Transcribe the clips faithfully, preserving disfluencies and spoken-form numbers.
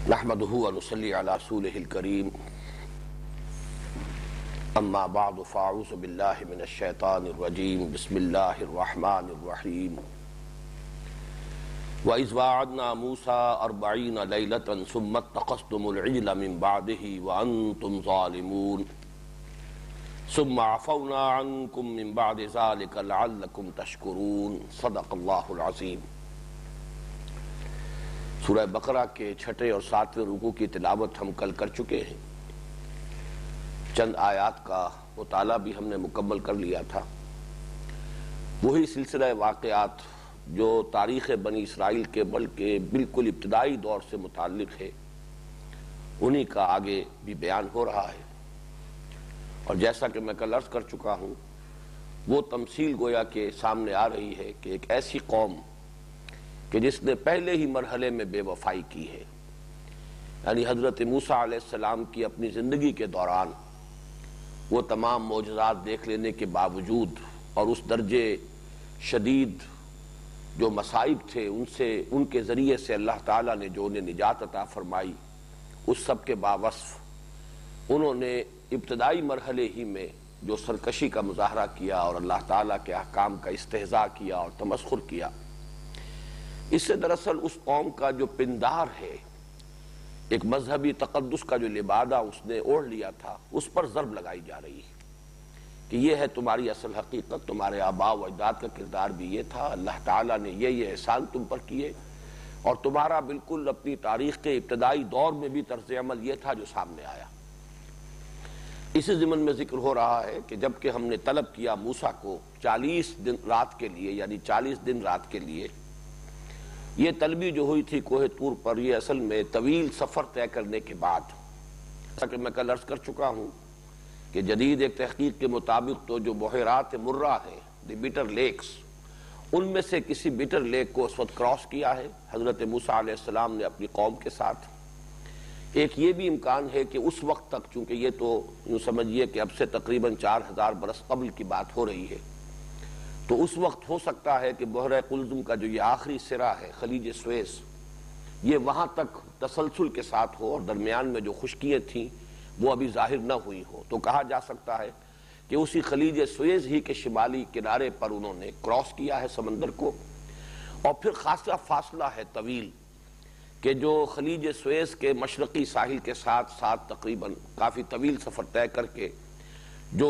نحمده ونصلي على رسوله الكريم اما بعد فاعوذ بالله من الشيطان الرجيم بسم الله الرحمن الرحيم وَإِذْ وَاعَدْنَا مُوسَىٰ أَرْبَعِينَ لَيْلَةً ثُمَّ اتَّخَذْتُمُ الْعِجْلَ مِن بَعْدِهِ وَأَنْتُمْ ظَالِمُونَ ثُمَّ عَفَوْنَا عَنْكُم مِّن بَعْدِ ذَلِكَ لَعَلَّكُمْ تَشْكُرُونَ صدق اللہ العظیم۔ سورہ بقرہ کے چھٹے اور ساتویں رکوع کی تلاوت ہم کل کر چکے ہیں۔ چند آیات کا مطالعہ بھی ہم نے مکمل کر لیا تھا۔ وہی سلسلہ واقعات جو تاریخ بنی اسرائیل کے بلکہ بالکل ابتدائی دور سے متعلق ہے، انہی کا آگے بھی بیان ہو رہا ہے۔ اور جیسا کہ میں کل عرض کر چکا ہوں، وہ تمثیل گویا کہ سامنے آ رہی ہے کہ ایک ایسی قوم کہ جس نے پہلے ہی مرحلے میں بے وفائی کی ہے، یعنی حضرت موسیٰ علیہ السلام کی اپنی زندگی کے دوران وہ تمام معجزات دیکھ لینے کے باوجود اور اس درجے شدید جو مصائب تھے ان سے ان کے ذریعے سے اللہ تعالیٰ نے جو انہیں نجات عطا فرمائی، اس سب کے باوصف انہوں نے ابتدائی مرحلے ہی میں جو سرکشی کا مظاہرہ کیا اور اللہ تعالیٰ کے احکام کا استہزاء کیا اور تمسخر کیا، اس سے دراصل اس قوم کا جو پندار ہے، ایک مذہبی تقدس کا جو لبادہ اس نے اوڑھ لیا تھا، اس پر ضرب لگائی جا رہی ہے کہ یہ ہے تمہاری اصل حقیقت، تمہارے آباء و اجداد کا کردار بھی یہ تھا، اللہ تعالیٰ نے یہ یہ احسان تم پر کیے، اور تمہارا بالکل اپنی تاریخ کے ابتدائی دور میں بھی طرز عمل یہ تھا جو سامنے آیا۔ اسی ضمن میں ذکر ہو رہا ہے کہ جب کہ ہم نے طلب کیا موسیٰ کو چالیس دن رات کے لیے، یعنی چالیس دن رات کے لیے، یہ طلبی جو ہوئی تھی کوہ طور پر، یہ اصل میں طویل سفر طے کرنے کے بعد، جیسا کہ میں کل عرض کر چکا ہوں کہ جدید ایک تحقیق کے مطابق تو جو بحیرات مرہ ہیں، دی بیٹر لیکس، ان میں سے کسی بیٹر لیک کو اس وقت کراس کیا ہے حضرت موسیٰ علیہ السلام نے اپنی قوم کے ساتھ۔ ایک یہ بھی امکان ہے کہ اس وقت تک، چونکہ یہ تو یوں سمجھیے کہ اب سے تقریباً چار ہزار برس قبل کی بات ہو رہی ہے، تو اس وقت ہو سکتا ہے کہ بحیرہ قلزم کا جو یہ آخری سرا ہے خلیج سویس، یہ وہاں تک تسلسل کے ساتھ ہو اور درمیان میں جو خشکیاں تھیں وہ ابھی ظاہر نہ ہوئی ہو، تو کہا جا سکتا ہے کہ اسی خلیج سویس ہی کے شمالی کنارے پر انہوں نے کراس کیا ہے سمندر کو، اور پھر خاصا فاصلہ ہے طویل کہ جو خلیج سویس کے مشرقی ساحل کے ساتھ ساتھ تقریباً کافی طویل سفر طے کر کے جو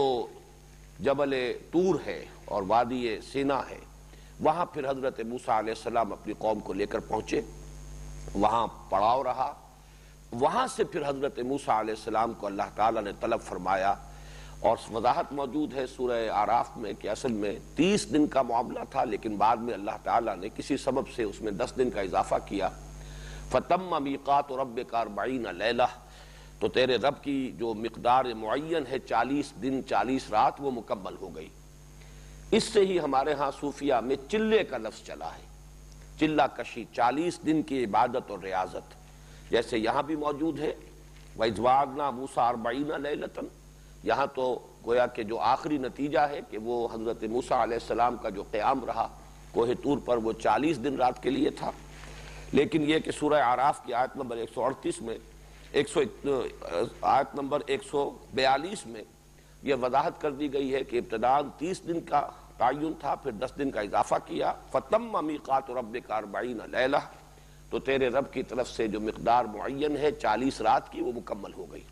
جبل طور ہے اور وادی سینا ہے، وہاں پھر حضرت موسیٰ علیہ السلام اپنی قوم کو لے کر پہنچے، وہاں پڑاؤ رہا، وہاں سے پھر حضرت موسیٰ علیہ السلام کو اللہ تعالیٰ نے طلب فرمایا، اور وضاحت موجود ہے سورہ اعراف میں کہ اصل میں تیس دن کا معاملہ تھا، لیکن بعد میں اللہ تعالیٰ نے کسی سبب سے اس میں دس دن کا اضافہ کیا۔ فَتَمَّ مِيقَاتُ رَبِّكَ أَرْبَعِينَ لَيْلَةً، تو تیرے رب کی جو مقدار معین ہے چالیس دن چالیس رات وہ مکمل ہو گئی۔ اس سے ہی ہمارے ہاں صوفیہ میں چلے کا لفظ چلا ہے، چلہ کشی، چالیس دن کی عبادت اور ریاضت، جیسے یہاں بھی موجود ہے وَإِذْ وَاعَدْنَا مُوسَىٰ أَرْبَعِينَ لَيْلَةً، یہاں تو گویا کہ جو آخری نتیجہ ہے کہ وہ حضرت موسیٰ علیہ السلام کا جو قیام رہا کوہ طور پر وہ چالیس دن رات کے لیے تھا، لیکن یہ کہ سورہ اعراف کی آیت نمبر ایک سو اڑتیس میں ایک سو آیت نمبر ایک سو بیالیس میں یہ وضاحت کر دی گئی ہے کہ ابتداءً تیس دن کا تعین تھا، پھر دس دن کا اضافہ کیا۔ فَتَمَّ مِيقَاتُ رَبِّكَ أَرْبَعِينَ لَيْلَةً، تو تیرے رب کی طرف سے جو مقدار معین ہے چالیس رات کی وہ مکمل ہو گئی۔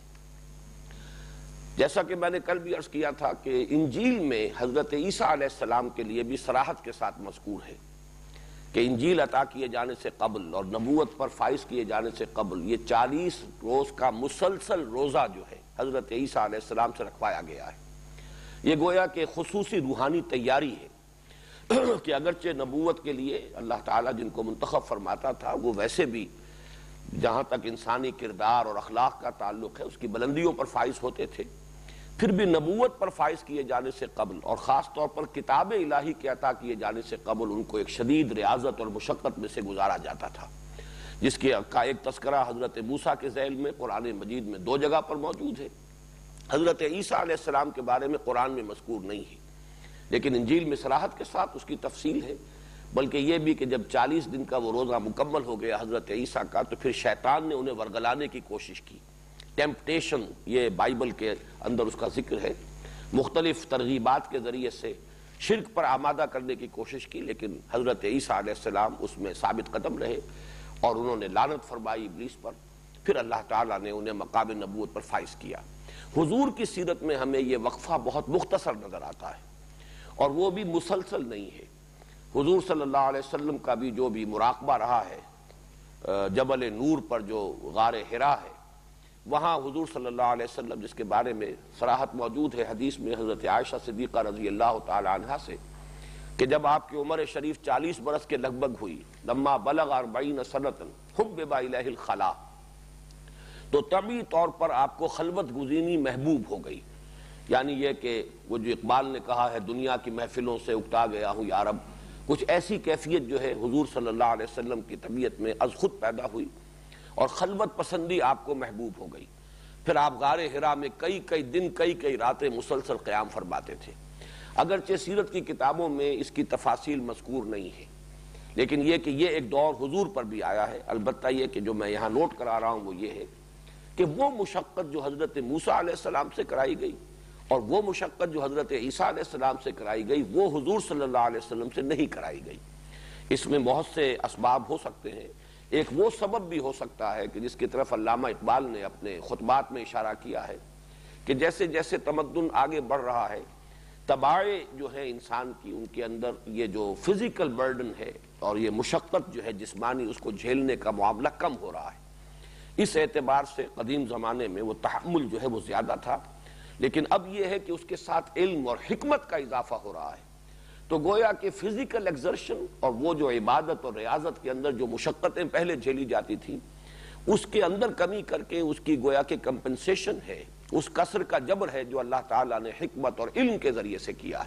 جیسا کہ میں نے کل بھی عرض کیا تھا کہ انجیل میں حضرت عیسیٰ علیہ السلام کے لیے بھی صراحت کے ساتھ مذکور ہے کہ انجیل عطا کیے جانے سے قبل اور نبوت پر فائز کیے جانے سے قبل یہ چالیس روز کا مسلسل روزہ جو ہے حضرت عیسیٰ علیہ السلام سے رکھوایا گیا ہے۔ یہ گویا کہ خصوصی روحانی تیاری ہے کہ اگرچہ نبوت کے لیے اللہ تعالیٰ جن کو منتخب فرماتا تھا وہ ویسے بھی جہاں تک انسانی کردار اور اخلاق کا تعلق ہے اس کی بلندیوں پر فائز ہوتے تھے، پھر بھی نبوت پر فائز کیے جانے سے قبل اور خاص طور پر کتاب الہی کے عطا کیے جانے سے قبل ان کو ایک شدید ریاضت اور مشقت میں سے گزارا جاتا تھا، جس کی کا ایک تذکرہ حضرت موسیٰ کے ذیل میں قرآن مجید میں دو جگہ پر موجود ہے۔ حضرت عیسیٰ علیہ السلام کے بارے میں قرآن میں مذکور نہیں ہے، لیکن انجیل میں صراحت کے ساتھ اس کی تفصیل ہے۔ بلکہ یہ بھی کہ جب چالیس دن کا وہ روزہ مکمل ہو گیا حضرت عیسیٰ کا تو پھر شیطان نے انہیں ورگلانے کی کوشش کی. ٹیمپٹیشن یہ بائبل کے اندر اس کا ذکر ہے، مختلف ترغیبات کے ذریعے سے شرک پر آمادہ کرنے کی کوشش کی، لیکن حضرت عیسیٰ علیہ السلام اس میں ثابت قدم رہے اور انہوں نے لعنت فرمائی ابلیس پر. پھر اللہ تعالیٰ نے انہیں مقام نبوت پر فائز کیا. حضور کی سیرت میں ہمیں یہ وقفہ بہت مختصر نظر آتا ہے اور وہ بھی مسلسل نہیں ہے. حضور صلی اللہ علیہ وسلم کا بھی جو بھی مراقبہ رہا ہے جبل نور پر جو غار حرا ہے، وہاں حضور صلی اللہ علیہ وسلم جس کے بارے میں صراحت موجود ہے حدیث میں حضرت عائشہ صدیقہ رضی اللہ تعالی عنہا سے کہ جب آپ کی عمر شریف چالیس برس کے لگ بھگ ہوئی، لما بلغ اربعین سنۃ حبب الیہ الخلا، تو طبعی طور پر آپ کو خلوت گزینی محبوب ہو گئی. یعنی یہ کہ وہ جو اقبال نے کہا ہے دنیا کی محفلوں سے اکتا گیا ہوں یا رب، کچھ ایسی کیفیت جو ہے حضور صلی اللہ علیہ وسلم کی طبیعت میں از خود پیدا ہوئی اور خلوت پسندی آپ کو محبوب ہو گئی. پھر آپ غار حرا میں کئی کئی دن کئی کئی راتیں مسلسل قیام فرماتے تھے. اگرچہ سیرت کی کتابوں میں اس کی تفاصیل مذکور نہیں ہے، لیکن یہ کہ یہ ایک دور حضور پر بھی آیا ہے. البتہ یہ کہ جو میں یہاں نوٹ کرا رہا ہوں وہ یہ ہے کہ وہ مشقت جو حضرت موسیٰ علیہ السلام سے کرائی گئی اور وہ مشقت جو حضرت عیسیٰ علیہ السلام سے کرائی گئی وہ حضور صلی اللہ علیہ وسلم سے نہیں کرائی گئی. اس میں بہت سے اسباب ہو سکتے ہیں. ایک وہ سبب بھی ہو سکتا ہے کہ جس کی طرف علامہ اقبال نے اپنے خطبات میں اشارہ کیا ہے کہ جیسے جیسے تمدن آگے بڑھ رہا ہے، طباعیں جو ہیں انسان کی، ان کے اندر یہ جو فزیکل برڈن ہے اور یہ مشقت جو ہے جسمانی، اس کو جھیلنے کا معاملہ کم ہو رہا ہے. اس اعتبار سے قدیم زمانے میں وہ تحمل جو ہے وہ زیادہ تھا، لیکن اب یہ ہے کہ اس کے ساتھ علم اور حکمت کا اضافہ ہو رہا ہے. تو گویا کہ فزیکل ایگزرشن اور وہ جو عبادت اور ریاضت کے اندر جو مشقتیں پہلے جھیلی جاتی تھیں اس کے اندر کمی کر کے اس کی گویا کہ کمپنسیشن ہے، اس کسر کا جبر ہے جو اللہ تعالیٰ نے حکمت اور علم کے ذریعے سے کیا ہے.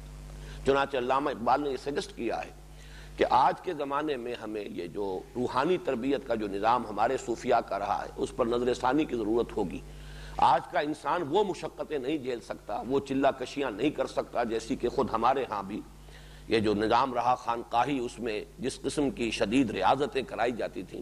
چنانچہ علامہ اقبال نے یہ سجسٹ کیا ہے کہ آج کے زمانے میں ہمیں یہ جو روحانی تربیت کا جو نظام ہمارے صوفیاء کا رہا ہے اس پر نظر ثانی کی ضرورت ہوگی. آج کا انسان وہ مشقتیں نہیں جھیل سکتا، وہ چلہ کشیاں نہیں کر سکتا جیسی کہ خود ہمارے ہاں بھی یہ جو نظام رہا خانقاہی، اس میں جس قسم کی شدید ریاضتیں کرائی جاتی تھیں،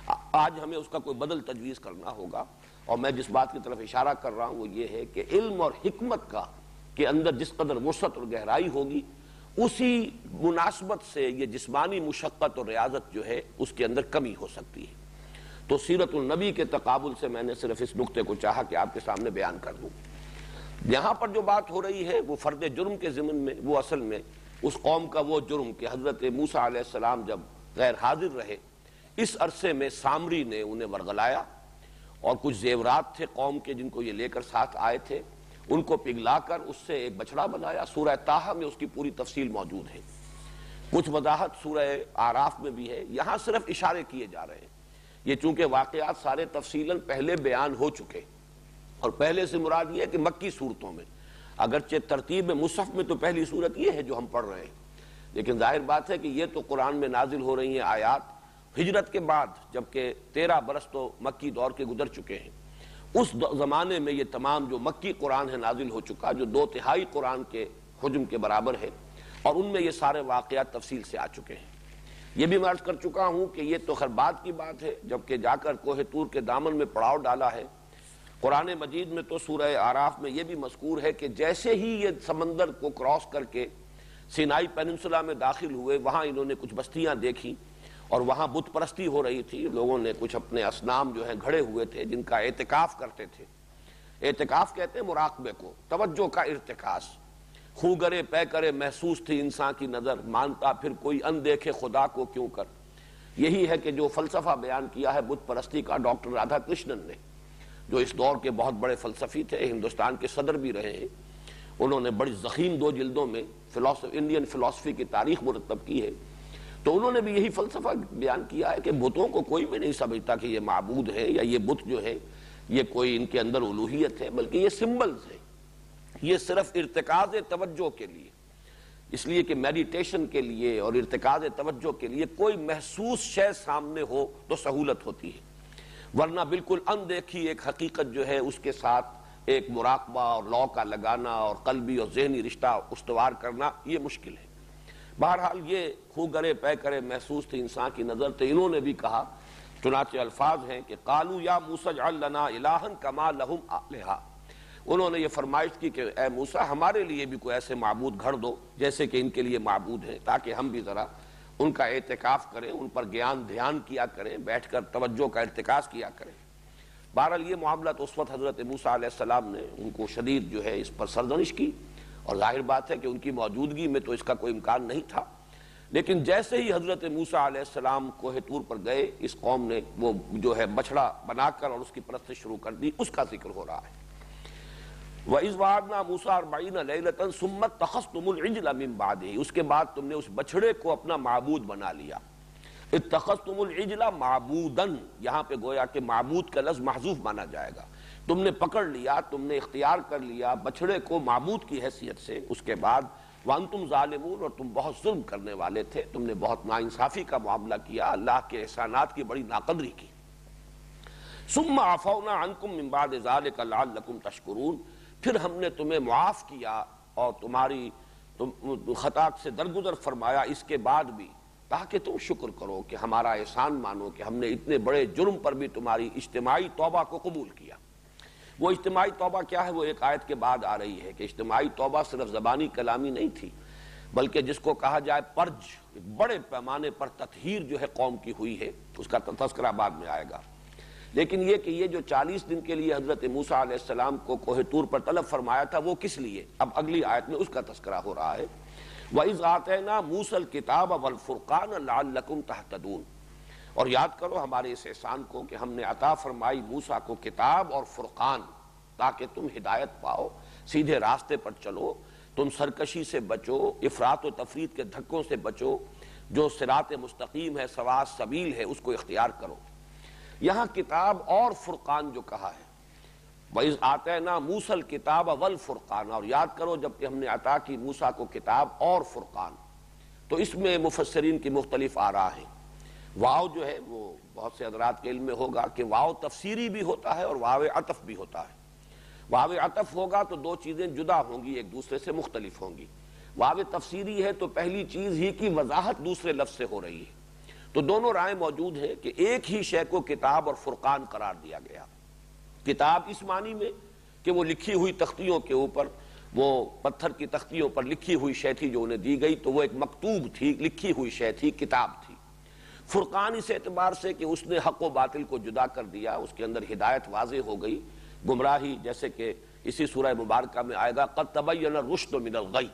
آج ہمیں اس کا کوئی بدل تجویز کرنا ہوگا. اور میں جس بات کی طرف اشارہ کر رہا ہوں وہ یہ ہے کہ علم اور حکمت کا کے اندر جس قدر وسعت اور گہرائی ہوگی اسی مناسبت سے یہ جسمانی مشقت اور ریاضت جو ہے اس کے اندر کمی ہو سکتی ہے. تو سیرت النبی کے تقابل سے میں نے صرف اس نقطے کو چاہا کہ آپ کے سامنے بیان کر دوں. یہاں پر جو بات ہو رہی ہے وہ فرد جرم کے ضمن میں، وہ اصل میں اس قوم کا وہ جرم کہ حضرت موسیٰ علیہ السلام جب غیر حاضر رہے، اس عرصے میں سامری نے انہیں ورغلایا اور کچھ زیورات تھے قوم کے جن کو یہ لے کر ساتھ آئے تھے، ان کو پگھلا کر اس سے ایک بچڑا بنایا. سورہ طٰہٰ میں اس کی پوری تفصیل موجود ہے، کچھ وضاحت سورہ اعراف میں بھی ہے، یہاں صرف اشارے کیے جا رہے ہیں. یہ چونکہ واقعات سارے تفصیلاً پہلے بیان ہو چکے اور پہلے سے مراد یہ ہے کہ مکی صورتوں میں، اگرچہ ترتیب مصحف میں تو پہلی صورت یہ ہے جو ہم پڑھ رہے ہیں، لیکن ظاہر بات ہے کہ یہ تو قرآن میں نازل ہو رہی ہیں آیات ہجرت کے بعد، جبکہ تیرہ برس تو مکی دور کے گزر چکے ہیں. اس زمانے میں یہ تمام جو مکی قرآن ہے نازل ہو چکا، جو دو تہائی قرآن کے حجم کے برابر ہے، اور ان میں یہ سارے واقعات تفصیل سے آ چکے ہیں. یہ بھی میں عرض کر چکا ہوں کہ یہ تو خیر بات کی بات ہے، جبکہ جا کر کوہ طور کے دامن میں پڑاؤ ڈالا ہے. قرآن مجید میں تو سورہ اعراف میں یہ بھی مذکور ہے کہ جیسے ہی یہ سمندر کو کراس کر کے سینائی پیننسولا میں داخل ہوئے، وہاں انہوں نے کچھ بستیاں دیکھی اور وہاں بت پرستی ہو رہی تھی. لوگوں نے کچھ اپنے اصنام جو ہیں گھڑے ہوئے تھے جن کا اعتکاف کرتے تھے. اعتکاف کہتے ہیں مراقبے کو، توجہ کا ارتکاز. خوگرے پے کرے محسوس تھی انسان کی نظر، مانتا پھر کوئی ان دیکھے خدا کو کیوں کر. یہی ہے کہ جو فلسفہ بیان کیا ہے بت پرستی کا ڈاکٹر رادھا کرشنن نے، جو اس دور کے بہت بڑے فلسفی تھے، ہندوستان کے صدر بھی رہے ہیں. انہوں نے بڑی ضخیم دو جلدوں میں انڈین فلسفی کی تاریخ مرتب کی ہے. تو انہوں نے بھی یہی فلسفہ بیان کیا ہے کہ بتوں کو کوئی بھی نہیں سمجھتا کہ یہ معبود ہے یا یہ بت جو ہے یہ کوئی ان کے اندر الوہیت ہے، بلکہ یہ سمبلز ہیں. یہ صرف ارتکاز توجہ کے لیے، اس لیے کہ میڈیٹیشن کے لیے اور ارتکاز توجہ کے لیے کوئی محسوس شے سامنے ہو تو سہولت ہوتی ہے، ورنہ بالکل اندیکھی ایک حقیقت جو ہے اس کے ساتھ ایک مراقبہ اور لو کا لگانا اور قلبی اور ذہنی رشتہ استوار کرنا یہ مشکل ہے. بہرحال یہ خو گرے پے کرے محسوس تھی انسان کی نظر، تو انہوں نے بھی کہا، چنانچہ الفاظ ہیں کہ قالوا یا موسیٰ اجعل لنا الہا کما لہم آلہہ، انہوں نے یہ فرمائش کی کہ اے موسیٰ ہمارے لیے بھی کوئی ایسے معبود گھڑ دو جیسے کہ ان کے لیے معبود ہیں، تاکہ ہم بھی ذرا ان کا اعتکاف کریں، ان پر گیان دھیان کیا کریں، بیٹھ کر توجہ کا ارتکاز کیا کریں۔ بہرحال یہ معاملہ تو اس وقت حضرت موسیٰ علیہ السلام نے ان کو شدید جو ہے اس پر سرزنش کی، اور ظاہر بات ہے کہ ان کی موجودگی میں تو اس کا کوئی امکان نہیں تھا، لیکن جیسے ہی حضرت موسیٰ علیہ السلام کوہ طور پر گئے، اس قوم نے وہ جو ہے بچھڑا بنا کر اور اس کی پرستش شروع کر دی، اس کا ذکر ہو رہا ہے۔ وَإِذْ وَعَدْنَا مُوسَىٰ أَرْبَعِينَ لَيْلَةً ثُمَّ اتَّخَذْتُمُ الْعِجْلَ مِن بَعْدِهِ، اس کے بعد تم نے اس بچھڑے کو اپنا معبود بنا لیا۔ اتخذتم العجل معبوداً، یہاں پہ گویا کہ معبود کا لفظ محذوف مانا جائے گا، تم نے پکڑ لیا، تم نے اختیار کر لیا بچھڑے کو معبود کی حیثیت سے، اس کے بعد وانتم ظالمون، اور تم بہت ظلم کرنے والے تھے، تم نے بہت ناانصافی کا معاملہ کیا، اللہ کے احسانات کی بڑی ناقدری کی۔ ثم عفونا عنکم من بعد ذلک لعلکم تشکرون، پھر ہم نے تمہیں معاف کیا اور تمہاری تم خطا سے درگزر فرمایا اس کے بعد بھی، تاکہ تم شکر کرو کہ ہمارا احسان مانو کہ ہم نے اتنے بڑے جرم پر بھی تمہاری اجتماعی توبہ کو قبول کیا۔ وہ اجتماعی توبہ کیا ہے وہ ایک آیت کے بعد آ رہی ہے کہ اجتماعی توبہ صرف زبانی کلامی نہیں تھی، بلکہ جس کو کہا جائے پرج، ایک بڑے پیمانے پر تطہیر جو ہے قوم کی ہوئی ہے، اس کا تذکرہ بعد میں آئے گا۔ لیکن یہ کہ یہ جو چالیس دن کے لیے حضرت موسیٰ علیہ السلام کو کوہ طور پر طلب فرمایا تھا وہ کس لیے، اب اگلی آیت میں اس کا تذکرہ ہو رہا ہے۔ وَإِذْ آتَيْنَا مُوسَى الْكِتَابَ وَالْفُرْقَانَ لَعَلَّكُمْ تَهْتَدُونَ، اور یاد کرو ہمارے اس احسان کو کہ ہم نے عطا فرمائی موسیٰ کو کتاب اور فرقان، تاکہ تم ہدایت پاؤ، سیدھے راستے پر چلو، تم سرکشی سے بچو، افراط و تفریط کے دھکوں سے بچو، جو صراط مستقیم ہے، سواء السبیل ہے، اس کو اختیار کرو۔ یہاں کتاب اور فرقان جو کہا ہے، وَإِذْ آتَيْنَا مُوسَى الْكِتَابَ وَالْفُرْقَانَ، اور یاد کرو جب کہ ہم نے عطا کی موسیٰ کو کتاب اور فرقان، تو اس میں مفسرین کی مختلف آراء ہیں۔ واو جو ہے وہ بہت سے حضرات کے علم میں ہوگا کہ واو تفسیری بھی ہوتا ہے اور واو عطف بھی ہوتا ہے۔ واو عطف ہوگا تو دو چیزیں جدا ہوں گی، ایک دوسرے سے مختلف ہوں گی۔ واو تفسیری ہے تو پہلی چیز ہی کی وضاحت دوسرے لفظ سے ہو رہی ہے، تو دونوں رائے موجود ہیں کہ ایک ہی شے کو کتاب اور فرقان قرار دیا گیا۔ کتاب اس معنی میں کہ وہ لکھی ہوئی تختیوں کے اوپر، وہ پتھر کی تختیوں پر لکھی ہوئی شے تھی جو انہیں دی گئی، تو وہ ایک مکتوب تھی، لکھی ہوئی شے تھی، کتاب تھی۔ فرقان اس اعتبار سے کہ اس نے حق و باطل کو جدا کر دیا، اس کے اندر ہدایت واضح ہو گئی، گمراہی جیسے کہ اسی سورہ مبارکہ میں آئے گا قد تبین الرشد من الغی،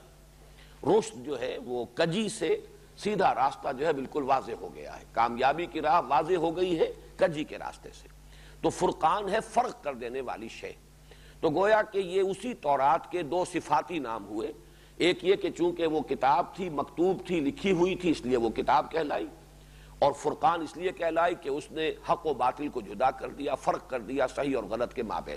رشد جو ہے وہ کجی سے سیدھا راستہ جو ہے بالکل واضح ہو گیا ہے، کامیابی کی راہ واضح ہو گئی ہے کجی کے راستے سے۔ تو فرقان ہے فرق کر دینے والی شے، تو گویا کہ یہ اسی تورات کے دو صفاتی نام ہوئے، ایک یہ کہ چونکہ وہ کتاب تھی، مکتوب تھی، لکھی ہوئی تھی، اس لیے وہ کتاب کہلائی، اور فرقان اس لیے کہلائی کہ اس نے حق و باطل کو جدا کر دیا، فرق کر دیا صحیح اور غلط کے مابین۔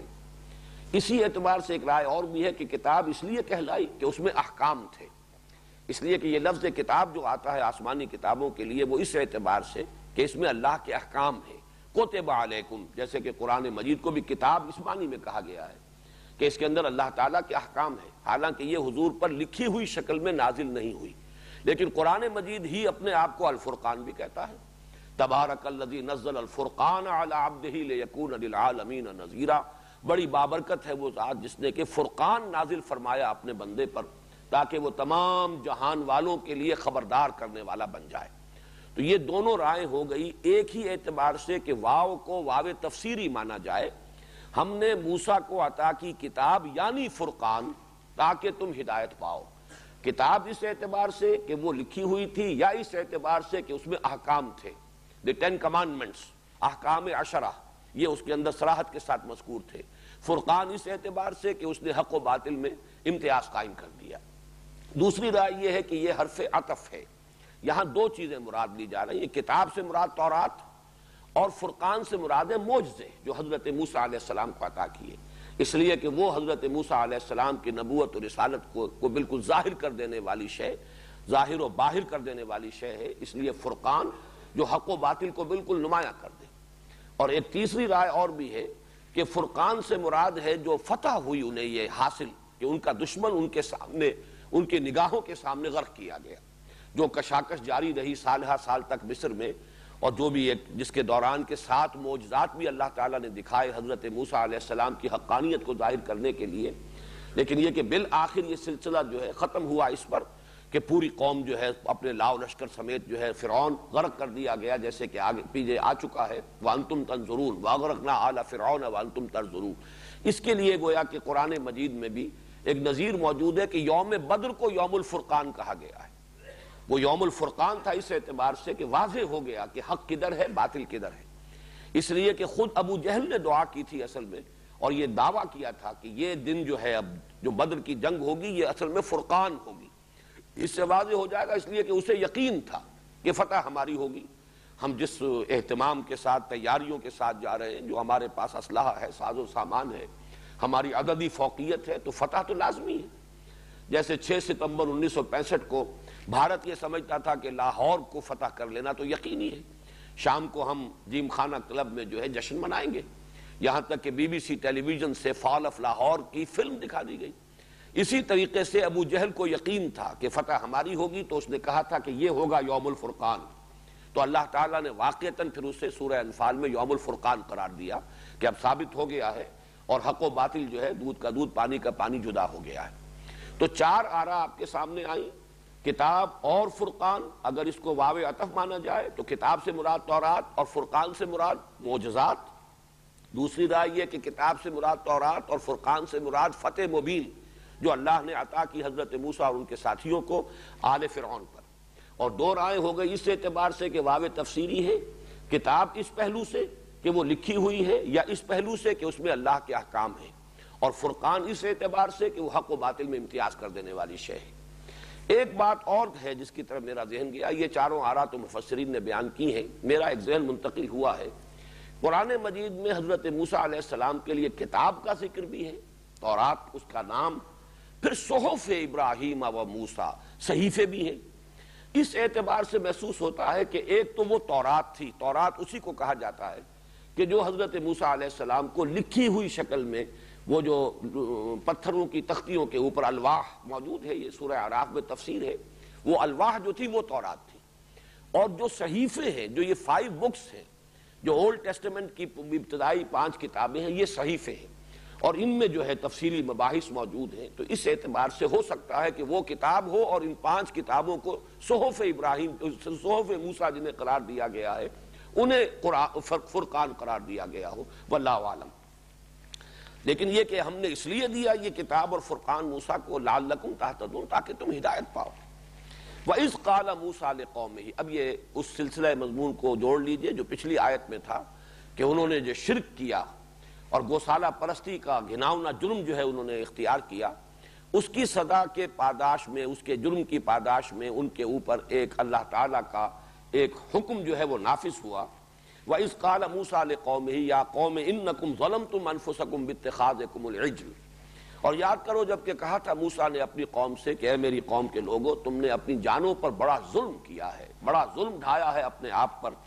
اسی اعتبار سے ایک رائے اور بھی ہے کہ کتاب اس لیے کہلائی کہ اس میں احکام تھے، اس لیے کہ یہ لفظ کتاب جو آتا ہے آسمانی کتابوں کے لیے وہ اس اعتبار سے کہ اس میں اللہ کے احکام ہیں۔ کتب علیکم، جیسے کہ قرآن مجید کو بھی کتاب اس معنی میں کہا گیا ہے کہ اس کے اندر اللہ تعالیٰ کے احکام ہیں، حالانکہ یہ حضور پر لکھی ہوئی شکل میں نازل نہیں ہوئی، لیکن قرآن مجید ہی اپنے آپ کو الفرقان بھی کہتا ہے۔ تبارک الذی نزل الفرقان علی عبدہ لیکون للعالمین نذیرا، بڑی بابرکت ہے وہ ذات جس نے کہ فرقان نازل فرمایا اپنے بندے پر تاکہ وہ تمام جہان والوں کے لیے خبردار کرنے والا بن جائے۔ تو یہ دونوں رائے ہو گئی ایک ہی اعتبار سے کہ واو کو واو تفسیری مانا جائے، ہم نے موسیٰ کو عطا کی کتاب یعنی فرقان تاکہ تم ہدایت پاؤ۔ کتاب اس اعتبار سے کہ وہ لکھی ہوئی تھی، یا اس اعتبار سے کہ اس میں احکام تھے، دی ٹین کمانڈمنٹس، احکام عشرہ، یہ اس کے اندر صراحت کے ساتھ مذکور تھے۔ فرقان اس اعتبار سے کہ اس نے حق و باطل میں امتیاز قائم کر دیا۔ دوسری رائے یہ ہے کہ یہ حرف عطف ہے، یہاں دو چیزیں مراد لی جا رہی ہیں، کتاب سے مراد تورات اور فرقان سے مراد ہے معجزے جو حضرت موسیٰ علیہ السلام کو عطا کیے، اس لیے کہ وہ حضرت موسیٰ علیہ السلام کی نبوت اور رسالت کو, کو بالکل ظاہر کر دینے والی شے، ظاہر و باہر کر دینے والی شے ہے، اس لیے فرقان جو حق و باطل کو بالکل نمایاں کر دے۔ اور ایک تیسری رائے اور بھی ہے کہ فرقان سے مراد ہے جو فتح ہوئی انہیں یہ حاصل کہ ان کا دشمن ان کے سامنے، ان کی نگاہوں کے سامنے غرق کیا گیا۔ جو کشاکش جاری رہی سالہ سال تک مصر میں، اور جو بھی ایک جس کے دوران کے سات معجزات بھی اللہ تعالیٰ نے دکھائے حضرت موسیٰ علیہ السلام کی حقانیت کو ظاہر کرنے کے لیے، لیکن یہ کہ بالآخر یہ سلسلہ جو ہے ختم ہوا اس پر کہ پوری قوم جو ہے اپنے لاؤ لشکر سمیت جو ہے فرعون غرق کر دیا گیا، جیسے کہ آگے پیچھے آ چکا ہے وَأَنْتُمْ تَنْظُرُونَ وَأَغْرَقْنَا آلَ فِرْعَوْنَ وَأَنْتُمْ تَنْظُرُونَ۔ اس کے لیے گویا کہ قرآن مجید میں بھی ایک نظیر موجود ہے کہ یوم بدر کو یوم الفرقان کہا گیا ہے۔ وہ یوم الفرقان تھا اس اعتبار سے کہ واضح ہو گیا کہ حق کدھر ہے باطل کدھر ہے، اس لیے کہ خود ابو جہل نے دعا کی تھی اصل میں، اور یہ دعویٰ کیا تھا کہ یہ دن جو ہے اب جو بدر کی جنگ ہوگی یہ اصل میں فرقان ہوگی۔ اس سے واضح ہو جائے گا اس لیے کہ اسے یقین تھا کہ فتح ہماری ہوگی۔ ہم جس اہتمام کے ساتھ تیاریوں کے ساتھ جا رہے ہیں، جو ہمارے پاس اسلحہ ہے، ساز و سامان ہے، ہماری عددی فوقیت ہے، تو فتح تو لازمی ہے۔ جیسے چھ ستمبر انیس سو پینسٹھ کو بھارت یہ سمجھتا تھا کہ لاہور کو فتح کر لینا تو یقینی ہے، شام کو ہم جیم خانہ کلب میں جو ہے جشن منائیں گے، یہاں تک کہ B B C television سے فال آف لاہور کی فلم دکھا دی گئی۔ اسی طریقے سے ابو جہل کو یقین تھا کہ فتح ہماری ہوگی، تو اس نے کہا تھا کہ یہ ہوگا یوم الفرقان، تو اللہ تعالیٰ نے واقعتاً پھر اسے سورہ انفال میں یوم الفرقان قرار دیا کہ اب ثابت ہو گیا ہے اور حق و باطل جو ہے دودھ کا دودھ پانی کا پانی جدا ہو گیا ہے۔ تو چار آراء آپ کے سامنے آئیں، کتاب اور فرقان۔ اگر اس کو واو عطف مانا جائے تو کتاب سے مراد تورات اور فرقان سے مراد معجزات۔ دوسری رائے یہ کہ کتاب سے مراد تورات اور فرقان سے مراد فتح مبین جو اللہ نے عطا کی حضرت موسیٰ اور ان کے ساتھیوں کو آل فرعون پر۔ اور دو رائے ہو گئی اس اعتبار سے کہ واو تفسیری ہے، کتاب اس پہلو سے کہ وہ لکھی ہوئی ہے، یا اس پہلو سے کہ اس میں اللہ کے احکام ہیں، اور فرقان اس اعتبار سے کہ وہ حق و باطل میں امتیاز کر دینے والی شے ہے۔ ایک بات اور ہے جس کی طرف میرا ذہن گیا، یہ چاروں آراء تو مفسرین نے بیان کی ہیں، میرا ایک ذہن منتقل ہوا ہے۔ قرآن مجید میں حضرت موسیٰ علیہ السلام کے لیے کتاب کا ذکر بھی ہے، تورات اس کا نام، پھر صحف ابراہیم و موسیٰ صحیفے بھی ہیں۔ اس اعتبار سے محسوس ہوتا ہے کہ ایک تو وہ تورات تھی، تورات اسی کو کہا جاتا ہے کہ جو حضرت موسیٰ علیہ السلام کو لکھی ہوئی شکل میں، وہ جو پتھروں کی تختیوں کے اوپر الواح موجود ہے، یہ سورہ اعراف میں تفسیر ہے، وہ الواح جو تھی وہ تورات تھی۔ اور جو صحیفے ہیں، جو یہ فائیو بکس ہیں، جو اولڈ ٹیسٹمنٹ کی ابتدائی پانچ کتابیں ہیں، یہ صحیفے ہیں، اور ان میں جو ہے تفصیلی مباحث موجود ہیں۔ تو اس اعتبار سے ہو سکتا ہے کہ وہ کتاب ہو اور ان پانچ کتابوں کو صحف ابراہیم صحف موسیٰ جنہیں قرار دیا گیا ہے انہیں فرقان قرار دیا گیا ہو، واللہ عالم۔ لیکن یہ کہ ہم نے اس لیے دیا یہ کتاب اور فرقان موسیٰ کو لعلکم تہتدون، تاکہ تم ہدایت پاؤ۔ وَإِذْ قَالَ مُوسَىٰ لِقَوْمِهِ، اب یہ اس سلسلہ مضمون کو جوڑ لیجئے جو پچھلی آیت میں تھا کہ انہوں نے جو شرک کیا اور گوسالہ پرستی کا گھناؤنا جرم جو ہے انہوں نے اختیار کیا، اس کی سزا کے پاداش میں، اس کے جرم کی پاداش میں ان کے اوپر ایک اللہ تعالیٰ کا ایک حکم جو ہے وہ نافذ ہوا۔ وَإِذْ قَالَ مُوسَىٰ لِقَوْمِهِ يَا قَوْمِ إِنَّكُمْ ظَلَمْتُمْ أَنفُسَكُمْ بِاتِّخَاذِكُمُ الْعِجْلَ، اور یاد کرو جب کہ کہا تھا موسیٰ نے اپنی قوم سے کہ اے میری قوم کے لوگو، تم نے اپنی جانوں پر بڑا ظلم کیا ہے، بڑا ظلم ڈھایا ہے اپنے آپ پر،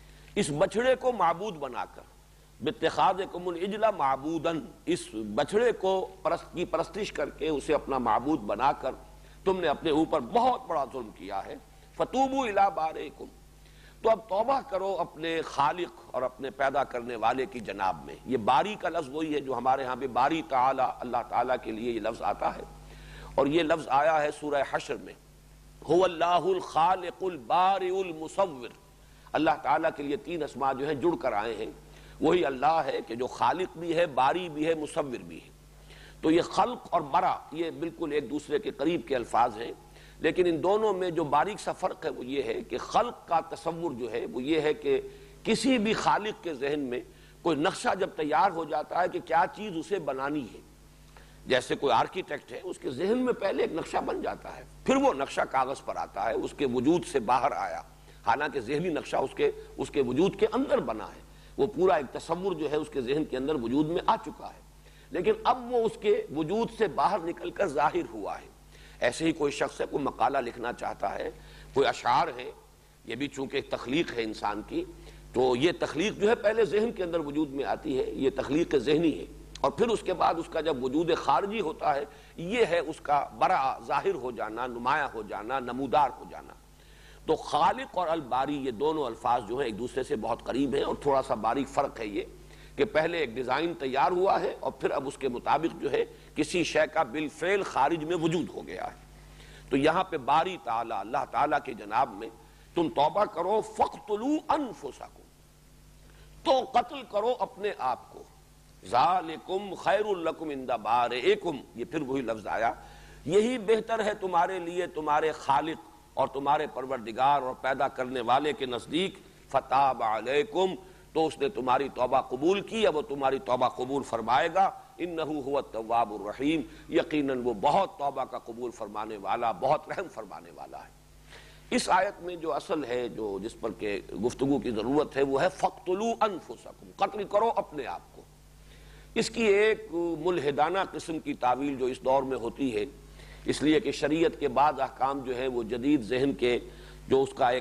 اس بچڑے کو معبود بنا کر، بِاتِّخَاذِكُمُ الْعِجْلَ مَعْبُودًا، اس بچڑے کو پرست کی پرستش کر کے اسے اپنا معبود بنا کر تم نے اپنے اوپر بہت بڑا ظلم کیا ہے۔ فَتُوبُوا إِلَىٰ بَارِئِكُمْ، تو اب توبہ کرو اپنے خالق اور اپنے پیدا کرنے والے کی جناب میں۔ یہ باری کا لفظ وہی ہے جو ہمارے ہاں بھی باری تعالی، اللہ تعالیٰ کے لیے یہ لفظ آتا ہے، اور یہ لفظ آیا ہے سورہ حشر میں، هو اللہ الخالق البارئ المصور۔ اللہ تعالیٰ کے لیے تین اسماء جو ہیں جڑ کر آئے ہیں، وہی اللہ ہے کہ جو خالق بھی ہے، باری بھی ہے، مصور بھی ہے۔ تو یہ خلق اور برا یہ بالکل ایک دوسرے کے قریب کے الفاظ ہیں، لیکن ان دونوں میں جو باریک سا فرق ہے وہ یہ ہے کہ خلق کا تصور جو ہے وہ یہ ہے کہ کسی بھی خالق کے ذہن میں کوئی نقشہ جب تیار ہو جاتا ہے کہ کیا چیز اسے بنانی ہے، جیسے کوئی آرکیٹیکٹ ہے، اس کے ذہن میں پہلے ایک نقشہ بن جاتا ہے، پھر وہ نقشہ کاغذ پر آتا ہے، اس کے وجود سے باہر آیا، حالانکہ ذہنی نقشہ اس کے اس کے وجود کے اندر بنا ہے، وہ پورا ایک تصور جو ہے اس کے ذہن کے اندر وجود میں آ چکا ہے، لیکن اب وہ اس کے وجود سے باہر نکل کر ظاہر ہوا ہے۔ ایسے ہی کوئی شخص ہے، کوئی مقالہ لکھنا چاہتا ہے، کوئی اشعار ہے، یہ بھی چونکہ ایک تخلیق ہے انسان کی، تو یہ تخلیق جو ہے پہلے ذہن کے اندر وجود میں آتی ہے، یہ تخلیق ذہنی ہے، اور پھر اس کے بعد اس کا جب وجود خارجی ہوتا ہے، یہ ہے اس کا برا ظاہر ہو جانا، نمایاں ہو جانا، نمودار ہو جانا۔ تو خالق اور الباری یہ دونوں الفاظ جو ہیں ایک دوسرے سے بہت قریب ہیں، اور تھوڑا سا باریک فرق ہے یہ کہ پہلے ایک ڈیزائن تیار ہوا ہے اور پھر اب اس کے مطابق جو ہے کسی شے کا بالفعل خارج میں وجود ہو گیا ہے۔ تو یہاں پہ باری تعالیٰ اللہ تعالیٰ کے جناب میں تم توبہ کرو، فَاقْتُلُوا أَنفُسَكُمْ، تو قتل کرو اپنے آپ کو، ذَالِكُمْ خَيْرٌ لَكُمْ عِنْدَ بَارِئِكُمْ، یہ پھر وہی لفظ آیا، یہی بہتر ہے تمہارے لیے تمہارے خالق اور تمہارے پروردگار اور پیدا کرنے والے کے نزدیک، فَتَابَ عَلَيْكُمْ، تو اس نے تمہاری توبہ قبول کی، اب وہ تمہاری توبہ قبول فرمائے گا، اِنَّهُ هُوَ التَّوَّابُ الرَّحِيمُ، یقیناً وہ بہت توبہ کا قبول فرمانے والا، بہت رحم فرمانے والا ہے۔ اس آیت میں جو اصل ہے، جو جس پر کہ گفتگو کی ضرورت ہے، وہ ہے فَاقْتُلُوا أَنفُسَكُمْ، قتل کرو اپنے آپ کو۔ اس کی ایک ملحدانہ قسم کی تعویل جو اس دور میں ہوتی ہے، اس لیے کہ شریعت کے بعد احکام جو ہے وہ جدید ذہن کے جو اس کا ایک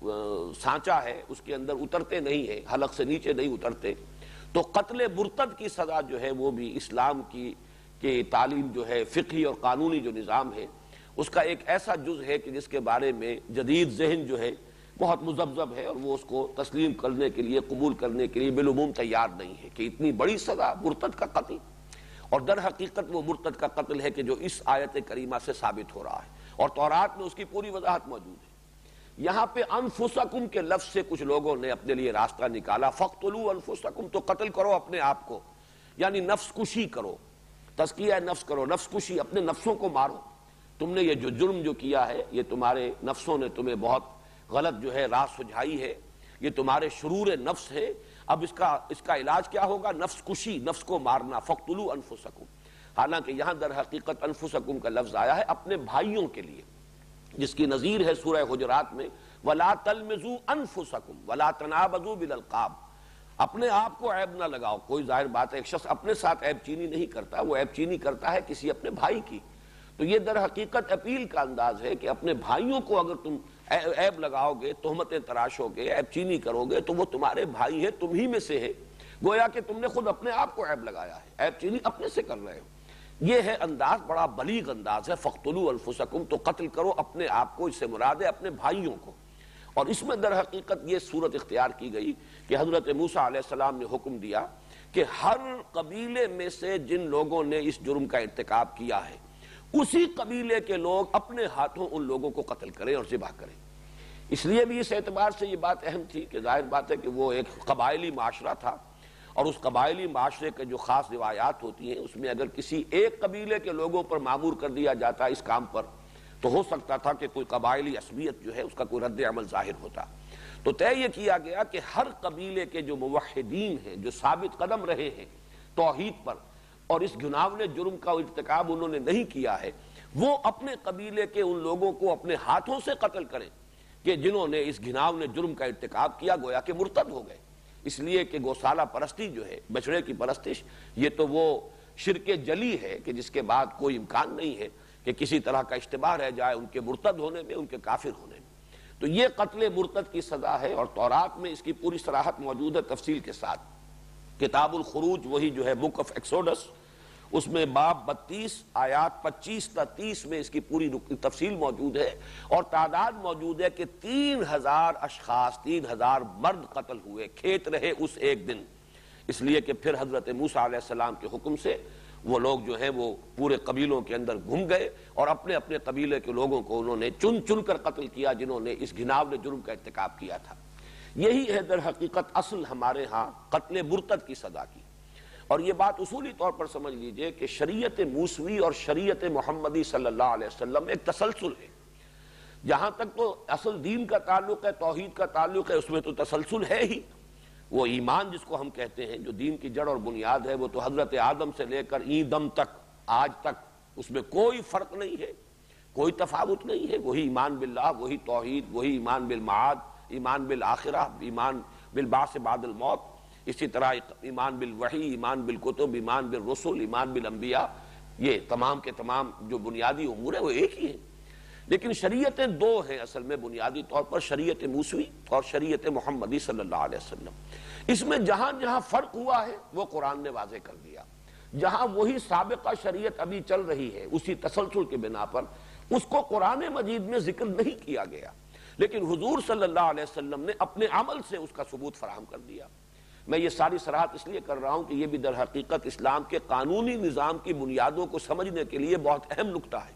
سانچہ ہے اس کے اندر اترتے نہیں ہیں، حلق سے نیچے نہیں اترتے، تو قتل مرتد کی سزا جو ہے وہ بھی اسلام کی کی تعلیم جو ہے، فقہی اور قانونی جو نظام ہے، اس کا ایک ایسا جز ہے کہ جس کے بارے میں جدید ذہن جو ہے بہت مذبذب ہے، اور وہ اس کو تسلیم کرنے کے لیے، قبول کرنے کے لیے بالعموم تیار نہیں ہے کہ اتنی بڑی سزا مرتد کا قتل، اور در حقیقت وہ مرتد کا قتل ہے کہ جو اس آیت کریمہ سے ثابت ہو رہا ہے، اور تورات میں اس کی پوری وضاحت موجود ہے۔ یہاں پہ انفسکم کے لفظ سے کچھ لوگوں نے اپنے لیے راستہ نکالا، فَاقْتُلُوا أَنفُسَكُمْ، تو قتل کرو اپنے آپ کو، یعنی نفس کشی کرو، تزکیہ نفس کرو، نفس کشی، اپنے نفسوں کو مارو۔ تم نے یہ جو جرم جو کیا ہے، یہ تمہارے نفسوں نے تمہیں بہت غلط جو ہے راہ سجھائی ہے، یہ تمہارے شرور نفس ہے، اب اس کا اس کا علاج کیا ہوگا؟ نفس کشی، نفس کو مارنا، فَاقْتُلُوا أَنفُسَكُمْ۔ حالانکہ یہاں در حقیقت انفسکم کا لفظ آیا ہے اپنے بھائیوں کے لیے، جس کی نظیر ہے سورہ حجرات میں وَلَا تَلْمِزُوا أَنفُسَكُمْ وَلَا تَنَابَزُوا بِالْأَلْقَابِ، اپنے آپ کو عیب نہ لگاؤ۔ کوئی ظاہر بات ہے ایک شخص اپنے ساتھ عیب چینی نہیں کرتا، وہ عیب چینی کرتا ہے کسی اپنے بھائی کی، تو یہ در حقیقت اپیل کا انداز ہے کہ اپنے بھائیوں کو اگر تم عیب لگاؤ گے، تہمتیں تراشو گے، عیب چینی کرو گے، تو وہ تمہارے بھائی ہے، تم ہی میں سے ہے، گویا کہ تم نے خود اپنے آپ کو عیب لگایا ہے، عیب چینی اپنے سے کر رہے ہو۔ یہ ہے انداز، بڑا بلیغ انداز ہے، فَاقْتُلُوا أَنفُسَكُمْ، تو قتل کرو اپنے آپ کو، اس سے مراد ہے اپنے بھائیوں کو۔ اور اس میں در حقیقت یہ صورت اختیار کی گئی کہ حضرت موسیٰ علیہ السلام نے حکم دیا کہ ہر قبیلے میں سے جن لوگوں نے اس جرم کا ارتکاب کیا ہے، اسی قبیلے کے لوگ اپنے ہاتھوں ان لوگوں کو قتل کریں اور ذبح کریں۔ اس لیے بھی اس اعتبار سے یہ بات اہم تھی کہ ظاہر بات ہے کہ وہ ایک قبائلی معاشرہ تھا، اور اس قبائلی معاشرے کے جو خاص روایات ہوتی ہیں اس میں اگر کسی ایک قبیلے کے لوگوں پر معمور کر دیا جاتا اس کام پر، تو ہو سکتا تھا کہ کوئی قبائلی عصبیت جو ہے اس کا کوئی رد عمل ظاہر ہوتا۔ تو طے یہ کیا گیا کہ ہر قبیلے کے جو موحدین ہیں، جو ثابت قدم رہے ہیں توحید پر، اور اس گناونے جرم کا ارتکاب انہوں نے نہیں کیا ہے، وہ اپنے قبیلے کے ان لوگوں کو اپنے ہاتھوں سے قتل کریں کہ جنہوں نے اس گناونے جرم کا ارتکاب کیا، گویا کہ مرتد ہو گئے۔ اس لیے کہ گوسالہ پرستی جو ہے، بچڑے کی پرستش، یہ تو وہ شرک جلی ہے کہ جس کے بعد کوئی امکان نہیں ہے کہ کسی طرح کا اشتباہ رہ جائے ان کے مرتد ہونے میں، ان کے کافر ہونے میں۔ تو یہ قتل مرتد کی سزا ہے، اور تورات میں اس کی پوری صراحت موجود ہے تفصیل کے ساتھ۔ کتاب الخروج، وہی جو ہے بک آف ایکسوڈس، اس میں باب بتیس آیات پچیس تا تیس میں اس کی پوری تفصیل موجود ہے، اور تعداد موجود ہے کہ تین ہزار اشخاص، تین ہزار مرد قتل ہوئے، کھیت رہے اس ایک دن، اس لیے کہ پھر حضرت موسیٰ علیہ السلام کے حکم سے وہ لوگ جو ہیں وہ پورے قبیلوں کے اندر گھوم گئے، اور اپنے اپنے قبیلے کے لوگوں کو انہوں نے چن چن کر قتل کیا جنہوں نے اس گھناونے جرم کا ارتکاب کیا تھا۔ یہی ہے در حقیقت اصل ہمارے ہاں قتل مرتد کی سزا کی۔ اور یہ بات اصولی طور پر سمجھ لیجئے کہ شریعت موسوی اور شریعت محمدی صلی اللہ علیہ وسلم ایک تسلسل ہے۔ جہاں تک تو اصل دین کا تعلق ہے، توحید کا تعلق ہے، اس میں تو تسلسل ہے ہی۔ وہ ایمان جس کو ہم کہتے ہیں، جو دین کی جڑ اور بنیاد ہے، وہ تو حضرت آدم سے لے کر این دم تک، آج تک اس میں کوئی فرق نہیں ہے، کوئی تفاوت نہیں ہے۔ وہی ایمان باللہ، وہی توحید، وہی ایمان بالمعاد، ایمان بالآخرہ، ایمان بالبعث بعد الموت، اسی طرح ایمان بالوحی، ایمان بالکتب، ایمان بالرسل، ایمان بالانبیاء، یہ تمام کے تمام جو بنیادی امور ہیں وہ ایک ہی ہیں۔ لیکن شریعتیں دو ہیں اصل میں بنیادی طور پر، شریعت موسوی اور شریعت محمدی صلی اللہ علیہ وسلم۔ اس میں جہاں جہاں فرق ہوا ہے وہ قرآن نے واضح کر دیا، جہاں وہی سابقہ شریعت ابھی چل رہی ہے اسی تسلسل کے بنا پر، اس کو قرآن مجید میں ذکر نہیں کیا گیا، لیکن حضور صلی اللہ علیہ وسلم نے اپنے عمل سے اس کا ثبوت فراہم کر دیا۔ میں یہ ساری صراحت اس لیے کر رہا ہوں کہ یہ بھی در حقیقت اسلام کے قانونی نظام کی بنیادوں کو سمجھنے کے لیے بہت اہم نکتہ ہے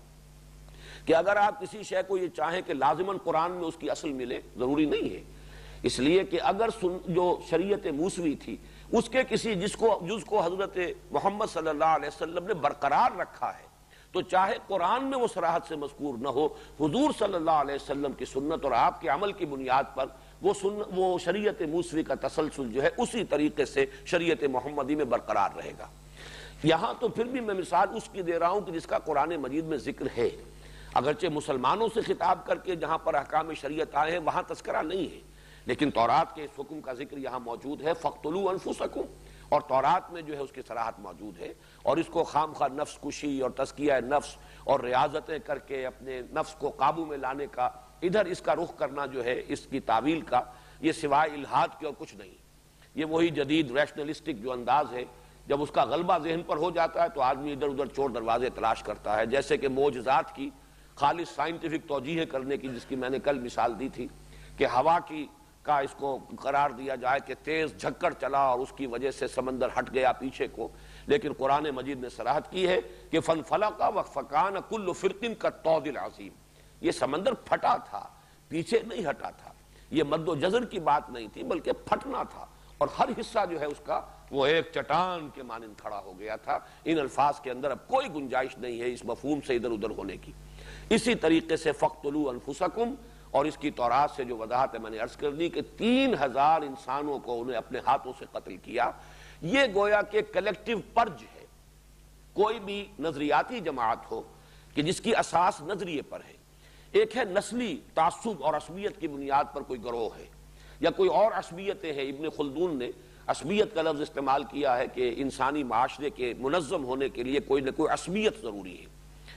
کہ اگر آپ کسی شے کو یہ چاہیں کہ لازماً قرآن میں اس کی اصل ملے، ضروری نہیں ہے، اس لیے کہ اگر جو شریعت موسوی تھی اس کے کسی جس کو جز کو حضرت محمد صلی اللہ علیہ وسلم نے برقرار رکھا ہے تو چاہے قرآن میں وہ صراحت سے مذکور نہ ہو، حضور صلی اللہ علیہ وسلم کی سنت اور آپ کے عمل کی بنیاد پر وہ سن وہ شریعت موسوی کا تسلسل جو ہے اسی طریقے سے شریعت محمدی میں برقرار رہے گا۔ یہاں تو پھر بھی میں مثال اس کی دے رہا ہوں کہ جس کا قرآن مجید میں ذکر ہے، اگرچہ مسلمانوں سے خطاب کر کے جہاں پر احکام شریعت آئے ہیں وہاں تذکرہ نہیں ہے، لیکن تورات کے اس حکم کا ذکر یہاں موجود ہے، فَاقْتُلُوا أَنفُسَكُمْ، اور تورات میں جو ہے اس کی صراحت موجود ہے، اور اس کو خام خواہ نفس کشی اور تزکیہ نفس اور ریاضتیں کر کے اپنے نفس کو قابو میں لانے کا ادھر اس کا رخ کرنا جو ہے اس کی تعویل کا، یہ سوائے الہاد کے اور کچھ نہیں۔ یہ وہی جدید ریشنلسٹک جو انداز ہے، جب اس کا غلبہ ذہن پر ہو جاتا ہے تو آدمی ادھر ادھر چور دروازے تلاش کرتا ہے، جیسے کہ معجزات کی خالص سائنٹیفک توجیہ کرنے کی، جس کی میں نے کل مثال دی تھی کہ ہوا کی کا اس کو قرار دیا جائے کہ تیز جھکڑ چلا اور اس کی وجہ سے سمندر ہٹ گیا پیچھے کو، لیکن قرآن مجید نے صراحت کی ہے کہ فَانْفَلَقَ وَفَكَانَ كُلُّ فِرْقٍ كَالطَّوْدِ الْعَظِيمِ، یہ سمندر پھٹا تھا، پیچھے نہیں ہٹا تھا، یہ مد و جزر کی بات نہیں تھی بلکہ پھٹنا تھا، اور ہر حصہ جو ہے اس کا وہ ایک چٹان کے مانند کھڑا ہو گیا تھا۔ ان الفاظ کے اندر اب کوئی گنجائش نہیں ہے اس مفہوم سے ادھر ادھر ہونے کی۔ اسی طریقے سے فَاقْتُلُوا أَنفُسَكُمْ، اور اس کی تورات سے جو وضاحت ہے میں نے عرض کر دی کہ تین ہزار انسانوں کو انہیں اپنے ہاتھوں سے قتل کیا۔ یہ گویا کہ کلیکٹیو پرج ہے۔ کوئی بھی نظریاتی جماعت ہو کہ جس کی اساس نظریے پر ہے، ایک ہے نسلی تعصب اور عصبیت کی بنیاد پر کوئی گروہ ہے، یا کوئی اور عصبیتیں ہیں۔ ابن خلدون نے عصبیت کا لفظ استعمال کیا ہے کہ انسانی معاشرے کے منظم ہونے کے لیے کوئی نہ کوئی عصبیت ضروری ہے۔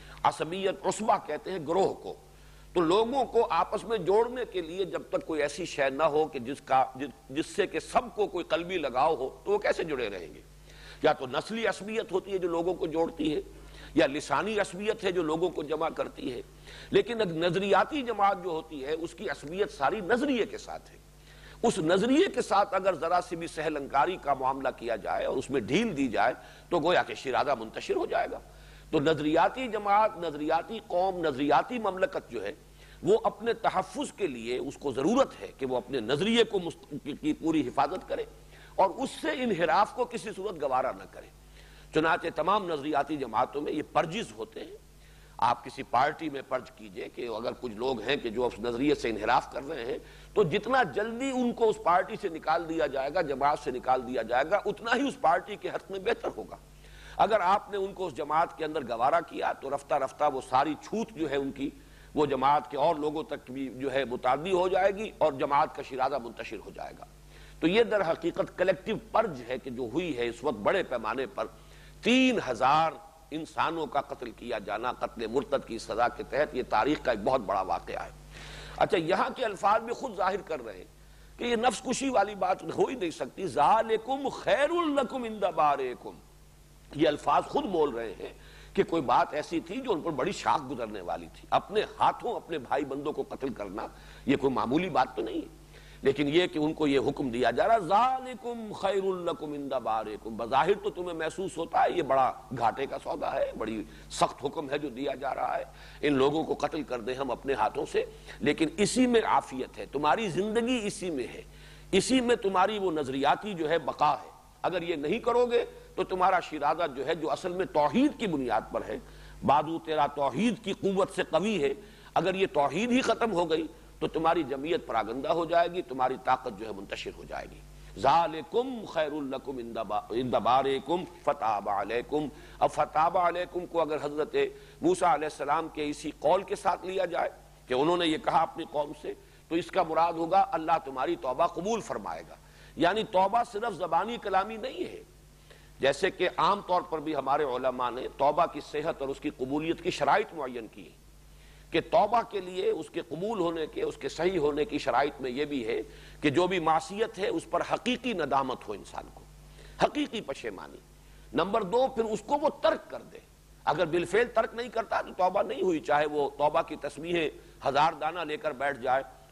عصبیت عصبہ کہتے ہیں گروہ کو، تو لوگوں کو آپس میں جوڑنے کے لیے جب تک کوئی ایسی شے نہ ہو کہ جس کا جس سے کہ سب کو کوئی قلبی لگاؤ ہو تو وہ کیسے جڑے رہیں گے؟ یا تو نسلی عصبیت ہوتی ہے جو لوگوں کو جوڑتی ہے، یا لسانی عصبیت ہے جو لوگوں کو جمع کرتی ہے، لیکن نظریاتی جماعت جو ہوتی ہے اس کی عصبیت ساری نظریے کے ساتھ ہے۔ اس نظریے کے ساتھ اگر ذرا سی بھی سہل انکاری کا معاملہ کیا جائے اور اس میں ڈھیل دی جائے تو گویا کہ شیرازہ منتشر ہو جائے گا۔ تو نظریاتی جماعت، نظریاتی قوم، نظریاتی مملکت جو ہے وہ اپنے تحفظ کے لیے اس کو ضرورت ہے کہ وہ اپنے نظریے کو کی پوری حفاظت کرے اور اس سے انحراف کو کسی صورت گوارا نہ کرے۔ چنانچہ تمام نظریاتی جماعتوں میں یہ پرجز ہوتے ہیں۔ آپ کسی پارٹی میں پرج کیجئے کہ اگر کچھ لوگ ہیں کہ جو اس نظریے سے انحراف کر رہے ہیں تو جتنا جلدی ان کو اس پارٹی سے نکال دیا جائے گا، جماعت سے نکال دیا جائے گا، اتنا ہی اس پارٹی کے حق میں بہتر ہوگا۔ اگر آپ نے ان کو اس جماعت کے اندر گوارا کیا تو رفتہ رفتہ وہ ساری چھوٹ جو ہے ان کی وہ جماعت کے اور لوگوں تک بھی جو ہے متعدی ہو جائے گی اور جماعت کا شیرازہ منتشر ہو جائے گا۔ تو یہ در حقیقت کلیکٹیو پرج ہے کہ جو ہوئی ہے اس وقت بڑے پیمانے پر تین ہزار انسانوں کا قتل کیا جانا قتل مرتد کی سزا کے تحت، یہ تاریخ کا ایک بہت بڑا واقعہ ہے۔ اچھا، یہاں کے الفاظ بھی خود ظاہر کر رہے ہیں کہ یہ نفس کشی والی بات ہو ہی نہیں سکتی۔ ذالکم خیر لکم عند بارئکم، یہ الفاظ خود بول رہے ہیں کہ کوئی بات ایسی تھی جو ان پر بڑی شاخ گزرنے والی تھی۔ اپنے ہاتھوں اپنے بھائی بندوں کو قتل کرنا یہ کوئی معمولی بات تو نہیں ہے، لیکن یہ کہ ان کو یہ حکم دیا جا رہا ذالکم خیر لکم عند بارئکم، بظاہر تو تمہیں محسوس ہوتا ہے یہ بڑا گھاٹے کا سودا ہے، بڑی سخت حکم ہے جو دیا جا رہا ہے، ان لوگوں کو قتل کر دیں ہم اپنے ہاتھوں سے، لیکن اسی میں عافیت ہے، تمہاری زندگی اسی میں ہے، اسی میں تمہاری وہ نظریاتی جو ہے بقا ہے۔ اگر یہ نہیں کرو گے تو تمہارا شیرازہ جو ہے جو اصل میں توحید کی بنیاد پر ہے، بادو تیرا توحید کی قوت سے قوی ہے، اگر یہ توحید ہی ختم ہو گئی تو تمہاری جمعیت پراگندہ ہو جائے گی، تمہاری طاقت جو ہے منتشر ہو جائے گی۔ ذالکم خیر لکم عند بارئکم فتاب علیکم۔ اب فتاب علیکم کو اگر حضرت موسیٰ علیہ السلام کے اسی قول کے ساتھ لیا جائے کہ انہوں نے یہ کہا اپنی قوم سے، تو اس کا مراد ہوگا اللہ تمہاری توبہ قبول فرمائے گا۔ یعنی توبہ صرف زبانی کلامی نہیں ہے، جیسے کہ عام طور پر بھی ہمارے علماء نے توبہ کی صحت اور اس کی قبولیت کی شرائط معین کی کہ توبہ کے لیے اس کے قبول ہونے کے، اس کے صحیح ہونے کی شرائط میں یہ بھی ہے کہ جو بھی معصیت ہے اس پر حقیقی ندامت ہو انسان کو، حقیقی پشیمانی۔ نمبر دو، پھر اس کو وہ ترک کر دے۔ اگر بالفعل ترک نہیں کرتا تو توبہ نہیں ہوئی، چاہے وہ توبہ کی تسبیحیں ہزار دانہ لے کر بیٹھ جائے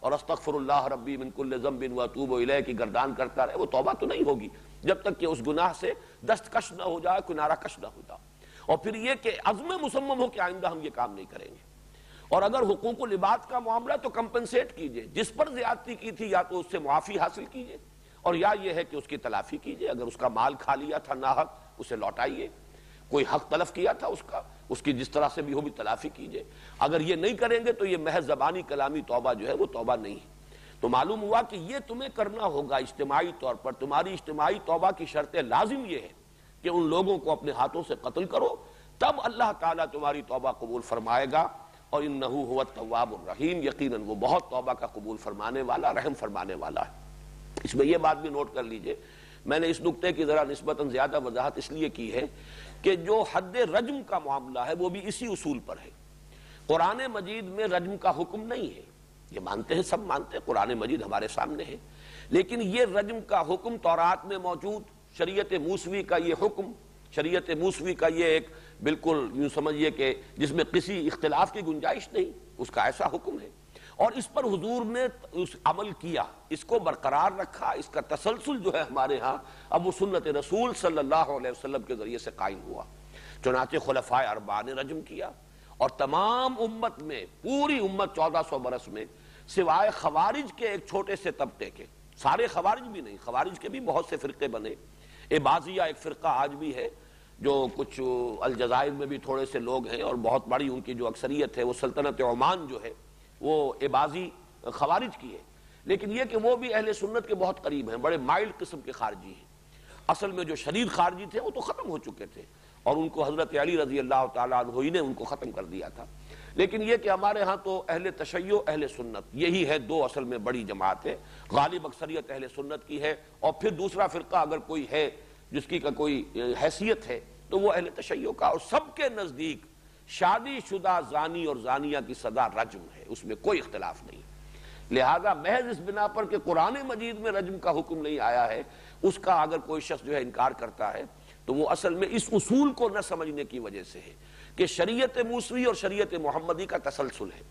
اور استغفر اللہ ربی من کل ذنب واتوب الیہ کی گردان کرتا رہے، وہ توبہ تو نہیں ہوگی جب تک کہ اس گناہ سے دستکش نہ ہو جائے، کنارہ کش نہ ہو جائے۔ اور پھر یہ کہ عزم مصمم ہو کہ آئندہ ہم یہ کام نہیں کریں گے۔ اور اگر حقوق العباد کا معاملہ تو کمپنسیٹ کیجئے، جس پر زیادتی کی تھی یا تو اس سے معافی حاصل کیجئے، اور یا یہ ہے کہ اس کی تلافی کیجئے۔ اگر اس کا مال کھا لیا تھا ناحق، اسے لوٹائیے، کوئی حق تلف کیا تھا اس کا، اس کی جس طرح سے بھی ہو بھی تلافی کیجئے۔ اگر یہ نہیں کریں گے تو یہ محض زبانی کلامی توبہ جو ہے وہ توبہ نہیں ہے۔ تو معلوم ہوا کہ یہ تمہیں کرنا ہوگا اجتماعی طور پر۔ تمہاری اجتماعی توبہ کی شرط لازم یہ ہے کہ ان لوگوں کو اپنے ہاتھوں سے قتل کرو، تب اللہ تعالیٰ تمہاری توبہ قبول فرمائے گا۔ اور انہ هو التواب الرحیم، یقیناً وہ بہت توبہ کا قبول فرمانے والا، رحم فرمانے والا ہے۔ اس میں یہ بات بھی نوٹ کر لیجئے، میں نے اس نقطے کی ذرا نسبتاً زیادہ وضاحت اس لیے کی ہے کہ جو حد رجم کا معاملہ ہے وہ بھی اسی اصول پر ہے۔ قرآن مجید میں رجم کا حکم نہیں ہے، یہ مانتے ہیں، سب مانتے ہیں، قرآن مجید ہمارے سامنے ہے، لیکن یہ رجم کا حکم تورات میں موجود، شریعت موسوی کا یہ حکم، شریعت موسوی کا یہ ایک بالکل یوں سمجھیے کہ جس میں کسی اختلاف کی گنجائش نہیں، اس کا ایسا حکم ہے، اور اس پر حضور نے اس عمل کیا، اس کو برقرار رکھا۔ اس کا تسلسل جو ہے ہمارے ہاں اب وہ سنت رسول صلی اللہ علیہ وسلم کے ذریعے سے قائم ہوا۔ چنانچہ خلفائے اربعہ نے رجم کیا، اور تمام امت میں، پوری امت چودہ سو برس میں، سوائے خوارج کے ایک چھوٹے سے طبقے کے، سارے خوارج بھی نہیں، خوارج کے بھی بہت سے فرقے بنے۔ عباضیہ ایک فرقہ آج بھی ہے، جو کچھ الجزائر میں بھی تھوڑے سے لوگ ہیں، اور بہت بڑی ان کی جو اکثریت ہے وہ سلطنت عمان جو ہے وہ عباضی خوارج کی ہے، لیکن یہ کہ وہ بھی اہل سنت کے بہت قریب ہیں، بڑے مائلڈ قسم کے خارجی ہیں۔ اصل میں جو شدید خارجی تھے وہ تو ختم ہو چکے تھے، اور ان کو حضرت علی رضی اللہ تعالیٰ عنہ ہی نے ان کو ختم کر دیا تھا۔ لیکن یہ کہ ہمارے ہاں تو اہل تشیع، اہل سنت، یہی ہے دو اصل میں بڑی جماعتیں، غالب اکثریت اہل سنت کی ہے، اور پھر دوسرا فرقہ اگر کوئی ہے جس کی کا کوئی حیثیت ہے تو وہ اہل تشیع کا، اور سب کے نزدیک شادی شدہ زانی اور زانیہ کی سزا رجم ہے، اس میں کوئی اختلاف نہیں۔ لہذا محض اس بنا پر کہ قرآن مجید میں رجم کا حکم نہیں آیا ہے، اس کا اگر کوئی شخص جو ہے انکار کرتا ہے تو وہ اصل میں اس اصول کو نہ سمجھنے کی وجہ سے ہے کہ شریعت موسوی اور شریعت محمدی کا تسلسل ہے۔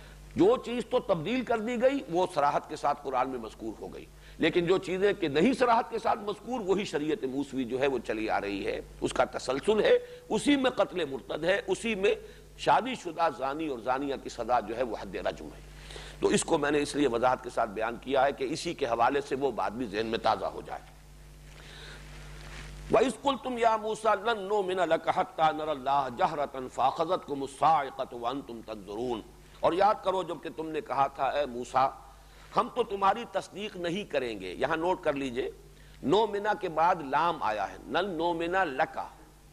جو چیز تو تبدیل کر دی گئی وہ صراحت کے ساتھ قرآن میں مذکور ہو گئی، لیکن جو چیزیں کہ نہیں صراحت کے ساتھ مذکور، وہی شریعت موسوی جو ہے وہ چلی آ رہی ہے، اس کا تسلسل ہے، اسی میں قتل مرتد ہے، اسی میں شادی شدہ زانی اور زانیہ کی سزا جو ہے وہ حد رجم ہے۔ تو اس کو میں نے اس لیے وضاحت کے ساتھ بیان کیا ہے کہ اسی کے حوالے سے وہ بات بھی ذہن میں تازہ ہو جائے۔ وَإِذْ قُلْتُمْ يَا مُوسَىٰ لَن نُّؤْمِنَ لَكَ حَتَّىٰ نَرَى اللَّهَ جَهْرَةً فَأَخَذَتْكُمُ الصَّاعِقَةُ وَأَنْتُمْ تَنظُرُونَ، اور یاد کرو جب کہ تم نے کہا تھا اے موسیٰ ہم تو تمہاری تصدیق نہیں کریں گے۔ یہاں نوٹ کر لیجئے، نومنا کے بعد لام آیا ہے، نل نومنا لکا۔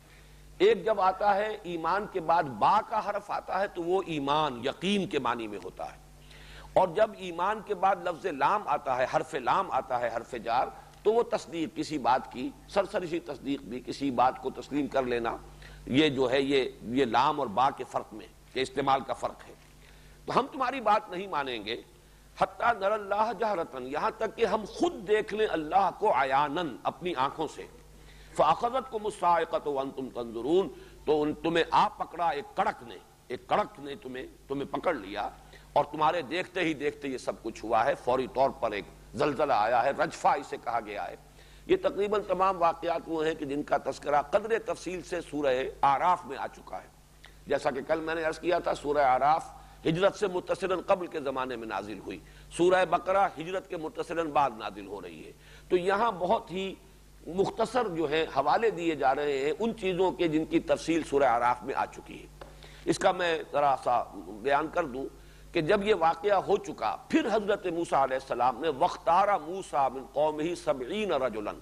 ایک جب آتا ہے ایمان کے بعد با کا حرف آتا ہے تو وہ ایمان، یقین کے معنی میں ہوتا ہے، اور جب ایمان کے بعد لفظ لام آتا ہے، حرف لام آتا ہے، حرف جار، تو وہ تصدیق کسی بات کی، سرسری سی تصدیق بھی، کسی بات کو تسلیم کر لینا، یہ جو ہے یہ یہ لام اور با کے فرق میں، کے استعمال کا فرق ہے۔ تو ہم تمہاری بات نہیں مانیں گے حتیٰ نر اللہ جہرتن، یہاں تک کہ ہم خود دیکھ لیں اللہ کو عیانن، اپنی آنکھوں سے۔ فَأَخَذَتْكُمُ الصَّاعِقَةُ وَأَنْتُمْ تَنظُرُونَ، تو ان تمہیں آ پکڑا ایک کڑک نے، ایک کڑک نے تمہیں تمہیں پکڑ لیا، اور تمہارے دیکھتے ہی دیکھتے یہ سب کچھ ہوا ہے، فوری طور پر ایک زلزلہ آیا ہے، رجفہ اسے کہا گیا ہے۔ یہ تقریباً تمام واقعات وہ ہیں کہ جن کا تذکرہ قدر تفصیل سے سورہ اعراف میں آ چکا ہے۔ جیسا کہ کل میں نے عرض کیا تھا، سورہ اعراف ہجرت سے متصلاً قبل کے زمانے میں نازل ہوئی، سورہ بقرہ ہجرت کے متصلاً بعد نازل ہو رہی ہے۔ تو یہاں بہت ہی مختصر جو ہے حوالے دیے جا رہے ہیں ان چیزوں کے جن کی تفصیل سورہ اعراف میں آ چکی ہے۔ اس کا میں ذرا سا بیان کر دوں کہ جب یہ واقعہ ہو چکا، پھر حضرت موسیٰ علیہ السلام نے وَاخْتَارَ مُوسَىٰ مِن قَوْمِهِ سَبْعِينَ رَجُلًا،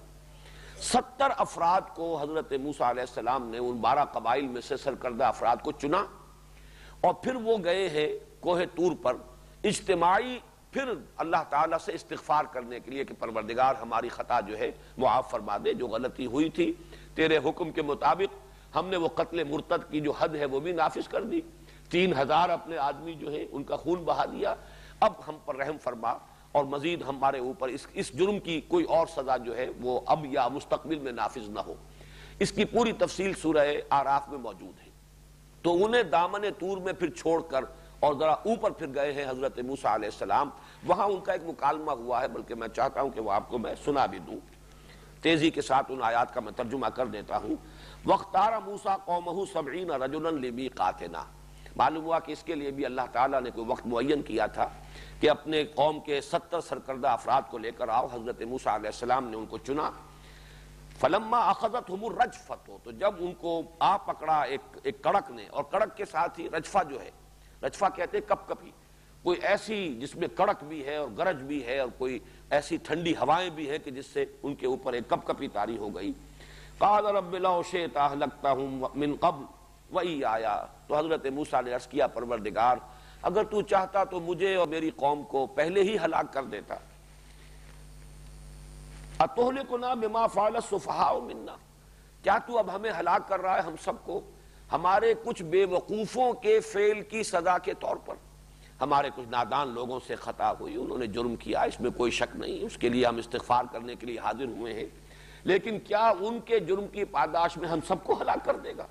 ستر افراد کو حضرت موسیٰ علیہ السلام نے ان بارہ قبائل میں سے سرکردہ افراد کو چنا، اور پھر وہ گئے ہیں کوہ طور پر اجتماعی، پھر اللہ تعالیٰ سے استغفار کرنے کے لیے کہ پروردگار ہماری خطا جو ہے معاف فرما دے، جو غلطی ہوئی تھی تیرے حکم کے مطابق ہم نے وہ قتل مرتد کی جو حد ہے وہ بھی نافذ کر دی، تین ہزار اپنے آدمی جو ہیں ان کا خون بہا دیا، اب ہم پر رحم فرما، اور مزید ہمارے اوپر اس اس جرم کی کوئی اور سزا جو ہے وہ اب یا مستقبل میں نافذ نہ ہو۔ اس کی پوری تفصیل سورہ اعراف میں موجود ہے۔ تو انہیں دامن طور میں پھر چھوڑ کر اور ذرا اوپر پھر گئے ہیں حضرت موسیٰ علیہ السلام، وہاں ان کا ایک مکالمہ ہوا ہے، بلکہ میں چاہتا ہوں کہ وہ آپ کو میں سنا بھی دوں، تیزی کے ساتھ ان آیات کا میں ترجمہ کر دیتا ہوں۔ وَاخْتَارَ مُوسَىٰ قَوْمَهُ سَبْعِينَ رَجُلًا لِمِيقَاتِنَا، معلوم ہوا کہ اس کے لیے بھی اللہ تعالیٰ نے کوئی وقت معین کیا تھا کہ اپنے قوم کے ستر سرکردہ افراد کو لے کر آؤ۔ حضرت موسیٰ علیہ السلام نے ان کو چنا۔ فَلَمَّا أَخَذَتْهُمُ الرَّجْفَةُ، تو جب ان کو آ پکڑا ایک ایک کڑک نے، اور کڑک کے ساتھ ہی رجفہ جو ہے، رجفہ کہتے ہیں کپ کپی، کوئی ایسی جس میں کڑک بھی ہے اور گرج بھی ہے اور کوئی ایسی ٹھنڈی ہوائیں بھی ہے کہ جس سے ان کے اوپر ایک کپ کپی طاری ہو گئی۔ قال رب لو شئت اهلكتهم من قبل وإياي، تو حضرت موسیٰ نے عرض کیا پروردگار اگر تو چاہتا تو مجھے اور میری قوم کو پہلے ہی ہلاک کر دیتا۔ اتہلکنا بما فعل السفہاء منا، کیا تو اب ہمیں ہلاک کر رہا ہے ہم سب کو ہمارے کچھ بے وقوفوں کے فعل کی سزا کے طور پر؟ ہمارے کچھ نادان لوگوں سے خطا ہوئی، انہوں نے جرم کیا، اس میں کوئی شک نہیں، اس کے لیے ہم استغفار کرنے کے لیے حاضر ہوئے ہیں، لیکن کیا ان کے جرم کی پاداش میں ہم سب کو ہلاک کر دے گا؟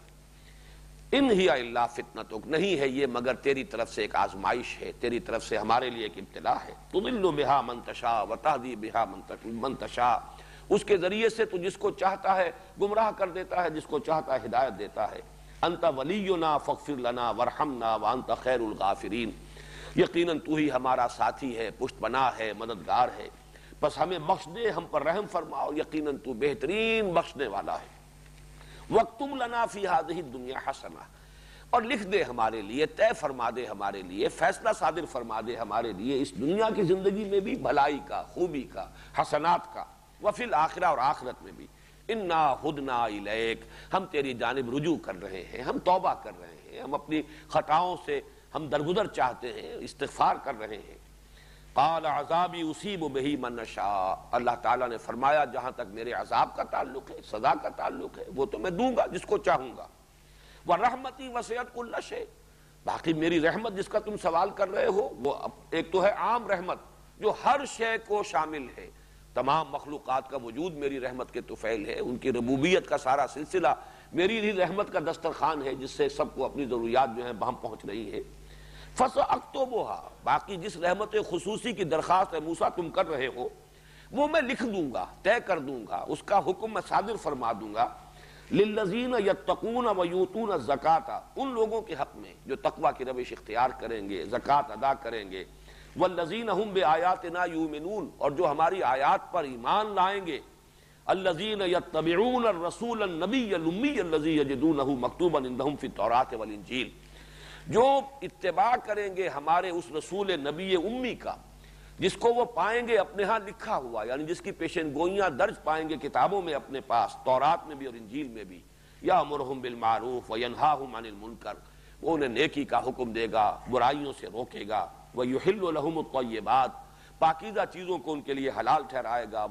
ان ہی الا فتنتک، نہیں ہے یہ مگر تیری طرف سے ایک آزمائش ہے، تیری طرف سے ہمارے لیے ایک ابتلا ہے۔ تضل بہا من تشاء وتہدی بہا من تشاء، اس کے ذریعے سے تو جس کو چاہتا ہے گمراہ کر دیتا ہے، جس کو چاہتا ہے ہدایت دیتا ہے۔ انت ولینا فاغفر لنا وارحمنا وانت خیر الغافرین، یقیناً تو ہی ہمارا ساتھی ہے، پشت پناہ ہے، مددگار ہے، بس ہمیں بخش دے، ہم پر رحم فرماؤ، یقیناً تو بہترین بخشنے والا ہے۔ وَاكْتُبْ لَنَا فِي هَذِهِ الدُّنْيَا حَسَنَةً، اور لکھ دے ہمارے لیے، طے فرما دے ہمارے لیے، فیصلہ صادر فرما دے ہمارے لیے اس دنیا کی زندگی میں بھی بھلائی کا، خوبی کا، حسنات کا، وفی الآخرہ، اور آخرت میں بھی۔ اِنَّا هُدْنَا إِلَيْكَ، ہم تیری جانب رجوع کر رہے ہیں، ہم توبہ کر رہے ہیں، ہم اپنی خطاؤں سے ہم درگزر چاہتے ہیں، استغفار کر رہے ہیں۔ قال عذابی اصیب بہ من نشاء، اللہ تعالیٰ نے فرمایا جہاں تک میرے عذاب کا تعلق ہے، سزا کا تعلق ہے، وہ تو میں دوں گا جس کو چاہوں گا۔ ورحمتی وسعت کل شیء، باقی میری رحمت جس کا تم سوال کر رہے ہو وہ ایک تو ہے عام رحمت جو ہر شے کو شامل ہے، تمام مخلوقات کا وجود میری رحمت کے طفیل ہے، ان کی ربوبیت کا سارا سلسلہ میری ہی رحمت کا دسترخوان ہے جس سے سب کو اپنی ضروریات جو ہیں بہم پہنچ رہی ہے۔ فَسَأَكْتُبُهَا، باقی جس رحمت خصوصی کی درخواست ہے موسیٰ تم کر رہے ہو وہ میں لکھ دوں گا، طے کر دوں گا، اس کا حکم میں صادر فرما دوں گا۔ لِلَّذِينَ يَتَّقُونَ وَيُؤْتُونَ الزَّكَاةَ، ان لوگوں کے حق میں جو تقوی کی روش اختیار کریں گے، زکوٰۃ ادا کریں گے۔ وَالَّذِينَ هُمْ بِآيَاتِنَا يُؤْمِنُونَ، اور جو ہماری آیات پر ایمان لائیں گے۔ الَّذِينَ يَتَّبِعُونَ الرَّسُولَ النَّبِيَّ الْأُمِّيَّ الَّذِي يَجِدُونَهُ مَكْتُوبًا عِندَهُمْ فِي التَّوْرَاةِ وَالْإِنجِيلِ، جو اتباع کریں گے ہمارے اس رسول نبی امی کا جس کو وہ پائیں گے اپنے ہاں لکھا ہوا، یعنی جس کی پیشن گوئیاں درج پائیں گے کتابوں میں اپنے پاس، تورات میں بھی اور انجیل میں بھی۔ یأمرہم بالمعروف وینہاہم عن المنکر، وہ انہیں نیکی کا حکم دے گا، برائیوں سے روکے گا۔ ویحل لہم الطیبات، پاکیزہ چیزوں کو ان کے لیے حلال ٹھہرائے گا۔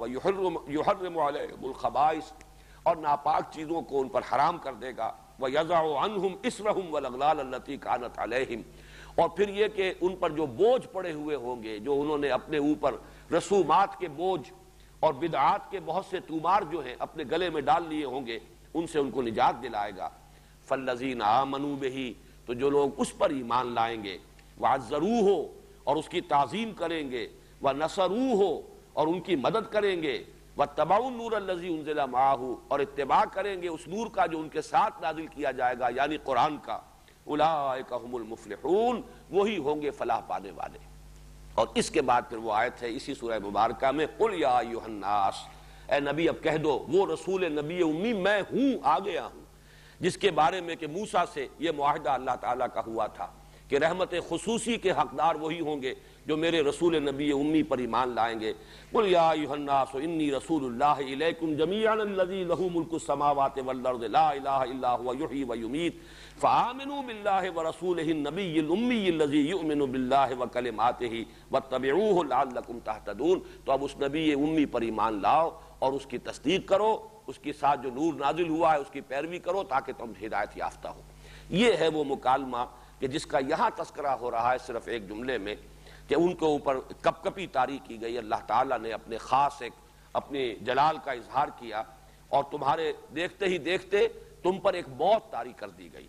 ویحرم علیہم الخبائث، اور ناپاک چیزوں کو ان پر حرام کر دے گا۔ وَيَضَعُ عَنْهُمْ إِصْرَهُمْ وَالْأَغْلَالَ الَّتِي كَانَتْ عَلَيْهِمْ، اور پھر یہ کہ ان پر جو بوجھ پڑے ہوئے ہوں گے، جو انہوں نے اپنے اوپر رسومات کے بوجھ اور بدعات کے بہت سے تومار جو ہیں اپنے گلے میں ڈال لیے ہوں گے، ان سے ان کو نجات دلائے گا۔ فَالَّذِينَ آمَنُوا بِهِ، تو جو لوگ اس پر ایمان لائیں گے، وَعَزَّرُوهُ، اور اس کی تعظیم کریں گے، وَنَصَرُوهُ، اور ان کی مدد کریں گے، وَاتَّبَعُوا النُّورَ الَّذِي أُنزِلَ مَعَهُ، اور اتباع کریں گے اس نور کا جو ان کے ساتھ نازل کیا جائے گا، یعنی قرآن کا۔ أُولَٰئِكَ هُمُ الْمُفْلِحُونَ، وہی ہوں گے فلاح پانے والے۔ اور اس کے بعد پھر وہ آیت ہے اسی سورہ مبارکہ میں، قُلْ يَا أَيُّهَا النَّاسُ، اے نبی اب کہہ دو، وہ رسول نبی امی میں ہوں، آ گیا ہوں، جس کے بارے میں کہ موسیٰ سے یہ معاہدہ اللہ تعالیٰ کا ہوا تھا کہ رحمت خصوصی کے حقدار وہی ہوں گے جو میرے رسول نبی امی پر ایمان لائیں گے۔ قُلْ يَا أَيُّهَا النَّاسُ إِنِّي رَسُولُ اللَّهِ إِلَيْكُمْ جَمِيعًا الَّذِي لَهُ مُلْكُ السَّمَاوَاتِ وَالْأَرْضِ لَا إِلَٰهَ إِلَّا هُوَ يُحْيِي وَيُمِيتُ فَآمِنُوا بِاللَّهِ وَرَسُولِهِ النَّبِيِّ الْأُمِّيِّ الَّذِي يُؤْمِنُ بِاللَّهِ وَكَلِمَاتِهِ وَاتَّبِعُوهُ لَعَلَّكُمْ تَهْتَدُونَ، تو اب اس نبی امی پر ایمان لاؤ اور اس کی تصدیق کرو، اس کے ساتھ جو نور نازل ہوا ہے اس کی پیروی کرو تاکہ تم ہدایت یافتہ ہو۔ یہ ہے وہ مکالمہ کہ جس کا یہاں تذکرہ ہو رہا ہے صرف ایک جملے میں، کہ ان کے اوپر کپ کپی طاری کی گئی، اللہ تعالیٰ نے اپنے خاص ایک اپنے جلال کا اظہار کیا، اور تمہارے دیکھتے ہی دیکھتے تم پر ایک موت طاری کر دی گئی۔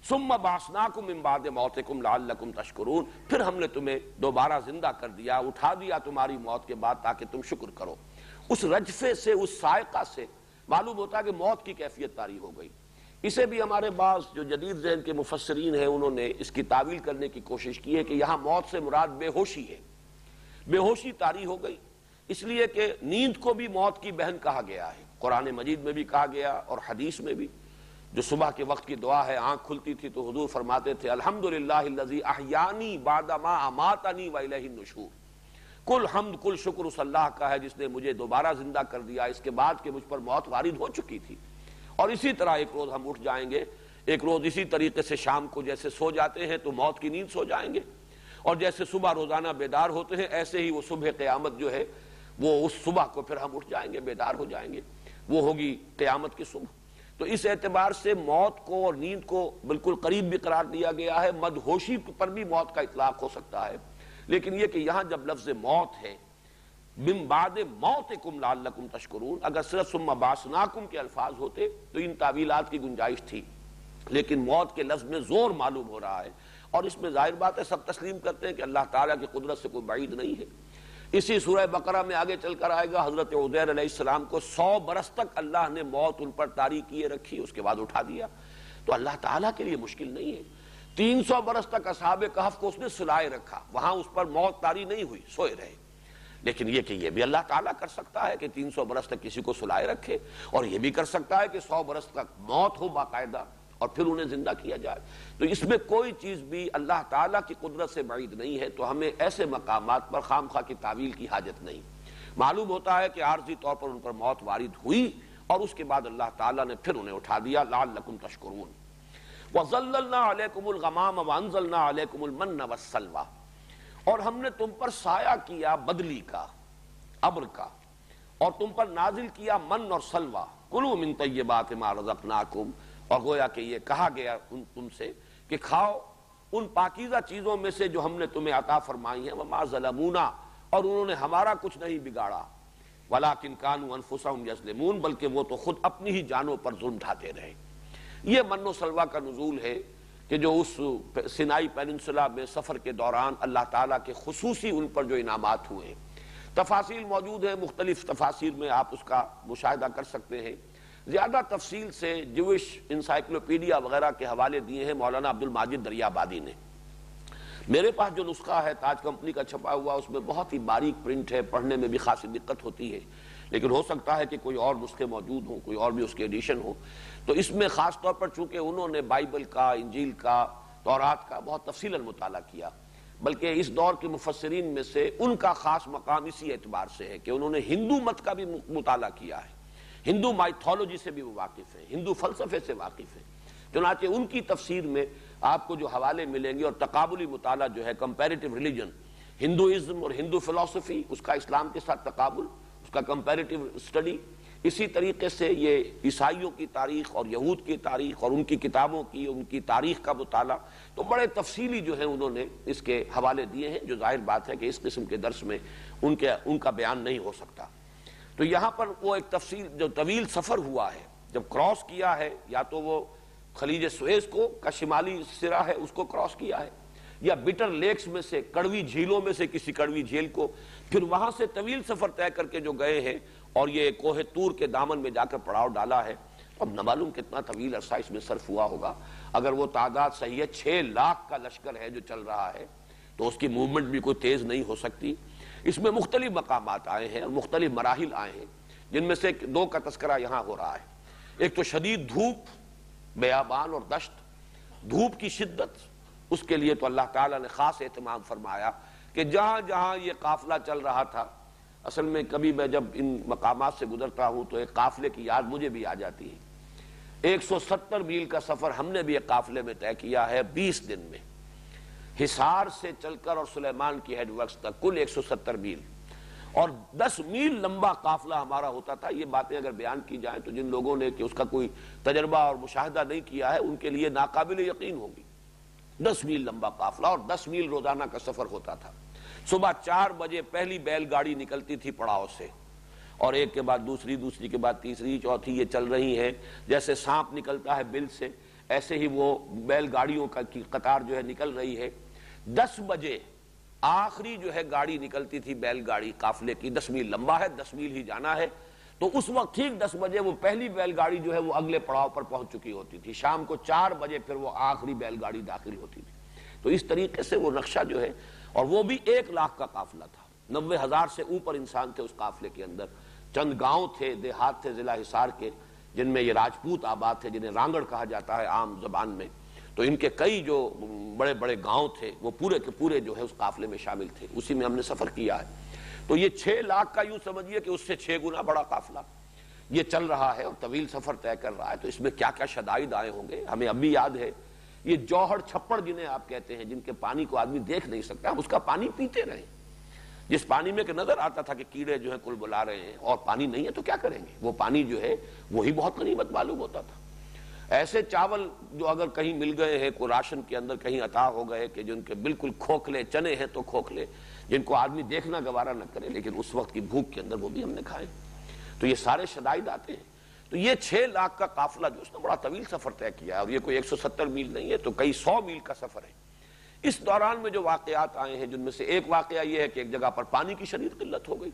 ثم بعثناکم من بعد موتکم لعلکم تشکرون، پھر ہم نے تمہیں دوبارہ زندہ کر دیا، اٹھا دیا تمہاری موت کے بعد تاکہ تم شکر کرو۔ اس رجفے سے، اس صاعقہ سے معلوم ہوتا ہے کہ موت کی کیفیت طاری ہو گئی۔ اسے بھی ہمارے بعض جو جدید ذہن کے مفسرین ہیں انہوں نے اس کی تعویل کرنے کی کوشش کی ہے کہ یہاں موت سے مراد بے ہوشی ہے، بے ہوشی طاری ہو گئی، اس لیے کہ نیند کو بھی موت کی بہن کہا گیا ہے، قرآن مجید میں بھی کہا گیا اور حدیث میں بھی۔ جو صبح کے وقت کی دعا ہے، آنکھ کھلتی تھی تو حضور فرماتے تھے الحمدللہ الذی احیانی بعد ما اماتنی والیہ النشور، کل حمد کل شکر اس اللہ کا ہے جس نے مجھے دوبارہ زندہ کر دیا اس کے بعد کہ مجھ پر موت وارد ہو چکی تھی۔ اور اسی طرح ایک روز ہم اٹھ جائیں گے، ایک روز اسی طریقے سے شام کو جیسے سو جاتے ہیں تو موت کی نیند سو جائیں گے، اور جیسے صبح روزانہ بیدار ہوتے ہیں ایسے ہی وہ صبح قیامت جو ہے وہ اس صبح کو پھر ہم اٹھ جائیں گے، بیدار ہو جائیں گے، وہ ہوگی قیامت کی صبح۔ تو اس اعتبار سے موت کو اور نیند کو بالکل قریب بھی قرار دیا گیا ہے، مدہوشی پر بھی موت کا اطلاق ہو سکتا ہے، لیکن یہ کہ یہاں جب لفظ موت ہے من بعد موتکم لعلکم تشکرون، اگر صرف ثم بعثناکم کے الفاظ ہوتے تو ان تعویلات کی گنجائش تھی، لیکن موت کے لفظ میں زور معلوم ہو رہا ہے، اور اس میں ظاہر بات ہے سب تسلیم کرتے ہیں کہ اللہ تعالیٰ کی قدرت سے کوئی بعید نہیں ہے۔ اسی سورہ بقرہ میں آگے چل کر آئے گا حضرت عزیر علیہ السلام کو سو برس تک اللہ نے موت ان پر طاری کیے رکھی، اس کے بعد اٹھا دیا، تو اللہ تعالیٰ کے لیے مشکل نہیں ہے۔ تین سو برس تک اصحاب کہف کو اس نے سلائے رکھا، وہاں اس پر موت طاری نہیں ہوئی، سوئے رہے، لیکن یہ کہ یہ بھی اللہ تعالیٰ کر سکتا ہے کہ تین سو برس تک کسی کو سلائے رکھے، اور یہ بھی کر سکتا ہے کہ سو برس تک موت ہو باقاعدہ اور پھر انہیں زندہ کیا جائے۔ تو اس میں کوئی چیز بھی اللہ تعالیٰ کی قدرت سے بعید نہیں ہے، تو ہمیں ایسے مقامات پر خام خواہ کی تعویل کی حاجت نہیں۔ معلوم ہوتا ہے کہ عارضی طور پر ان پر موت وارد ہوئی اور اس کے بعد اللہ تعالیٰ نے پھر انہیں اٹھا دیا، لعلکم تشکرون۔ وَظَلَّلْنَا عَلَيْكُمُ الْغَمَامَ وَأَنزَلْنَا عَلَيْكُمُ الْمَنَّ وَالسَّلْوَىٰ، اور ہم نے تم پر سایہ کیا بدلی کا، ابر کا، اور تم پر نازل کیا من اور سلوہ، کلوا من طیبات ما رزقناکم، اور گویا کہ یہ کہا گیا ان تم سے کہ کھاؤ ان پاکیزہ چیزوں میں سے جو ہم نے تمہیں عطا فرمائی ہیں، وما ظلمونا، اور انہوں نے ہمارا کچھ نہیں بگاڑا، ولکن کانوا انفسہم یظلمون، بلکہ وہ تو خود اپنی ہی جانوں پر ظلم ڈھاتے رہے۔ یہ من و سلوہ کا نزول ہے کہ جو اس سینائی پیننسولا میں سفر کے دوران اللہ تعالیٰ کے خصوصی ان پر جو انعامات ہوئے ہیں، تفاصیل موجود ہیں، مختلف تفاسیر میں آپ اس کا مشاہدہ کر سکتے ہیں۔ زیادہ تفصیل سے جوش انسائکلوپیڈیا وغیرہ کے حوالے دیے ہیں مولانا عبد الماجد دریابادی نے۔ میرے پاس جو نسخہ ہے تاج کمپنی کا چھپا ہوا، اس میں بہت ہی باریک پرنٹ ہے، پڑھنے میں بھی خاصی دقت ہوتی ہے، لیکن ہو سکتا ہے کہ کوئی اور نسخے موجود ہوں، کوئی اور بھی اس کے ایڈیشن ہو۔ تو اس میں خاص طور پر چونکہ انہوں نے بائبل کا، انجیل کا، تورات کا بہت تفصیلاً مطالعہ کیا، بلکہ اس دور کے مفسرین میں سے ان کا خاص مقام اسی اعتبار سے ہے کہ انہوں نے ہندو مت کا بھی مطالعہ کیا ہے، ہندو مائتھولوجی سے بھی وہ واقف ہیں، ہندو فلسفے سے واقف ہیں، چنانچہ ان کی تفسیر میں آپ کو جو حوالے ملیں گے، اور تقابلی مطالعہ جو ہے کمپیریٹیو ریلیجن، ہندوازم اور ہندو فلسفی، اس کا اسلام کے ساتھ تقابل، اس کا کمپیریٹیو اسٹڈی، اسی طریقے سے یہ عیسائیوں کی تاریخ اور یہود کی تاریخ اور ان کی کتابوں کی، ان کی تاریخ کا مطالعہ، تو بڑے تفصیلی جو ہے انہوں نے اس کے حوالے دیے ہیں، جو ظاہر بات ہے کہ اس قسم کے درس میں ان کے ان کا بیان نہیں ہو سکتا۔ تو یہاں پر وہ ایک تفصیل، جو طویل سفر ہوا ہے، جب کراس کیا ہے، یا تو وہ خلیج سویز کو کا شمالی سرا ہے اس کو کراس کیا ہے، یا بٹر لیکس میں سے، کڑوی جھیلوں میں سے کسی کڑوی جھیل کو، پھر وہاں سے طویل سفر طے کر کے جو گئے ہیں اور یہ کوہ طور کے دامن میں جا کر پڑاؤ ڈالا ہے۔ اب نہ معلوم کتنا طویل عرصہ اس میں صرف ہوا ہوگا، اگر وہ تعداد صحیح ہے، چھ لاکھ کا لشکر ہے جو چل رہا ہے، تو اس کی موومنٹ بھی کوئی تیز نہیں ہو سکتی۔ اس میں مختلف مقامات آئے ہیں اور مختلف مراحل آئے ہیں، جن میں سے دو کا تذکرہ یہاں ہو رہا ہے۔ ایک تو شدید دھوپ، بیابان اور دشت، دھوپ کی شدت، اس کے لیے تو اللہ تعالیٰ نے خاص اہتمام فرمایا کہ جہاں جہاں یہ قافلہ چل رہا تھا، اصل میں کبھی میں جب ان مقامات سے گزرتا ہوں تو ایک قافلے کی یاد مجھے بھی آ جاتی ہے۔ ایک سو ستر میل کا سفر ہم نے بھی ایک قافلے میں طے کیا ہے بیس دن میں، حصار سے چل کر اور سلیمان کی ہیڈ ورکس تک کل ایک سو ستر میل، اور دس میل لمبا قافلہ ہمارا ہوتا تھا۔ یہ باتیں اگر بیان کی جائیں تو جن لوگوں نے کہ اس کا کوئی تجربہ اور مشاہدہ نہیں کیا ہے ان کے لیے ناقابل یقین ہوگی۔ دس میل لمبا قافلہ اور دس میل روزانہ کا سفر ہوتا تھا۔ صبح چار بجے پہلی بیل گاڑی نکلتی تھی پڑاؤ سے، اور ایک کے بعد دوسری، دوسری کے بعد تیسری، چوتھی، یہ چل رہی ہیں جیسے سانپ نکلتا ہے بل سے، ایسے ہی وہ بیل گاڑیوں کا کی قطار جو ہے نکل رہی ہے. دس بجے آخری جو ہے گاڑی نکلتی تھی بیل گاڑی قافلے کی، دس میل لمبا ہے، دس میل ہی جانا ہے، تو اس وقت ٹھیک دس بجے وہ پہلی بیل گاڑی جو ہے وہ اگلے پڑاؤ پر پہنچ چکی ہوتی تھی. شام کو چار بجے پھر وہ آخری بیل گاڑی داخل ہوتی تھی. تو اس طریقے سے وہ نقشہ جو ہے، اور وہ بھی ایک لاکھ کا قافلہ تھا، نوے ہزار سے اوپر انسان تھے اس قافلے کے اندر. چند گاؤں تھے، دیہات تھے ضلع حصار کے، جن میں یہ راجپوت آباد تھے، جنہیں رانگڑ کہا جاتا ہے عام زبان میں. تو ان کے کئی جو بڑے بڑے گاؤں تھے وہ پورے کے پورے جو ہے اس قافلے میں شامل تھے. اسی میں ہم نے سفر کیا ہے. تو یہ چھ لاکھ کا یوں سمجھیے کہ اس سے چھ گنا بڑا قافلہ یہ چل رہا ہے اور طویل سفر طے کر رہا ہے. تو اس میں کیا کیا شدائد آئے ہوں گے ہمیں اب بھی یاد ہے. یہ جوہر چھپڑ جنہیں آپ کہتے ہیں، جن کے پانی کو آدمی دیکھ نہیں سکتا، ہم اس کا پانی پیتے رہے. جس پانی میں کہ نظر آتا تھا کہ کیڑے جو ہیں کل بلا رہے ہیں اور پانی نہیں ہے تو کیا کریں گے، وہ پانی جو ہے وہی بہت غنیمت معلوم ہوتا تھا. ایسے چاول جو اگر کہیں مل گئے ہیں، کوئی راشن کے اندر کہیں عطا ہو گئے کہ جن کے بالکل کھوکھلے چنے ہیں تو کھوکھلے، جن کو آدمی دیکھنا گوارا نہ کرے، لیکن اس وقت کی بھوک کے اندر وہ بھی ہم نے کھائے. تو یہ سارے شدائد آتے ہیں. تو یہ چھ لاکھ کا قافلہ جو اس نے بڑا طویل سفر طے کیا ہے، اور یہ کوئی ایک سو ستر میل نہیں ہے، تو کئی سو میل کا سفر ہے. اس دوران میں جو واقعات آئے ہیں، جن میں سے ایک واقعہ یہ ہے کہ ایک جگہ پر پانی کی شدید قلت ہو گئی،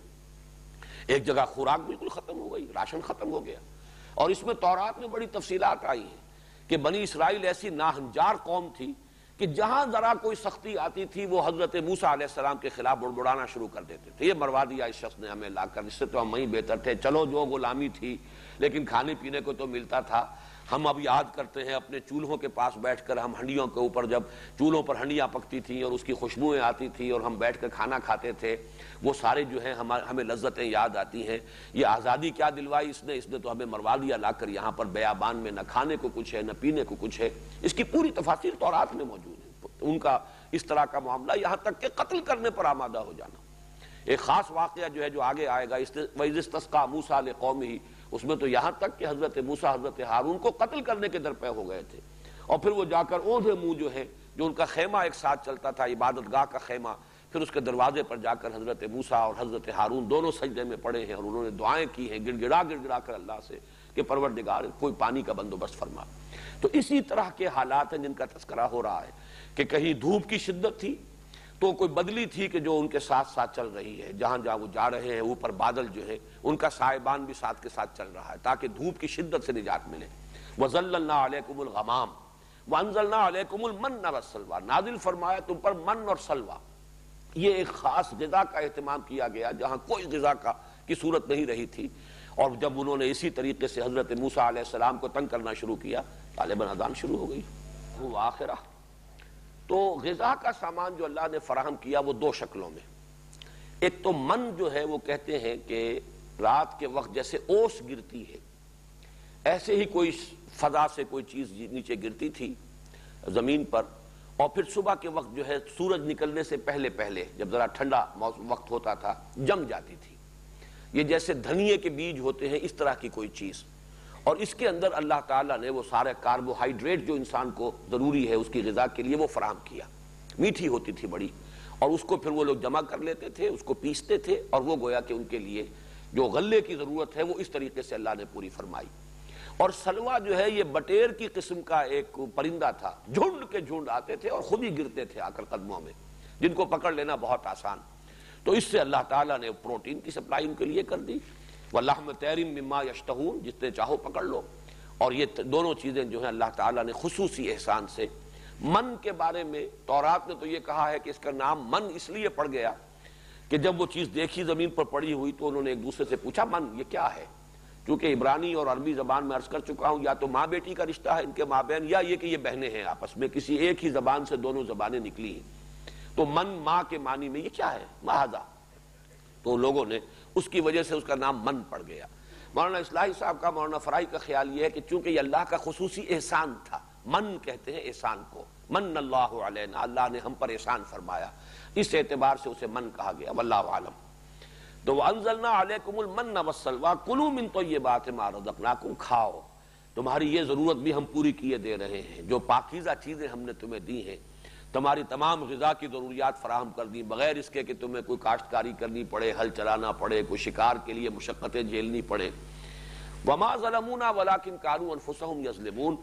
ایک جگہ خوراک بالکل ختم ہو گئی، راشن ختم ہو گیا. اور اس میں تورات میں بڑی تفصیلات آئی ہیں کہ بنی اسرائیل ایسی ناہنجار قوم تھی کہ جہاں ذرا کوئی سختی آتی تھی وہ حضرت موسیٰ علیہ السلام کے خلاف بڑبڑانا شروع کر دیتے تھے. یہ مروا دیا اس شخص نے ہمیں لا کر، اس سے تو ہم وہیں بہتر تھے، چلو جو غلامی تھی لیکن کھانے پینے کو تو ملتا تھا. ہم اب یاد کرتے ہیں اپنے چولہوں کے پاس بیٹھ کر، ہم ہنڈیوں کے اوپر جب چولہوں پر ہنڈیاں پکتی تھیں اور اس کی خوشبوئیں آتی تھیں اور ہم بیٹھ کر کھانا کھاتے تھے، وہ سارے جو ہیں ہمیں لذتیں یاد آتی ہیں. یہ آزادی کیا دلوائی اس نے اس نے تو ہمیں مروا دیا لا کر یہاں پر بیابان میں، نہ کھانے کو کچھ ہے نہ پینے کو کچھ ہے. اس کی پوری تفاصیل تورات میں موجود ہے. ان کا اس طرح کا معاملہ، یہاں تک کہ قتل کرنے پر آمادہ ہو جانا. ایک خاص واقعہ جو ہے جو آگے آئے گا، وَإِذِ اسْتَسْقَىٰ مُوسَىٰ لِقَوْمِهِ، اس میں تو یہاں تک کہ حضرت موسیٰ حضرت ہارون کو قتل کرنے کے درپے ہو گئے تھے. اور پھر وہ جا کر اوندھے منہ جو ہے، جو ان کا خیمہ ایک ساتھ چلتا تھا، عبادت گاہ کا خیمہ، پھر اس کے دروازے پر جا کر حضرت موسیٰ اور حضرت ہارون دونوں سجدے میں پڑے ہیں اور انہوں نے دعائیں کی ہیں گڑ گڑا گڑ گڑا کر اللہ سے کہ پروردگار کوئی پانی کا بندوبست فرما. تو اسی طرح کے حالات ہیں جن کا تذکرہ ہو رہا ہے کہ کہیں دھوپ کی شدت تھی تو کوئی بدلی تھی کہ جو ان کے ساتھ ساتھ چل رہی ہے، جہاں جہاں وہ جا رہے ہیں اوپر بادل جو ہے ان کا سائبان بھی ساتھ کے ساتھ چل رہا ہے تاکہ دھوپ کی شدت سے نجات ملے. وَظَلَّلْنَا عَلَيْكُمُ الْغَمَامَ وَأَنزَلْنَا عَلَيْكُمُ الْمَنَّ وَالسَّلْوَىٰ، نازل فرمایا تم پر من اور سلوہ. یہ ایک خاص غذا کا اہتمام کیا گیا جہاں کوئی غذا کا کی صورت نہیں رہی تھی. اور جب انہوں نے اسی طریقے سے حضرت موسیٰ علیہ السلام کو تنگ کرنا شروع کیا، غالباً اذان شروع ہو گئی. وہ آخرہ تو غذا کا سامان جو اللہ نے فراہم کیا وہ دو شکلوں میں. ایک تو من جو ہے وہ کہتے ہیں کہ رات کے وقت جیسے اوس گرتی ہے ایسے ہی کوئی فضا سے کوئی چیز نیچے گرتی تھی زمین پر، اور پھر صبح کے وقت جو ہے سورج نکلنے سے پہلے پہلے جب ذرا ٹھنڈا وقت ہوتا تھا جم جاتی تھی. یہ جیسے دھنیے کے بیج ہوتے ہیں اس طرح کی کوئی چیز، اور اس کے اندر اللہ تعالیٰ نے وہ سارے کاربوہائیڈریٹ جو انسان کو ضروری ہے اس کی غذا کے لیے وہ فراہم کیا. میٹھی ہوتی تھی بڑی، اور اس کو پھر وہ لوگ جمع کر لیتے تھے، اس کو پیستے تھے، اور وہ گویا کہ ان کے لیے جو غلے کی ضرورت ہے وہ اس طریقے سے اللہ نے پوری فرمائی. اور سلوا جو ہے یہ بٹیر کی قسم کا ایک پرندہ تھا، جھنڈ کے جھنڈ آتے تھے اور خود ہی گرتے تھے آ کر قدموں میں، جن کو پکڑ لینا بہت آسان. تو اس سے اللہ تعالیٰ نے پروٹین کی سپلائی ان کے لیے کر دی. وَلَحْمَ طَيْرٍ مِّمَّا يَشْتَهُونَ، جتنے چاہو پکڑ لو. اور یہ دونوں چیزیں جو ہیں اللہ تعالیٰ نے خصوصی احسان سے. من کے بارے میں تورات نے تو یہ کہا ہے کہ اس کا نام من اس لیے پڑ گیا کہ جب وہ چیز دیکھی زمین پر پڑی ہوئی تو انہوں نے ایک دوسرے سے پوچھا من یہ کیا ہے. چونکہ عبرانی اور عربی زبان میں عرض کر چکا ہوں یا تو ماں بیٹی کا رشتہ ہے ان کے مابین، یا یہ کہ یہ بہنیں ہیں آپس میں، کسی ایک ہی زبان سے دونوں زبانیں نکلی ہیں. تو من ماں کے معنی میں یہ کیا ہے مہذا، تو لوگوں نے اس کی وجہ سے اس کا نام من پڑ گیا. مولانا اصلاحی صاحب کا، مولانا فرائی کا خیال یہ ہے کہ چونکہ یہ اللہ کا خصوصی احسان تھا، من کہتے ہیں احسان کو، من اللہ علینا، اللہ نے ہم پر احسان فرمایا، اس اعتبار سے اسے من کہا گیا. واللہ عالم. تو وَأَنزَلْنَا عَلَيْكُمُ الْمَنَّ وَالسَّلْوَىٰ كُلُوا مِن طَيِّبَاتِ مَا رَزَقْنَاكُمْ، کھاؤ، تمہاری یہ ضرورت بھی ہم پوری کیے دے رہے ہیں، جو پاکیزہ چیزیں ہم نے تمہیں دی ہیں، تمہاری تمام غذا کی ضروریات فراہم کر دی بغیر اس کے کہ تمہیں کوئی کاشتکاری کرنی پڑے، ہل چلانا پڑے، کوئی شکار کے لیے مشقتیں جھیلنی پڑے. وَمَا ظَلَمُونَا وَلَٰكِن كَانُوا أَنفُسَهُمْ يَظْلِمُونَ،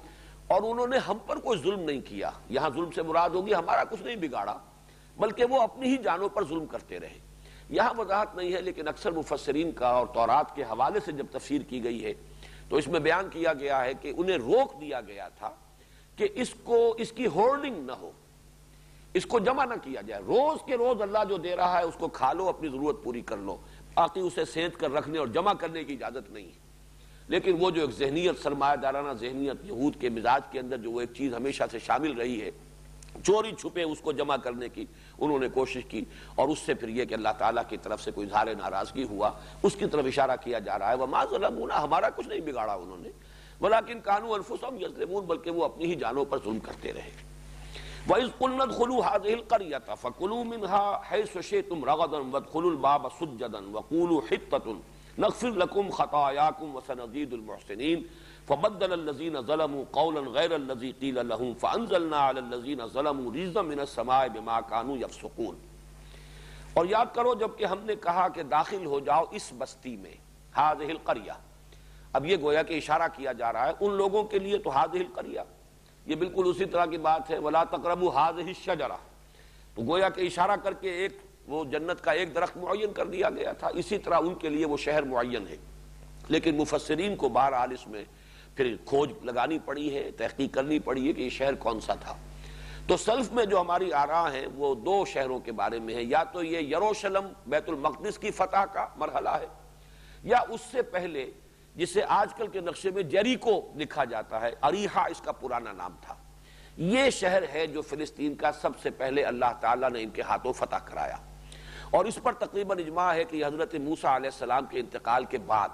اور انہوں نے ہم پر کوئی ظلم نہیں کیا. یہاں ظلم سے مراد ہوگی ہمارا کچھ نہیں بگاڑا، بلکہ وہ اپنی ہی جانوں پر ظلم کرتے رہے. یہاں وضاحت نہیں ہے، لیکن اکثر مفسرین کا اور تورات کے حوالے سے جب تفسیر کی گئی ہے تو اس میں بیان کیا گیا ہے کہ انہیں روک دیا گیا تھا کہ اس کو اس کی ہولڈنگ نہ ہو، اس کو جمع نہ کیا جائے. روز کے روز اللہ جو دے رہا ہے اس کو کھا لو، اپنی ضرورت پوری کر لو، باقی اسے سینت کر رکھنے اور جمع کرنے کی اجازت نہیں ہے. لیکن وہ جو ایک ذہنیت، سرمایہ دارانہ ذہنیت یہود کے مزاج کے اندر جو وہ ایک چیز ہمیشہ سے شامل رہی ہے، چوری چھپے اس کو جمع کرنے کی انہوں نے کوشش کی، اور اس سے پھر یہ کہ اللہ تعالیٰ کی طرف سے کوئی اظہار ناراضگی ہوا، اس کی طرف اشارہ کیا جا رہا ہے. وَمَا ظَلَمُونَا، ہمارا کچھ نہیں بگاڑا انہوں نے، وَلَٰكِن كَانُوا أَنفُسَهُمْ يَظْلِمُونَ، بلکہ وہ اپنی ہی جانوں پر ظلم کرتے رہے. وَإِذْ قُلْنَا ادْخُلُوا هَٰذِهِ الْقَرْيَةَ فَكُلُوا مِنْهَا حَيْثُ شِئْتُمْ رَغَدًا وَادْخُلُوا الْبَابَ سُجَّدًا وَقُولُوا حِطَّةٌ نَغْفِرْ لَكُمْ خَطَايَاكُمْ وَسَنَزِيدُ الْمُحْسِنِينَ فَبَدَّلَ الَّذِينَ ظَلَمُوا قَوْلًا غَيْرَ الَّذِي قِيلَ لَهُمْ فَأَنزَلْنَا عَلَى الَّذِينَ ظَلَمُوا رِجْزًا مِّنَ السَّمَاءِ بِمَا كَانُوا يَفْسُقُونَ. اور یاد کرو جب کہ ہم نے کہا کہ داخل ہو جاؤ اس بستی میں، هذه القرية، اب یہ گویا کہ اشارہ کیا جا رہا ہے ان لوگوں کے لیے تو هذه القرية، یہ بالکل اسی طرح کی بات ہے وَلَا تَقْرَبُوا هَٰذِهِ الشَّجَرَةَ، تو گویا کہ اشارہ کر کے ایک وہ جنت کا ایک درخت معین کر دیا گیا تھا. اسی طرح ان کے لیے وہ شہر معین ہے. لیکن مفسرین کو بہرحال اس میں پھر کھوج لگانی پڑی ہے، تحقیق کرنی پڑی ہے کہ یہ شہر کون سا تھا. تو سلف میں جو ہماری آراء ہیں وہ دو شہروں کے بارے میں ہے، یا تو یہ یروشلم بیت المقدس کی فتح کا مرحلہ ہے، یا اس سے پہلے جسے آج کل کے نقشے میں جیریکو لکھا جاتا ہے، اریحا اس کا پرانا نام تھا. یہ شہر ہے جو فلسطین کا سب سے پہلے اللہ تعالیٰ نے ان کے ہاتھوں فتح کرایا. اور اس پر تقریباً اجماع ہے کہ حضرت موسیٰ علیہ السلام کے انتقال کے بعد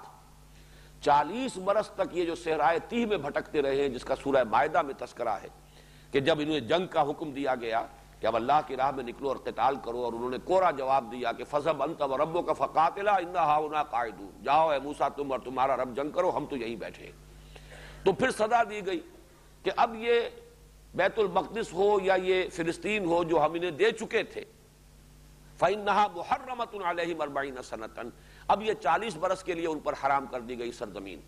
چالیس برس تک یہ جو صحرائے تیہ میں بھٹکتے رہے ہیں، جس کا سورہ مائدہ میں تذکرہ ہے کہ جب انہیں جنگ کا حکم دیا گیا کہ اب اللہ کی راہ میں نکلو اور قتال کرو، اور انہوں نے کوڑا جواب دیا کہ فَذْهَبْ أَنْتَ وَرَبُّكَ فَقَاتِلَا إِنَّا هَاهُنَا قَاعِدُونَ، جاؤ اے موسیٰ تم اور تمہارا رب جنگ کرو، ہم تو یہیں بیٹھے. تو پھر صدا دی گئی کہ اب یہ بیت المقدس ہو یا یہ فلسطین ہو جو ہم انہیں دے چکے تھے، فَإِنَّهَا مُحَرَّمَةٌ عَلَيْهِمْ أَرْبَعِينَ سَنَةً، اب یہ چالیس برس کے لیے ان پر حرام کر دی گئی سرزمین.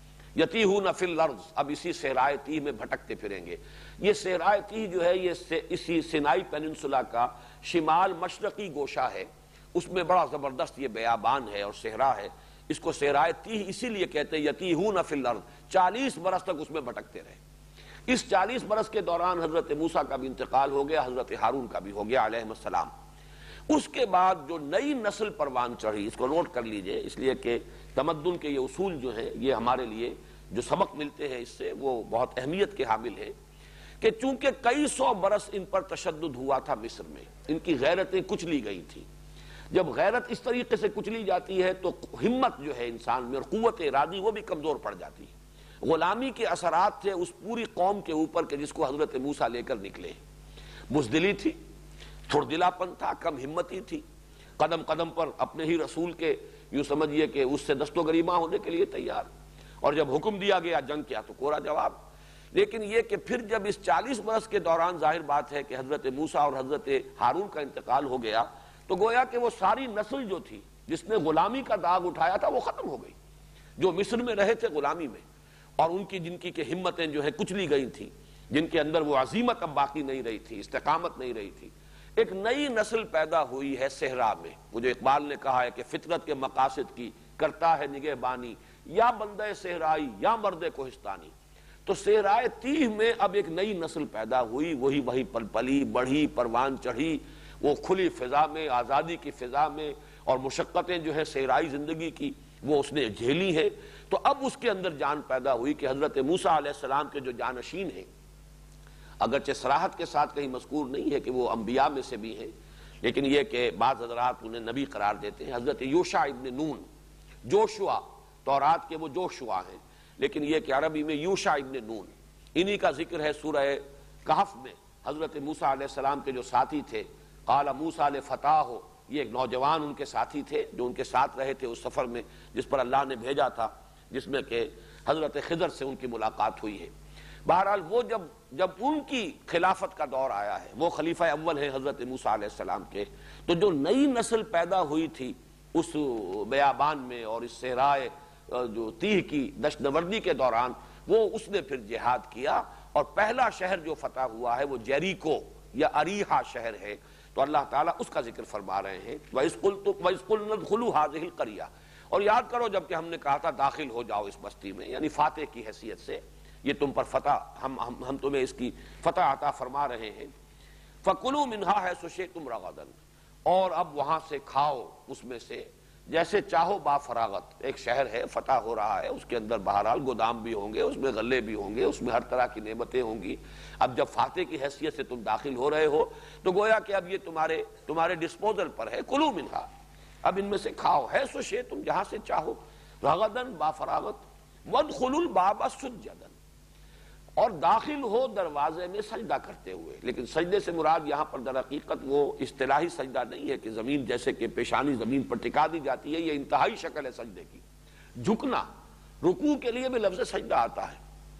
یتیہون فی الارض، اب اسی صحرائے تیہ میں بھٹکتے پھریں گے. یہ صحرائے تیہ جو ہے یہ اسی سینائی پیننسولا کا شمال مشرقی گوشہ ہے، اس میں بڑا زبردست یہ بیابان ہے اور صحرا ہے. اس کو صحرائے تیہ اسی لیے کہتے ہیں یتیہون فی الارض، چالیس برس تک اس میں بھٹکتے رہے. اس چالیس برس کے دوران حضرت موسیٰ کا بھی انتقال ہو گیا، حضرت ہارون کا بھی ہو گیا علیہ السلام. اس کے بعد جو نئی نسل پروان چڑھی، اس کو نوٹ کر لیجئے، اس لیے کہ تمدن کے یہ اصول جو ہیں یہ ہمارے لیے جو سبق ملتے ہیں اس سے وہ بہت اہمیت کے حامل ہیں، کہ چونکہ کئی سو برس ان پر تشدد ہوا تھا مصر میں، ان کی غیرتیں کچلی گئی تھیں. جب غیرت اس طریقے سے کچلی جاتی ہے تو ہمت جو ہے انسان میں اور قوت ارادی وہ بھی کمزور پڑ جاتی ہے. غلامی کے اثرات تھے اس پوری قوم کے اوپر کہ جس کو حضرت موسیٰ لے کر نکلے. بزدلی تھی، تھوڑدلا پن تھا، کم ہمتی تھی، قدم قدم پر اپنے ہی رسول کے یوں سمجھیے کہ اس سے دست و گریباں ہونے کے لیے تیار، اور جب حکم دیا گیا جنگ کیا تو کوڑا جواب. لیکن یہ کہ پھر جب اس چالیس برس کے دوران ظاہر بات ہے کہ حضرت موسیٰ اور حضرت ہارون کا انتقال ہو گیا، تو گویا کہ وہ ساری نسل جو تھی جس نے غلامی کا داغ اٹھایا تھا وہ ختم ہو گئی. جو مصر میں رہے تھے غلامی میں، اور ان کی جن کی کہ ہمتیں جو ہے کچلی گئی تھیں، جن کے اندر وہ عزیمت اب باقی نہیں رہی تھی، استقامت نہیں رہی تھی، ایک نئی نسل پیدا ہوئی ہے صحرا میں. مجھے اقبال نے کہا ہے کہ فطرت کے مقاصد کی کرتا ہے نگہبانی، یا بندہ صحرائی یا مرد کوہستانی. تو صحرائے تیہ میں اب ایک نئی نسل پیدا ہوئی، وہی وہی پل پلی بڑھی، پروان چڑھی، وہ کھلی فضا میں، آزادی کی فضا میں، اور مشقتیں جو ہے صحرائی زندگی کی وہ اس نے جھیلی ہے. تو اب اس کے اندر جان پیدا ہوئی کہ حضرت موسیٰ علیہ السلام کے جو جانشین ہیں، اگرچہ صراحت کے ساتھ کہیں مذکور نہیں ہے کہ وہ انبیاء میں سے بھی ہیں، لیکن یہ کہ بعض حضرات انہیں نبی قرار دیتے ہیں. حضرت یوشع ابن نون، جوشوا، تورات کے وہ جوشوا ہیں، لیکن یہ کہ عربی میں یوشع ابن نون، انہی کا ذکر ہے سورہ کہف میں. حضرت موسیٰ علیہ السلام کے جو ساتھی تھے، قال موسیٰ لفتاہ، یہ ایک نوجوان ان کے ساتھی تھے جو ان کے ساتھ رہے تھے اس سفر میں جس پر اللہ نے بھیجا تھا، جس میں کہ حضرت خضر سے ان کی ملاقات ہوئی ہے. بہرحال وہ جب جب ان کی خلافت کا دور آیا ہے، وہ خلیفہ اول ہیں حضرت موسیٰ علیہ السلام کے، تو جو نئی نسل پیدا ہوئی تھی اس بیابان میں اور اس صحرائے جو تیہ کی دشت نوردی کے دوران، وہ اس نے پھر جہاد کیا اور پہلا شہر جو فتح ہوا ہے وہ جیریکو یا اریحا شہر ہے، تو اللہ تعالیٰ اس کا ذکر فرما رہے ہیں وَإِذْ قُلْتُمْ وَإِذْ قُلْنَا ادْخُلُوا هَٰذِهِ الْقَرْيَةَ، اور یاد کرو جب کہ ہم نے کہا تھا داخل ہو جاؤ اس بستی میں، یعنی فاتح کی حیثیت سے یہ تم پر فتح ہم ہم, ہم تمہیں اس کی فتح عطا فرما رہے ہیں۔ فَكُلُوا مِنْهَا حَيْثُ شِئْتُمْ رَغَدًا، اور اب وہاں سے کھاؤ اس میں سے جیسے چاہو با فراغت۔ ایک شہر ہے فتح ہو رہا ہے، اس کے اندر بہرحال گودام بھی ہوں گے، اس میں غلے بھی ہوں گے، اس میں ہر طرح کی نعمتیں ہوں گی۔ اب جب فاتح کی حیثیت سے تم داخل ہو رہے ہو تو گویا کہ اب یہ تمہارے تمہارے ڈسپوزل پر ہے، کلو منہا، اب ان میں سے کھاؤ، ہے سو شے تم جہاں سے چاہو، رغدن با فراغت، وادخلوا الباب سجدا، اور داخل ہو دروازے میں سجدہ کرتے ہوئے۔ لیکن سجدے سے مراد یہاں پر در حقیقت وہ اصطلاحی سجدہ نہیں ہے کہ زمین جیسے کہ پیشانی زمین پر ٹکا دی جاتی ہے، یہ انتہائی شکل ہے سجدے کی، جھکنا۔ رکوع کے لیے بھی لفظ سجدہ آتا ہے،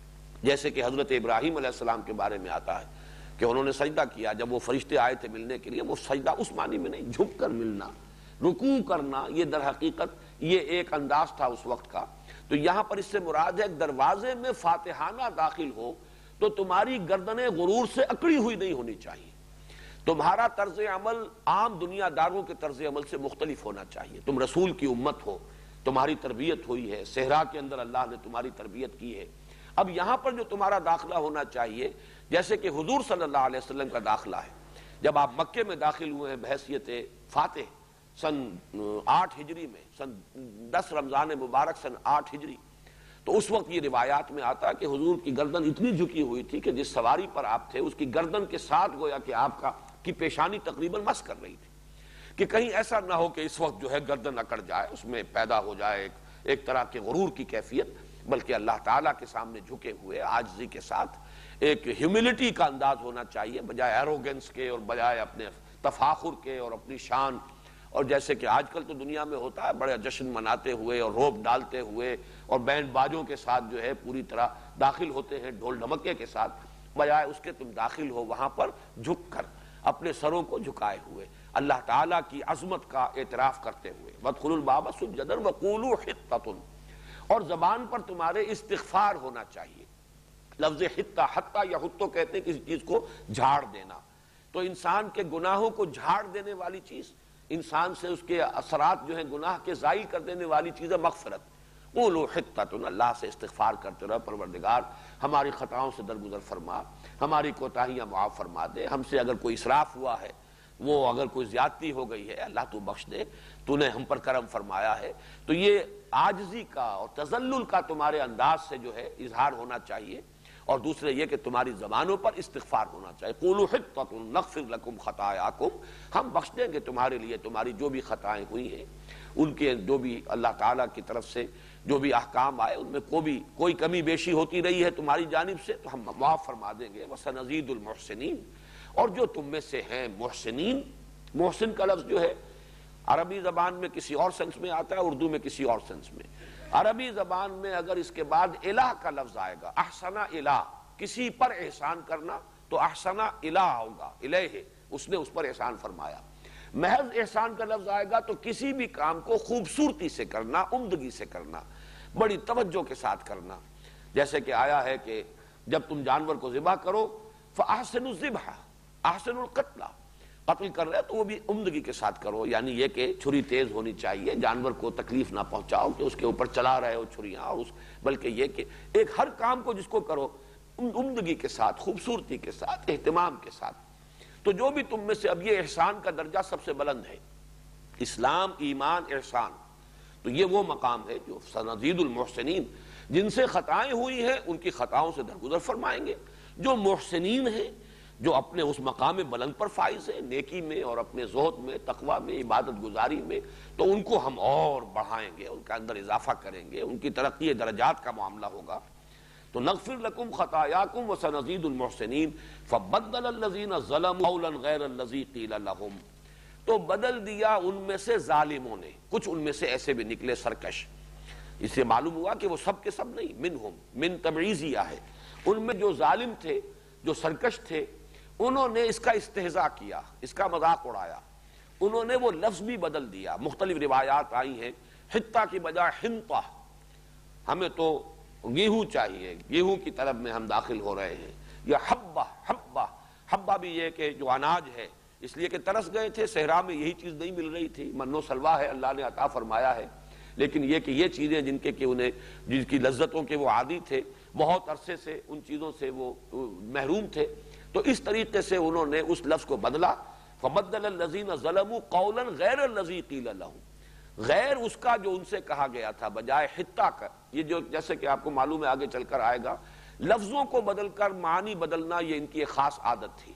جیسے کہ حضرت ابراہیم علیہ السلام کے بارے میں آتا ہے کہ انہوں نے سجدہ کیا جب وہ فرشتے آئے تھے ملنے کے لیے، وہ سجدہ اس معنی میں نہیں، جھک کر ملنا، رکوع کرنا، یہ در حقیقت یہ ایک انداز تھا اس وقت کا۔ تو یہاں پر اس سے مراد ہے دروازے میں فاتحانہ داخل ہو تو تمہاری گردنیں غرور سے اکڑی ہوئی نہیں ہونی چاہیے، تمہارا طرز عمل عام دنیا داروں کے طرز عمل سے مختلف ہونا چاہیے۔ تم رسول کی امت ہو، تمہاری تربیت ہوئی ہے، صحرا کے اندر اللہ نے تمہاری تربیت کی ہے۔ اب یہاں پر جو تمہارا داخلہ ہونا چاہیے جیسے کہ حضور صلی اللہ علیہ وسلم کا داخلہ ہے، جب آپ مکے میں داخل ہوئے ہیں بحیثیت فاتح سن آٹھ ہجری میں، سن دس رمضان مبارک سن آٹھ ہجری، تو اس وقت یہ روایات میں آتا ہے کہ حضور کی گردن اتنی جھکی ہوئی تھی کہ جس سواری پر آپ تھے اس کی گردن کے ساتھ گویا کہ آپ کا کی پیشانی تقریباً مس کر رہی تھی، کہ کہیں ایسا نہ ہو کہ اس وقت جو ہے گردن اکڑ جائے، اس میں پیدا ہو جائے ایک, ایک طرح کے غرور کی کیفیت، بلکہ اللہ تعالیٰ کے سامنے جھکے ہوئے عاجزی کے ساتھ ایک ہیوملٹی کا انداز ہونا چاہیے، بجائے ایروگنس کے اور بجائے اپنے تفاخر کے اور اپنی شان۔ اور جیسے کہ آج کل تو دنیا میں ہوتا ہے بڑے جشن مناتے ہوئے اور روب ڈالتے ہوئے اور بینڈ باجوں کے ساتھ جو ہے پوری طرح داخل ہوتے ہیں ڈھول ڈھمکے کے ساتھ، بجائے اس کے تم داخل ہو وہاں پر جھک کر اپنے سروں کو جھکائے ہوئے اللہ تعالیٰ کی عظمت کا اعتراف کرتے ہوئے۔ وادخلوا الباب سجدا وقولوا حطۃ، اور زبان پر تمہارے استغفار ہونا چاہیے۔ لفظ حطہ حطہ یا حطو کہتے ہیں کسی چیز کو جھاڑ دینا، تو انسان کے گناہوں کو جھاڑ دینے والی چیز، انسان سے اس کے اثرات جو ہیں گناہ کے زائل کر دینے والی چیز ہے مغفرت۔ قولوا حطۃ، اللہ سے استغفار کرتے رہو، پروردگار ہماری خطاؤں سے درگزر فرما، ہماری کوتاہیاں معاف فرما دے، ہم سے اگر کوئی اسراف ہوا ہے، وہ اگر کوئی زیادتی ہو گئی ہے، اللہ تو بخش دے، تو نے ہم پر کرم فرمایا ہے۔ تو یہ عاجزی کا اور تذلل کا تمہارے انداز سے جو ہے اظہار ہونا چاہیے، اور دوسرے یہ کہ تمہاری زبانوں پر استغفار ہونا چاہیے۔ قولوا حطۃ نغفر لکم خطایاکم، ہم بخش دیں گے تمہارے لیے تمہاری جو بھی خطائیں ہوئی ہیں، ان کے جو بھی اللہ تعالیٰ کی طرف سے جو بھی احکام آئے ان میں کوئی بھی کوئی کمی بیشی ہوتی رہی ہے تمہاری جانب سے تو ہم معاف فرما دیں گے۔ وسنزید المحسنین، اور جو تم میں سے ہیں محسنین، محسن کا لفظ جو ہے عربی زبان میں کسی اور سینس میں آتا ہے، اردو میں کسی اور سینس میں۔ عربی زبان میں اگر اس کے بعد الہ کا لفظ آئے گا، احسنا الہ، کسی پر احسان کرنا، تو احسنا الہ ہوگا، الہ، اس نے اس پر احسان فرمایا۔ محض احسان کا لفظ آئے گا تو کسی بھی کام کو خوبصورتی سے کرنا، عمدگی سے کرنا، بڑی توجہ کے ساتھ کرنا۔ جیسے کہ آیا ہے کہ جب تم جانور کو ذبح کرو فاحسنوا الذبح احسنوا القتل، قتل کر رہے تو وہ بھی عمدگی کے ساتھ کرو، یعنی یہ کہ چھری تیز ہونی چاہیے، جانور کو تکلیف نہ پہنچاؤ کہ اس کے اوپر چلا رہے ہو چھریاں، اور اس بلکہ یہ کہ ایک ہر کام کو جس کو کرو عمدگی کے ساتھ، خوبصورتی کے ساتھ، اہتمام کے ساتھ۔ تو جو بھی تم میں سے، اب یہ احسان کا درجہ سب سے بلند ہے، اسلام، ایمان، احسان، تو یہ وہ مقام ہے جو سنزید المحسنین، جن سے خطائیں ہوئی ہیں ان کی خطاؤں سے درگزر فرمائیں گے۔ جو محسنین ہیں، جو اپنے اس مقام بلند پر فائز ہیں نیکی میں اور اپنے زہد میں، تقوی میں، عبادت گزاری میں، تو ان کو ہم اور بڑھائیں گے، ان کے اندر اضافہ کریں گے، ان کی ترقی درجات کا معاملہ ہوگا۔ تو نغفر لکم خطایاکم وسنزید المحسنین فبدل الذین ظلموا قولا غیر الذی قیل لہم، تو بدل دیا ان میں سے ظالموں نے، کچھ ان میں سے ایسے بھی نکلے سرکش۔ اس سے معلوم ہوا کہ وہ سب کے سب نہیں، منہم، من تبعیضیہ ہے، ان میں جو ظالم تھے، جو سرکش تھے، انہوں نے اس کا استہزاء کیا، اس کا مذاق اڑایا، انہوں نے وہ لفظ بھی بدل دیا۔ مختلف روایات آئی ہیں، حطہ کی بجائے حنطہ، ہمیں تو گیہوں چاہیے، گیہوں کی طرف میں ہم داخل ہو رہے ہیں، یا حبہ حبہ حبہ بھی یہ کہ جو اناج ہے، اس لیے کہ ترس گئے تھے، صحرا میں یہی چیز نہیں مل رہی تھی، من و سلوا ہے اللہ نے عطا فرمایا ہے، لیکن یہ کہ یہ چیزیں جن کے کہ انہیں جن کی لذتوں کے وہ عادی تھے، بہت عرصے سے ان چیزوں سے وہ محروم تھے، تو اس طریقے سے انہوں نے اس لفظ کو بدلا، فبدل الذین ظلموا قولا غیر الذی قیل لهم، غیر اس کا جو ان سے کہا گیا تھا، بجائے حتہ کا، یہ جو جیسے کہ آپ کو معلوم ہے آگے چل کر آئے گا، لفظوں کو بدل کر معنی بدلنا یہ ان کی ایک خاص عادت تھی،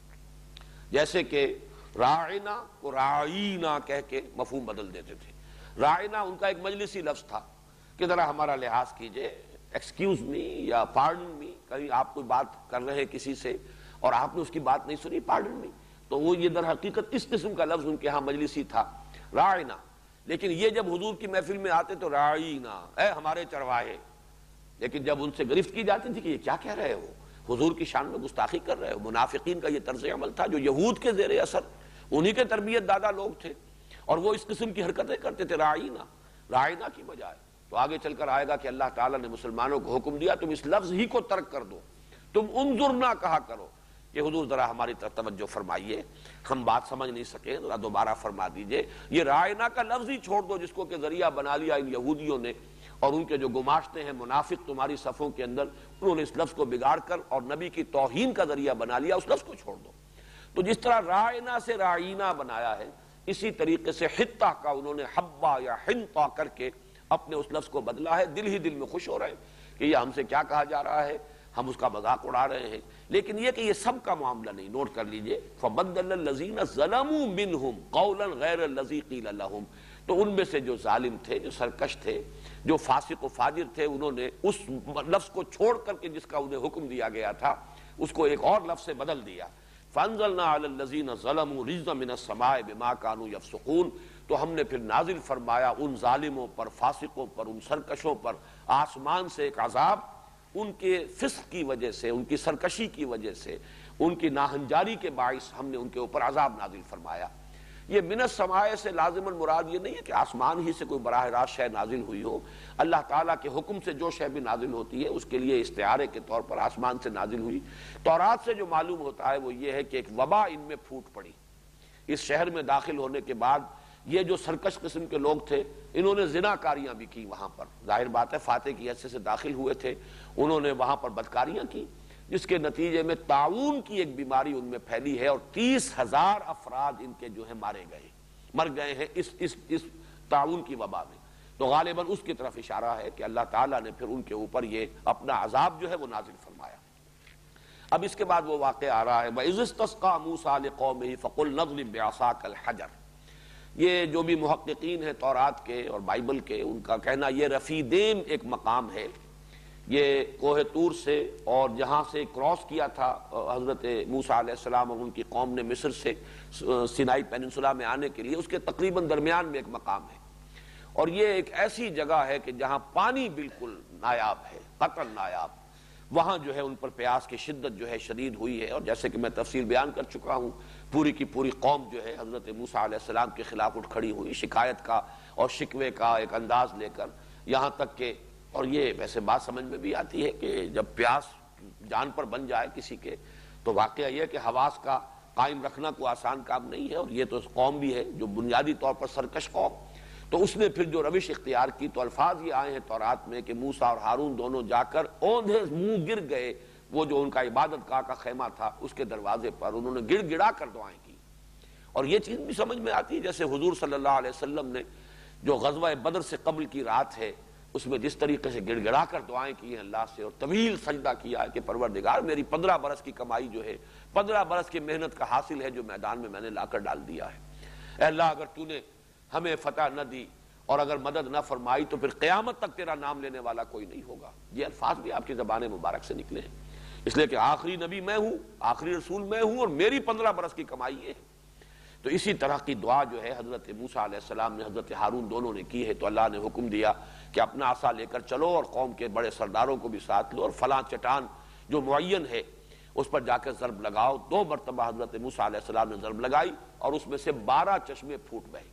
جیسے کہ راعنا کو راعینا کہہ کے مفہوم بدل دیتے تھے۔ راعنا ان کا ایک مجلسی لفظ تھا کہ ذرا ہمارا لحاظ کیجئے، ایکسکیوز می یا پارڈن می، کہیں آپ کوئی بات کر رہے کسی سے اور آپ نے اس کی بات نہیں سنی، پارڈن می، تو وہ یہ در حقیقت اس قسم کا لفظ ان کے ہاں مجلسی تھا، راعنا۔ لیکن یہ جب حضور کی محفل میں آتے تو راعینا، اے ہمارے چرواہے، لیکن جب ان سے گرفت کی جاتی تھی کہ یہ کیا کہہ رہے ہو، حضور کی شان میں گستاخی کر رہے ہو، منافقین کا یہ طرز عمل تھا جو یہود کے زیر اثر، انہی کے تربیت دادا لوگ تھے اور وہ اس قسم کی حرکتیں کرتے تھے، راعینا راعینا کی بجائے۔ تو آگے چل کر آئے گا کہ اللہ تعالیٰ نے مسلمانوں کو حکم دیا تم اس لفظ ہی کو ترک کر دو، تم انظرنا کہا کرو کہ حضور ذرا ہماری طرف توجہ فرمائیے، ہم بات سمجھ نہیں سکے، ذرا دوبارہ فرما دیجئے، یہ راعینا کا لفظ ہی چھوڑ دو جس کو کہ ذریعہ بنا لیا ان یہودیوں نے، اور ان کے جو گماشتے ہیں منافق تمہاری صفوں کے اندر، انہوں نے اس لفظ کو بگاڑ کر اور نبی کی توہین کا ذریعہ بنا لیا، اس لفظ کو چھوڑ دو۔ تو جس طرح راعینا سے راعینا بنایا ہے، اسی طریقے سے حتہ کا انہوں نے حبہ یا حنطہ کر کے اپنے اس لفظ کو بدلا ہے، دل ہی دل میں خوش ہو رہے ہیں کہ یہ ہم سے کیا کہا جا رہا ہے، ہم اس کا مذاق اڑا رہے ہیں، لیکن یہ کہ یہ سب کا معاملہ نہیں، نوٹ کر لیجئے، فَبَدَّلَ الَّذِينَ ظَلَمُوا مِنْهُمْ قَوْلًا غَيْرَ الَّذِي قِيلَ لَهُمْ، تو ان میں سے جو ظالم تھے، جو سرکش تھے، جو فاسق و فاجر تھے، انہوں نے اس لفظ کو چھوڑ کر کے جس کا انہیں حکم دیا گیا تھا اس کو ایک اور لفظ سے بدل دیا، فَأَنزَلْنَا عَلَى الَّذِينَ ظَلَمُوا رِجْزًا مِنَ السَّمَاءِ بِمَا كَانُوا يَفْسُقُونَ، تو ہم نے پھر نازل فرمایا ان ظالموں پر، فاسقوں پر، ان سرکشوں پر آسمان سے ایک عذاب، ان کے فسق کی وجہ سے، ان کی سرکشی کی وجہ سے، ان کی ناہنجاری کے باعث ہم نے ان کے اوپر عذاب نازل فرمایا۔ یہ من السماء سے لازم المراد یہ نہیں ہے کہ آسمان ہی سے کوئی براہ راست شے نازل ہوئی ہو، اللہ تعالیٰ کے حکم سے جو شے بھی نازل ہوتی ہے اس کے لیے استعارے کے طور پر آسمان سے نازل ہوئی۔ تورات سے جو معلوم ہوتا ہے وہ یہ ہے کہ ایک وبا ان میں پھوٹ پڑی، اس شہر میں داخل ہونے کے بعد یہ جو سرکش قسم کے لوگ تھے انہوں نے زنا کاریاں بھی کی، وہاں پر ظاہر بات ہے فاتح کی حیثیت سے داخل ہوئے تھے، انہوں نے وہاں پر بدکاریاں کی، جس کے نتیجے میں طاعون کی ایک بیماری ان میں پھیلی ہے اور تیس ہزار افراد ان کے جو ہے مارے گئے مر گئے ہیں اس اس اس طاعون کی وبا میں۔ تو غالباً اس کی طرف اشارہ ہے کہ اللہ تعالیٰ نے پھر ان کے اوپر یہ اپنا عذاب جو ہے وہ نازل فرمایا۔ اب اس کے بعد وہ واقعہ آ رہا ہے وَإِذِ اسْتَسْقَىٰ مُوسَىٰ لِقَوْمِهِ فَقُلْ نَضْرِب بِعَصَاكَ الْحَجَرَ، یہ جو بھی محققین ہیں تورات کے اور بائبل کے، ان کا کہنا یہ رفیدیم ایک مقام ہے، یہ کوہ طور سے اور جہاں سے کراس کیا تھا حضرت موسیٰ علیہ السلام اور ان کی قوم نے مصر سے سینائی پیننسولا میں آنے کے لیے، اس کے تقریباً درمیان میں ایک مقام ہے، اور یہ ایک ایسی جگہ ہے کہ جہاں پانی بالکل نایاب ہے، قطعاً نایاب، وہاں جو ہے ان پر پیاس کی شدت جو ہے شدید ہوئی ہے، اور جیسے کہ میں تفصیل بیان کر چکا ہوں، پوری کی پوری قوم جو ہے حضرت موسیٰ علیہ السلام کے خلاف اٹھ کھڑی ہوئی، شکایت کا اور شکوے کا ایک انداز لے کر، یہاں تک کہ، اور یہ ویسے بات سمجھ میں بھی آتی ہے کہ جب پیاس جان پر بن جائے کسی کے تو واقعہ یہ ہے کہ حواس کا قائم رکھنا کوئی آسان کام نہیں ہے، اور یہ تو قوم بھی ہے جو بنیادی طور پر سرکش قوم، تو اس نے پھر جو روش اختیار کی، تو الفاظ یہ آئے ہیں تورات میں کہ موسیٰ اور ہارون دونوں جا کر اوندھے منہ گر گئے، وہ جو ان کا عبادت گاہ کا خیمہ تھا اس کے دروازے پر انہوں نے گڑ گڑا کر دعائیں کی، اور یہ چیز بھی سمجھ میں آتی ہے جیسے حضور صلی اللہ علیہ وسلم نے جو غزوہ بدر سے قبل کی رات ہے اس میں جس طریقے سے گڑ گڑا کر دعائیں کی ہیں اللہ سے، اور طویل سجدہ کیا ہے کہ پروردگار میری پندرہ برس کی کمائی جو ہے، پندرہ برس کی محنت کا حاصل ہے جو میدان میں میں نے لا کر ڈال دیا ہے، اے اللہ اگر تو نے ہمیں فتح نہ دی اور اگر مدد نہ فرمائی تو پھر قیامت تک تیرا نام لینے والا کوئی نہیں ہوگا۔ یہ الفاظ بھی آپ کی زبان مبارک سے نکلے ہیں، اس لیے کہ آخری نبی میں ہوں، آخری رسول میں ہوں، اور میری پندرہ برس کی کمائی یہ ہے۔ تو اسی طرح کی دعا جو ہے حضرت موسیٰ علیہ السلام نے حضرت ہارون دونوں نے کی ہے، تو اللہ نے حکم دیا کہ اپنا عصا لے کر چلو اور قوم کے بڑے سرداروں کو بھی ساتھ لو، اور فلاں چٹان جو معین ہے اس پر جا کے ضرب لگاؤ۔ دو مرتبہ حضرت موسیٰ علیہ السلام نے ضرب لگائی اور اس میں سے بارہ چشمے پھوٹ بہے۔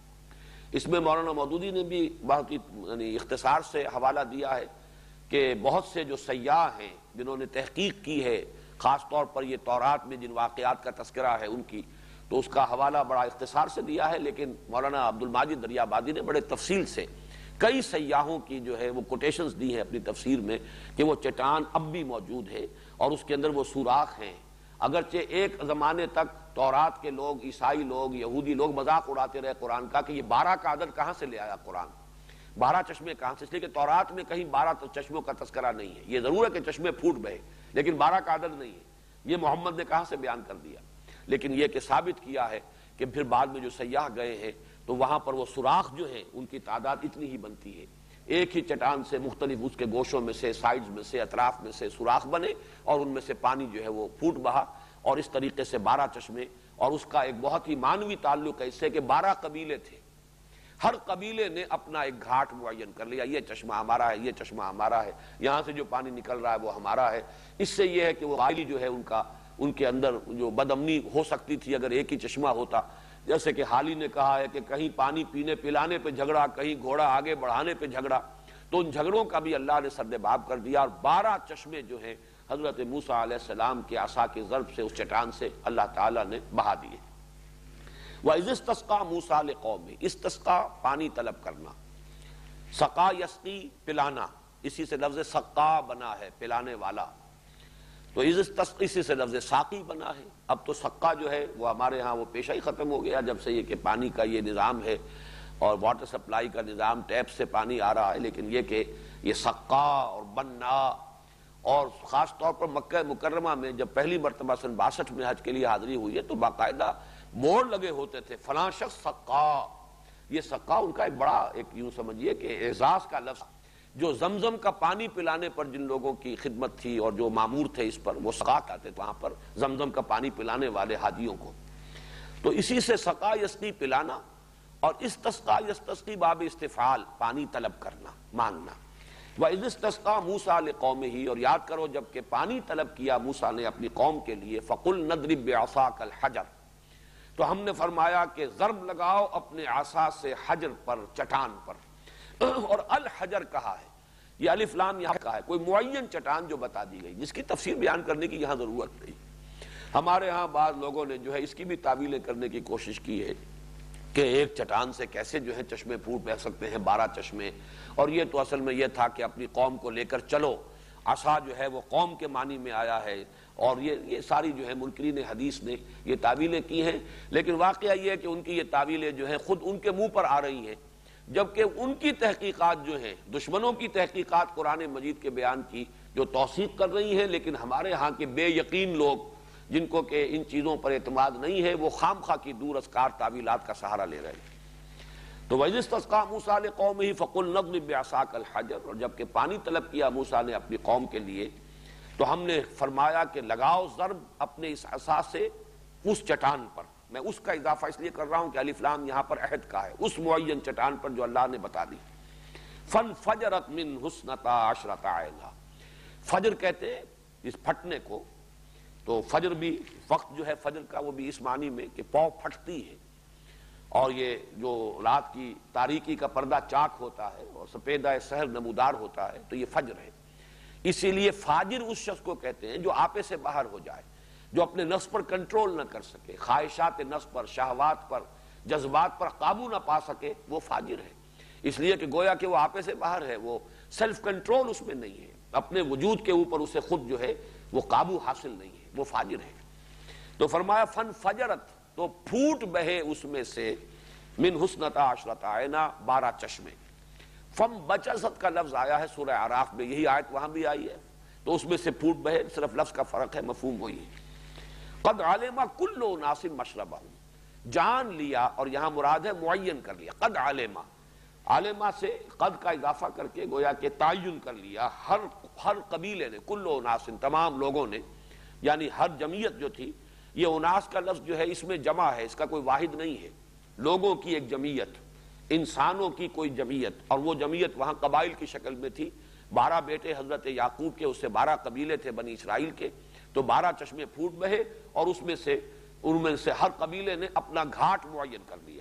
اس میں مولانا مودودی نے بھی بہت یعنی اختصار سے حوالہ دیا ہے کہ بہت سے جو سیاح ہیں جنہوں نے تحقیق کی ہے خاص طور پر یہ تورات میں جن واقعات کا تذکرہ ہے ان کی، تو اس کا حوالہ بڑا اختصار سے دیا ہے، لیکن مولانا عبد الماجد دریابادی نے بڑے تفصیل سے کئی سیاحوں کی جو ہے وہ کوٹیشنز دی ہیں اپنی تفسیر میں کہ وہ چٹان اب بھی موجود ہے اور اس کے اندر وہ سوراخ ہیں۔ اگرچہ ایک زمانے تک تورات کے لوگ، عیسائی لوگ، یہودی لوگ مذاق اڑاتے رہے قرآن کا کہ یہ بارہ کا عدد کہاں سے لے آیا قرآن، بارہ چشمے کہاں سے، اس لیے کہ تورات میں کہیں بارہ چشموں کا تذکرہ نہیں ہے۔ یہ ضرور ہے کہ چشمے پھوٹ بہے، لیکن بارہ کا عدد نہیں ہے، یہ محمد نے کہاں سے بیان کر دیا۔ لیکن یہ کہ ثابت کیا ہے کہ پھر بعد میں جو سیاح گئے ہیں تو وہاں پر وہ سوراخ جو ہیں ان کی تعداد اتنی ہی بنتی ہے، ایک ہی چٹان سے مختلف اس کے گوشوں میں سے، سائڈز میں سے، اطراف میں سے سوراخ بنے اور ان میں سے پانی جو ہے وہ پھوٹ بہا، اور اس طریقے سے بارہ چشمے۔ اور اس کا ایک بہت ہی معنوی تعلق ہے اس سے کہ بارہ قبیلے تھے، ہر قبیلے نے اپنا ایک گھاٹ معین کر لیا، یہ چشمہ ہمارا ہے، یہ چشمہ ہمارا ہے، یہاں سے جو پانی نکل رہا ہے وہ ہمارا ہے۔ اس سے یہ ہے کہ وہ غائلی جو ہے ان کا، ان کے اندر جو بدامنی ہو سکتی تھی اگر ایک ہی چشمہ ہوتا، جیسے کہ حالی نے کہا ہے کہ کہیں پانی پینے پلانے پہ جھگڑا، کہیں گھوڑا آگے بڑھانے پہ جھگڑا، تو ان جھگڑوں کا بھی اللہ نے سد باب کر دیا، اور بارہ چشمے جو ہیں حضرت موسیٰ علیہ السلام کے عصا کے ضرب سے اس چٹان سے اللہ تعالیٰ نے بہا دیے۔ وَإِذِ اسْتَسْقَىٰ مُوسَىٰ لِقَوْمِهِ، استسقا پانی طلب کرنا، سقا یسقی پلانا، اسی سے لفظ سقا بنا ہے پلانے والا، تو اسی سے لفظ ساقی بنا ہے۔ اب تو سقا جو ہے وہ ہمارے ہاں وہ پیشہ ہی ختم ہو گیا جب سے یہ کہ پانی کا یہ نظام ہے اور واٹر سپلائی کا نظام، ٹیپ سے پانی آ رہا ہے، لیکن یہ کہ یہ سقا اور بنا، اور خاص طور پر مکہ مکرمہ میں جب پہلی مرتبہ سن باسٹھ میں حج کے لیے حاضری ہوئی ہے تو باقاعدہ بورڈ لگے ہوتے تھے فلاں شخص سقا۔ یہ سقا ان کا ایک بڑا، ایک یوں سمجھیے کہ اعزاز کا لفظ، جو زمزم کا پانی پلانے پر جن لوگوں کی خدمت تھی اور جو مامور تھے اس پر، وہ سقا کہتے تھے وہاں پر زمزم کا پانی پلانے والے حاجیوں کو۔ تو اسی سے سقا یسقی پلانا، اور استسقا یستسقی باب استفعال پانی طلب کرنا، مانگنا۔ وَإِذِ اسْتَسْقَىٰ مُوسَىٰ لِقَوْمِهِ، اور یاد کرو جب کہ پانی طلب کیا موسیٰ نے اپنی قوم کے لیے، فَقُلْ نَضْرِبْ بِعَصَاكَ الْحَجَرَ، تو ہم نے فرمایا کہ ضرب لگاؤ اپنے عصا سے حجر پر، چٹان پر۔ اور الحجر کہا ہے، یہ الف لام یہاں کہا ہے، کوئی معین چٹان جو بتا دی گئی جس کی تفسیر بیان کرنے کی یہاں ضرورت نہیں۔ ہمارے ہاں بعض لوگوں نے جو ہے اس کی بھی تعویلیں کرنے کی کوشش کی ہے کہ ایک چٹان سے کیسے جو ہے چشمے پھوٹ بہ سکتے ہیں، بارہ چشمے، اور یہ تو اصل میں یہ تھا کہ اپنی قوم کو لے کر چلو، عصا جو ہے وہ قوم کے معنی میں آیا ہے، اور یہ یہ ساری جو ہے منکرین حدیث نے یہ تعویلیں کی ہیں، لیکن واقعہ یہ ہے کہ ان کی یہ تعویلیں جو ہیں خود ان کے منہ پر آ رہی ہیں، جبکہ ان کی تحقیقات جو ہیں، دشمنوں کی تحقیقات قرآن مجید کے بیان کی جو توثیق کر رہی ہیں، لیکن ہمارے ہاں کے بے یقین لوگ جن کو کہ ان چیزوں پر اعتماد نہیں ہے، وہ خام خواہ کی دور ازکار تعویلات کا سہارا لے رہے ہیں۔ تو وَإِذِ اسْتَسْقَىٰ مُوسَىٰ لِقَوْمِهِ فَقُلْ نَضْرِبْ بِعَصَاكَ الْحَجَرَ، اور جب کہ پانی طلب کیا موسیٰ نے اپنی قوم کے لیے تو ہم نے فرمایا کہ لگاؤ ضرب اپنے اس عصا سے اس چٹان پر۔ میں اس کا اضافہ اس لیے کر رہا ہوں کہ الف لام یہاں پر عہد کا ہے، اس معین چٹان پر جو اللہ نے بتا دی۔ فَانْفَجَرَتْ مِنْهُ اثْنَتَا عَشْرَةَ عَيْنًا، فجر کہتے ہیں اس پھٹنے کو، تو فجر بھی وقت جو ہے فجر کا وہ بھی اس معنی میں کہ پاؤں پھٹتی ہے، اور یہ جو رات کی تاریکی کا پردہ چاک ہوتا ہے اور سپیدہ سحر نمودار ہوتا ہے، تو یہ فجر ہے۔ اسی لیے فاجر اس شخص کو کہتے ہیں جو آپے سے باہر ہو جائے، جو اپنے نفس پر کنٹرول نہ کر سکے، خواہشات نفس پر، شہوات پر، جذبات پر قابو نہ پا سکے، وہ فاجر ہے۔ اس لیے کہ گویا کہ وہ آپے سے باہر ہے، وہ سیلف کنٹرول اس میں نہیں ہے، اپنے وجود کے اوپر اسے خود جو ہے وہ قابو حاصل نہیں ہے، وہ فاجر ہے۔ تو فرمایا فن فجرت، تو پھوٹ بہے اس میں سے، من حسنتا عشرت عینا، بارہ چشمے۔ فم بچست کا لفظ آیا ہے سورہ اعراف میں، یہی آیت وہاں بھی آئی ہے، تو اس میں سے پھوٹ بہے، صرف لفظ کا فرق ہے، مفہوم وہی ہے۔ قد علم کل اناس مشربہم، جان لیا، اور یہاں مراد ہے معین کر لیا، قد علم، علمہ سے قد کا اضافہ کر کے گویا کہ تعین کر لیا، ہر ہر قبیلے نے، کل اناس تمام لوگوں نے، یعنی ہر جمعیت جو تھی، یہ اناس کا لفظ جو ہے اس میں جمع ہے، اس کا کوئی واحد نہیں ہے، لوگوں کی ایک جمعیت، انسانوں کی کوئی جمعیت، اور وہ جمعیت وہاں قبائل کی شکل میں تھی۔ بارہ بیٹے حضرت یعقوب کے، اس سے بارہ قبیلے تھے بنی اسرائیل کے، تو بارہ چشمے پھوٹ بہے، اور اس میں سے ان میں سے ہر قبیلے نے اپنا گھاٹ معین کر لیا۔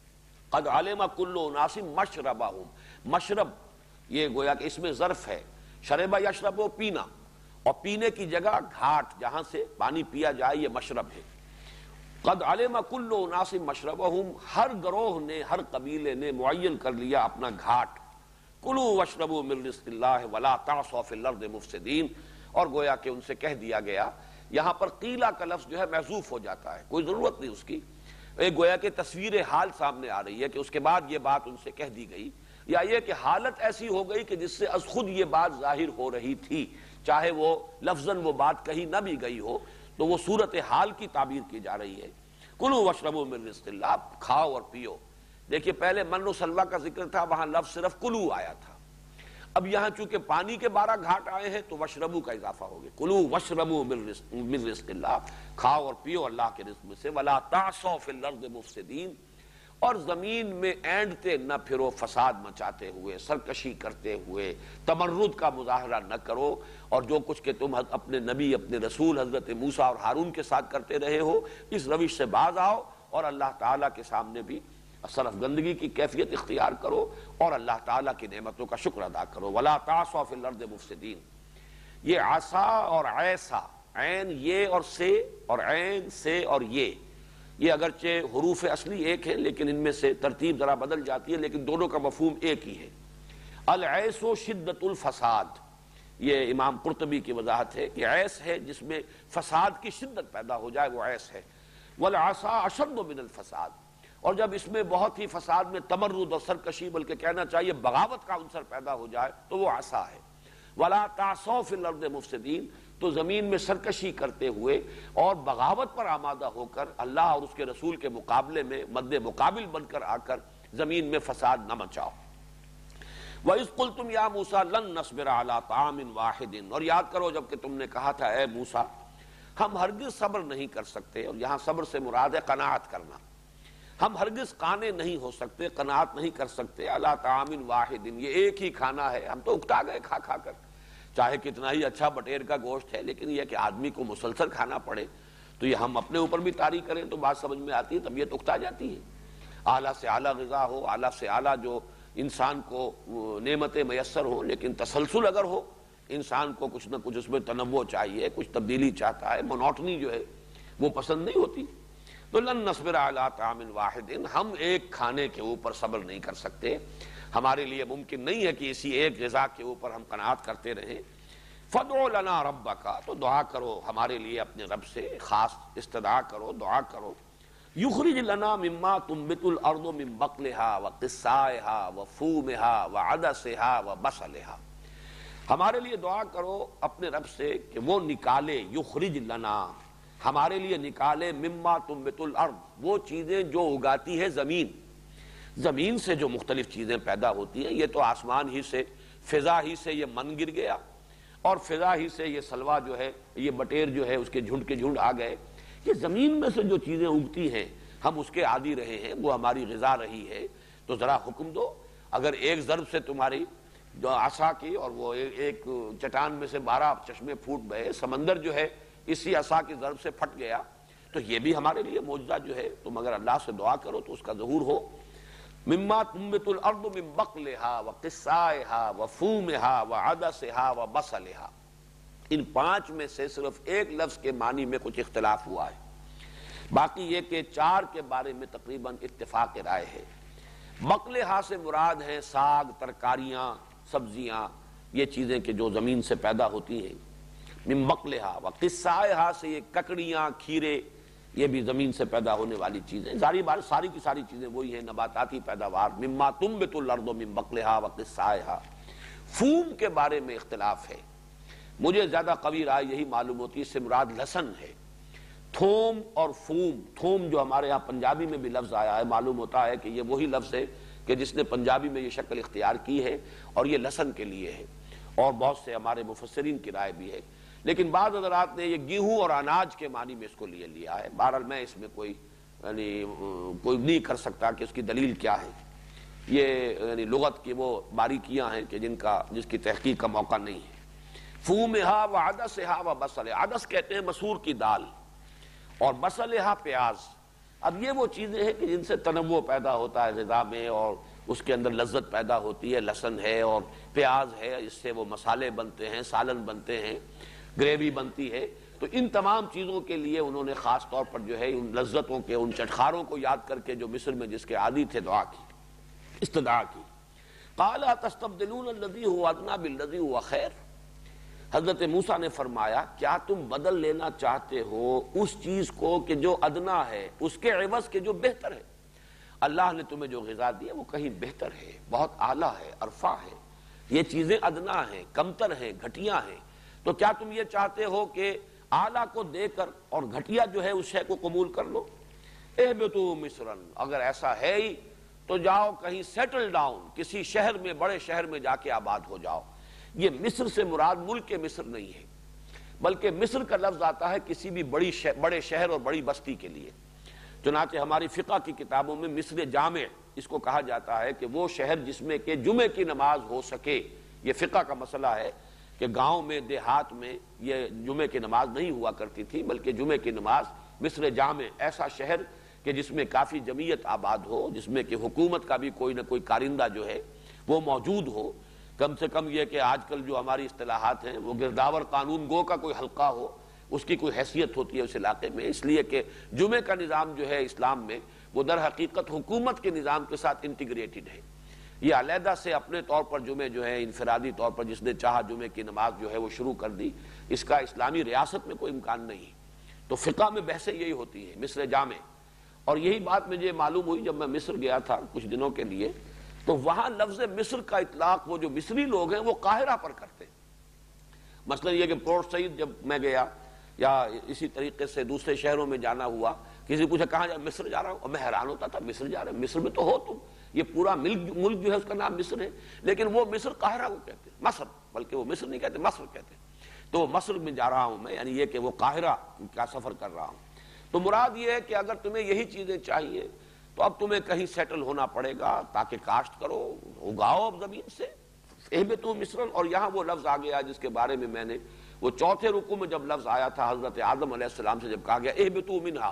قد علم کل اناس مشربہم، مشرب یہ گویا کہ اس میں ظرف ہے، شربہ یشرب و پینا، اور پینے کی جگہ گھاٹ جہاں سے پانی پیا جائے یہ مشرب ہے۔ قد علم کل اناس مشربہم، ہر گروہ نے ہر قبیلے نے معین کر لیا اپنا گھاٹ۔ کلوا واشربوا من رزق اللہ ولا تعصوا فی الارض مفسدین، اور گویا کہ ان سے کہہ دیا گیا، یہاں پر قیلہ کا لفظ جو ہے محذوف ہو جاتا ہے، کوئی ضرورت نہیں اس کی، ایک گویا کہ تصویر حال سامنے آ رہی ہے کہ اس کے بعد یہ بات ان سے کہہ دی گئی، یا یہ کہ حالت ایسی ہو گئی کہ جس سے از خود یہ بات ظاہر ہو رہی تھی، چاہے وہ لفظاً وہ بات کہی نہ بھی گئی ہو تو وہ صورت حال کی تعبیر کی جا رہی ہے۔ کلوا واشربوا من رزق اللہ، کھاؤ اور پیو۔ دیکھیے پہلے من و سلوہ کا ذکر تھا، وہاں لفظ صرف کلو آیا تھا، اب یہاں چونکہ پانی کے بارہ گھاٹ آئے ہیں تو وشربو کا اضافہ ہو گیا، کلوا واشربوا من رزق من رزق اللہ، کھاؤ اور پیو اللہ کے رزق میں سے، ولا تعصوا فی الارض مفسدین، اور زمین میں اینڈتے نہ پھرو فساد مچاتے ہوئے، سرکشی کرتے ہوئے، تمرد کا مظاہرہ نہ کرو، اور جو کچھ کہ تم اپنے نبی اپنے رسول حضرت موسیٰ اور ہارون کے ساتھ کرتے رہے ہو اس روش سے باز آؤ، اور اللہ تعالیٰ کے سامنے بھی صرف گندگی کی کیفیت اختیار کرو اور اللہ تعالیٰ کی نعمتوں کا شکر ادا کرو۔ ولا تعصوا فی الارض مفسدین، یہ عصا اور عیسا، عین یہ اور سے، اور عین سے اور یہ یہ اگرچہ حروف اصلی ایک ہیں لیکن ان میں سے ترتیب ذرا بدل جاتی ہے، لیکن دونوں کا مفہوم ایک ہی ہے۔ العیس و شدت الفساد، یہ امام قرطبی کی وضاحت ہے کہ عیس ہے جس میں فساد کی شدت پیدا ہو جائے وہ عیس ہے، والعصا اشد من الفساد، اور جب اس میں بہت ہی فساد میں تمرد اور سرکشی بلکہ کہنا چاہیے بغاوت کا عنصر پیدا ہو جائے تو وہ عصا ہے۔ ولا تعصوا فی الارض مفسدین، تو زمین میں سرکشی کرتے ہوئے اور بغاوت پر آمادہ ہو کر اللہ اور اس کے رسول کے مقابلے میں مد مقابل بن کر آ کر زمین میں فساد نہ مچاؤ۔ وَإِذْ قُلْتُمْ يَا مُوسَىٰ لَن نَّصْبِرَ عَلَىٰ طَعَامٍ وَاحِدٍ، اور یاد کرو جب کہ تم نے کہا تھا اے موسیٰ ہم ہرگز صبر نہیں کر سکتے، اور یہاں صبر سے مراد ہے قناعت کرنا، ہم ہرگز قانے نہیں ہو سکتے، قناعت نہیں کر سکتے، عَلَىٰ طَعَامٍ وَاحِدٍ، یہ ایک ہی کھانا ہے، ہم تو اکتا گئے کھا کھا کر، چاہے کتنا ہی اچھا بٹیر کا گوشت ہے، لیکن یہ کہ آدمی کو مسلسل کھانا پڑے تو یہ ہم اپنے اوپر بھی طاری کریں تو بات سمجھ میں آتی ہے، طبیعت اکتا جاتی ہے۔ اعلیٰ سے اعلیٰ غذا ہو، اعلیٰ سے اعلیٰ جو انسان کو نعمتیں میسر ہوں، لیکن تسلسل اگر ہو، انسان کو کچھ نہ کچھ اس میں تنوع چاہیے، کچھ تبدیلی چاہتا ہے، مونوٹنی جو ہے وہ پسند نہیں ہوتی، تو لن نصبر علی طعام واحد، ہم ایک کھانے کے اوپر صبر نہیں کر سکتے، ہمارے لیے ممکن نہیں ہے کہ اسی ایک غذا کے اوپر ہم قناعت کرتے رہیں۔ فادع لنا ربک، تو دعا کرو ہمارے لیے اپنے رب سے، خاص استدعا کرو، دعا کرو، یخرج لنا مما تنبت الارض من بقلها وقثائها وفومها وعدسها وبصلها، ہمارے لیے دعا کرو اپنے رب سے کہ وہ نکالے، یخرج لنا، ہمارے لیے نکالے، مما تنبت الارض، وہ چیزیں جو اگاتی ہے زمین، زمین سے جو مختلف چیزیں پیدا ہوتی ہیں، یہ تو آسمان ہی سے، فضا ہی سے یہ من گر گیا، اور فضا ہی سے یہ سلوا جو ہے، یہ بٹیر جو ہے اس کے جھنڈ کے جھنڈ آ گئے، کہ زمین میں سے جو چیزیں اگتی ہیں ہم اس کے عادی رہے ہیں، وہ ہماری غذا رہی ہے، تو ذرا حکم دو، اگر ایک ضرب سے تمہاری جو عصا کی اور وہ ایک چٹان میں سے بارہ چشمے پھوٹ گئے، سمندر جو ہے اسی عصا کی ضرب سے پھٹ گیا، تو یہ بھی ہمارے لیے معجزہ جو ہے، تم اگر اللہ سے دعا کرو تو اس کا ظہور ہو۔ مما تنبت الارض من بقلها وقثائها وفومها وعدسها وبصلها، ان پانچ میں سے صرف ایک لفظ کے معنی میں کچھ اختلاف ہوا ہے، باقی یہ کہ چار کے بارے میں تقریباً اتفاق رائے ہے۔ بقلہا سے مراد ہیں ساگ، ترکاریاں، سبزیاں، یہ چیزیں کہ جو زمین سے پیدا ہوتی ہیں، من بقلہا، وقثائها سے یہ ککڑیاں، کھیرے، یہ بھی زمین سے پیدا ہونے والی چیزیں، ساری بار ساری کی ساری چیزیں وہی ہیں، نباتاتی پیداوار، مما تنبت الارض من بقلہا وقثائها۔ فوم کے بارے میں اختلاف ہے، مجھے زیادہ قوی رائے یہی معلوم ہوتی ہے، اس سے مراد لہسن ہے۔ تھوم اور فوم، تھوم جو ہمارے ہاں پنجابی میں بھی لفظ آیا ہے، معلوم ہوتا ہے کہ یہ وہی لفظ ہے کہ جس نے پنجابی میں یہ شکل اختیار کی ہے، اور یہ لہسن کے لیے ہے، اور بہت سے ہمارے مفسرین کی رائے بھی ہے، لیکن بعض حضرات نے یہ گیہوں اور اناج کے معنی میں اس کو لیے لیا ہے۔ بہرحال میں اس میں کوئی یعنی کوئی نہیں کر سکتا کہ اس کی دلیل کیا ہے، یہ یعنی لغت کی وہ باریکیاں ہیں کہ جن کا جس کی تحقیق کا موقع نہیں ہے۔ فومہا وعدسہا وبصلہا، عدس کہتے ہیں مسور کی دال، اور بصلہا پیاز۔ اب یہ وہ چیزیں ہیں کہ جن سے تنوع پیدا ہوتا ہے غذا میں، اور اس کے اندر لذت پیدا ہوتی ہے، لہسن ہے اور پیاز ہے، اس سے وہ مسالے بنتے ہیں، سالن بنتے ہیں، گریوی بنتی ہے. تو ان تمام چیزوں کے لیے انہوں نے خاص طور پر جو ہے ان لذتوں کے، ان چٹخاروں کو یاد کر کے جو مصر میں جس کے عادی تھے دعا کی، استدعا کی. قال تستبدلون الذی هو ادنی بالذی هو خیر. حضرت موسیٰ نے فرمایا کیا تم بدل لینا چاہتے ہو اس چیز کو کہ جو ادنا ہے اس کے عوض کے جو بہتر ہے. اللہ نے تمہیں جو غذا دی ہے وہ کہیں بہتر ہے، بہت اعلیٰ ہے، ارفع ہے. یہ چیزیں ادنا ہیں، کمتر ہیں، گھٹیا ہیں. تو کیا تم یہ چاہتے ہو کہ اعلیٰ کو دے کر اور گھٹیا جو ہے اس شے کو قبول کر لو؟ اہبطوا مصرا، اگر ایسا ہے ہی تو جاؤ کہیں سیٹل ڈاؤن، کسی شہر میں، بڑے شہر میں جا کے آباد ہو جاؤ. یہ مصر سے مراد ملک کے مصر نہیں ہے، بلکہ مصر کا لفظ آتا ہے کسی بھی بڑی شہر بڑے شہر اور بڑی بستی کے لیے. چنانچہ ہماری فقہ کی کتابوں میں مصر جامع اس کو کہا جاتا ہے کہ وہ شہر جس میں کہ جمعے کی نماز ہو سکے. یہ فقہ کا مسئلہ ہے کہ گاؤں میں، دیہات میں یہ جمعے کی نماز نہیں ہوا کرتی تھی، بلکہ جمعے کی نماز مصر جامع، ایسا شہر کہ جس میں کافی جمعیت آباد ہو، جس میں کہ حکومت کا بھی کوئی نہ کوئی کارندہ جو ہے وہ موجود ہو. کم سے کم یہ کہ آج کل جو ہماری اصطلاحات ہیں وہ گرداور قانون گو کا کوئی حلقہ ہو، اس کی کوئی حیثیت ہوتی ہے اس علاقے میں. اس لیے کہ جمعے کا نظام جو ہے اسلام میں وہ در حقیقت حکومت کے نظام کے ساتھ انٹیگریٹڈ ہے. یہ علیحدہ سے اپنے طور پر جمعے جو ہے انفرادی طور پر جس نے چاہا جمعے کی نماز جو ہے وہ شروع کر دی، اس کا اسلامی ریاست میں کوئی امکان نہیں. تو فقہ میں بحثیں یہی ہوتی ہیں مصر جامع. اور یہی بات مجھے معلوم ہوئی جب میں مصر گیا تھا کچھ دنوں کے لیے، تو وہاں لفظ مصر کا اطلاق وہ جو مصری لوگ ہیں وہ قاہرہ پر کرتے ہیں. مثلا یہ کہ پورٹ سعید جب میں گیا یا اسی طریقے سے دوسرے شہروں میں جانا ہوا، کسی پوچھا کہاں جا، مصر جا رہا ہوں، اور میں حیران ہوتا تھا مصر جا رہا ہے، مصر میں تو ہو تم، یہ پورا ملک ملک جو ہے اس کا نام مصر ہے، لیکن وہ مصر قاہرہ کو کہتے ہیں، مصر، بلکہ وہ مصر نہیں کہتے، مصر کہتے ہیں. تو مصر میں جا رہا ہوں میں، یعنی یہ کہ وہ قاہرہ کا سفر کر رہا ہوں. تو مراد یہ ہے کہ اگر تمہیں یہی چیزیں چاہیے تو اب تمہیں کہیں سیٹل ہونا پڑے گا تاکہ کاشت کرو، اگاؤ اب زمین سے. اہبطوا مصرا، اور یہاں وہ لفظ آ گیا جس کے بارے میں میں نے وہ چوتھے رکوع میں جب لفظ آیا تھا حضرت آدم علیہ السلام سے جب کہا گیا اہبطوا منہا،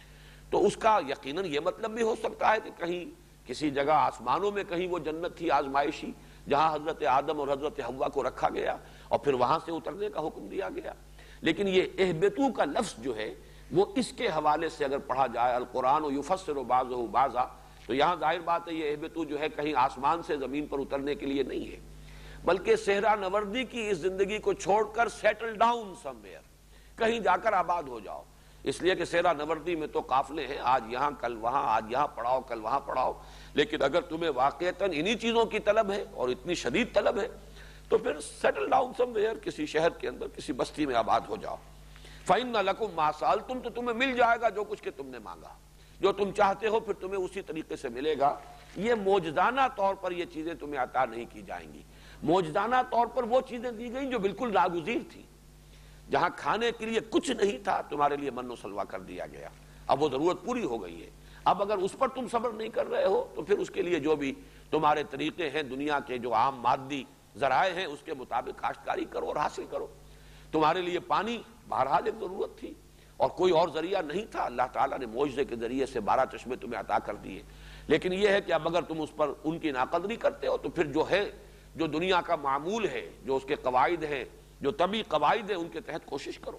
تو اس کا یقیناً یہ مطلب بھی ہو سکتا ہے کہ کہیں کسی جگہ آسمانوں میں کہیں وہ جنت تھی آزمائشی جہاں حضرت آدم اور حضرت حوا کو رکھا گیا اور پھر وہاں سے اترنے کا حکم دیا گیا. لیکن یہ اہبطوا کا لفظ جو ہے وہ اس کے حوالے سے اگر پڑھا جائے القرآن یفسر بعضہ بعضا، تو یہاں ظاہر بات ہے یہ اہبطوا جو ہے کہیں آسمان سے زمین پر اترنے کے لیے نہیں ہے، بلکہ صحرا نوردی کی اس زندگی کو چھوڑ کر سیٹل ڈاؤن سم ویئر، کہیں جا کر آباد ہو جاؤ. اس لیے کہ صحرا نوردی میں تو قافلے ہیں، آج یہاں کل وہاں، آج یہاں پڑھاؤ کل وہاں پڑھاؤ. لیکن اگر تمہیں واقعتاً انہی چیزوں کی طلب ہے اور اتنی شدید طلب ہے تو پھر سیٹل ڈاؤن سم ویئر، کسی شہر کے اندر کسی بستی میں آباد ہو جاؤ. فَإِنَّ لَكُمْ مَا سَأَلْتُمْ، تو تمہیں مل جائے گا جو کچھ کہ تم نے مانگا، جو تم چاہتے ہو پھر تمہیں اسی طریقے سے ملے گا. یہ موجزانہ طور پر یہ چیزیں تمہیں عطا نہیں کی جائیں گی. موجزانہ طور پر وہ چیزیں دی گئیں جو بالکل ناگزیر تھی، جہاں کھانے کے لیے کچھ نہیں تھا تمہارے لیے من و سلوہ کر دیا گیا. اب وہ ضرورت پوری ہو گئی ہے. اب اگر اس پر تم صبر نہیں کر رہے ہو تو پھر اس کے لیے جو بھی تمہارے طریقے ہیں، دنیا کے جو عام مادی ذرائع ہیں، اس کے مطابق کاشتکاری کرو اور حاصل کرو. تمہارے لیے پانی بہرحال ایک ضرورت تھی اور کوئی اور ذریعہ نہیں تھا. اللہ تعالیٰ نے معجزے کے ذریعے سے بارہ چشمے تمہیں عطا کر دیے. لیکن یہ ہے کہ اب اگر تم اس پر ان کی ناقدری کرتے ہو تو پھر جو ہے، جو دنیا کا معمول ہے، جو اس کے قواعد ہیں، جو طبی قواعد ہیں، ان کے تحت کوشش کرو.